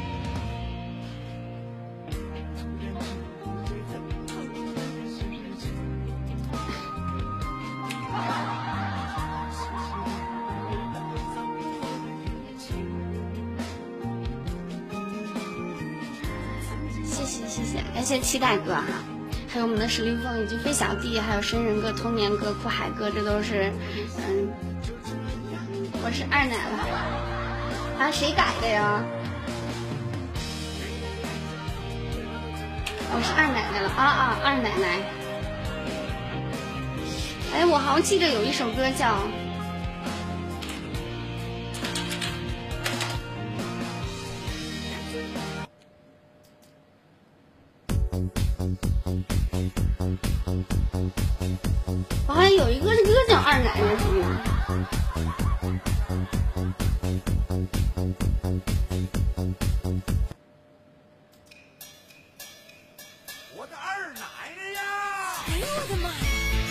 谢谢谢谢，感谢期待哥哈。还有我们的史立峰，以及飞小弟，还有神人哥、童年哥、酷海哥，这都是，嗯，我是二奶了，啊，谁改的呀？我是二奶奶了，啊啊，二奶奶。哎，我好像记得有一首歌叫。我好像有一个歌叫二奶奶什么？ 我的二奶奶呀！ 哎呦我的妈呀！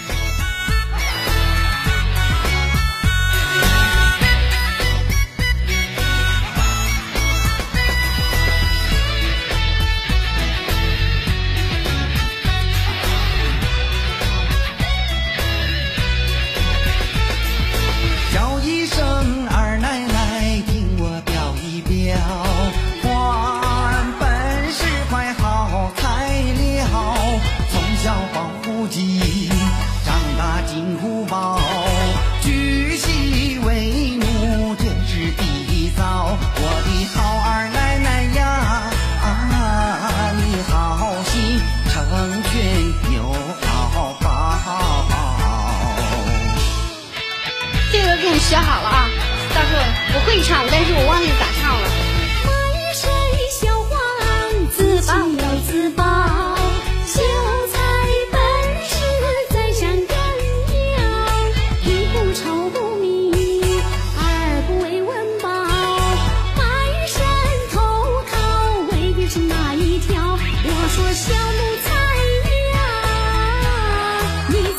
学好了啊，到时候我会唱，但是我忘记咋唱了。 满山小花自保要自保，秀才本事在山根苗，一不愁不米，二不为温饱。满山头桃未必是哪一条，我说小奴才呀，你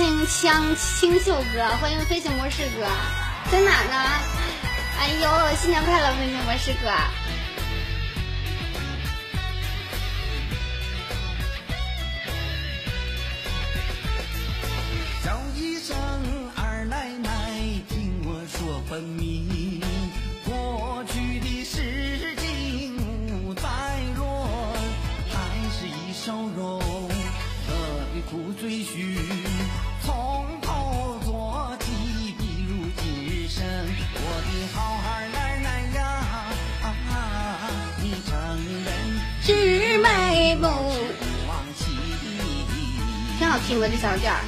迎枪清秀哥，欢迎飞行模式哥，在哪呢？哎呦，新年快乐，飞行模式哥！ 叫一声二奶奶，听我说分明，过去的事情不再论，还是一首柔和的苦追寻，从头做起，比如今生，我的好二奶奶呀，啊、你承认是美不？ 忘记， 挺好听的这小调儿。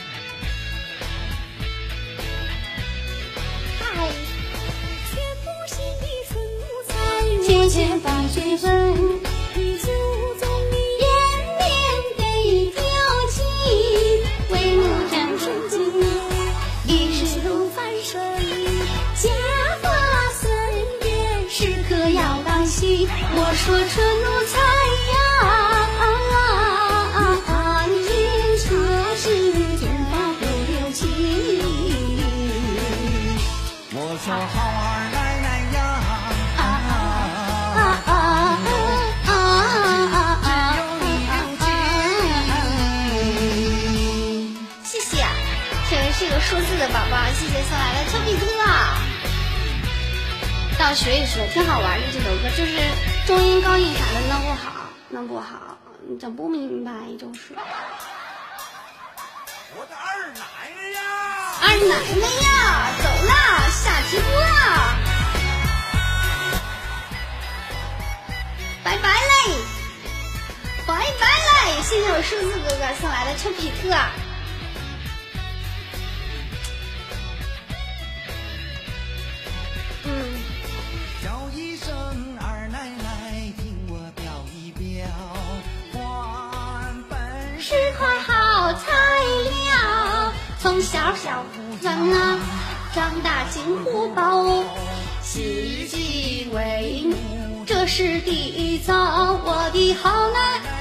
千千把追分，你祖宗你延绵得标记，为我战胜经一世如翻身，家法三月时刻要当心。我说春奴才呀，安君察事，卷发不留情。 我说好二奶奶呀。 是个数字的宝宝，谢谢送来的丘比特。让我学一学，挺好玩的这首歌，就是中音高音啥的弄不好，弄不好，你整不明白就是。 我的二奶奶呀！ 二奶奶呀，走啦，下直播啦，拜拜嘞，拜拜嘞！谢谢我数字哥哥送来的丘比特。嗯， 叫一声二奶奶，听我表一表，还本是块好材料，从小小人啊，长大进虎豹，喜极为母，这是第一遭，我的好男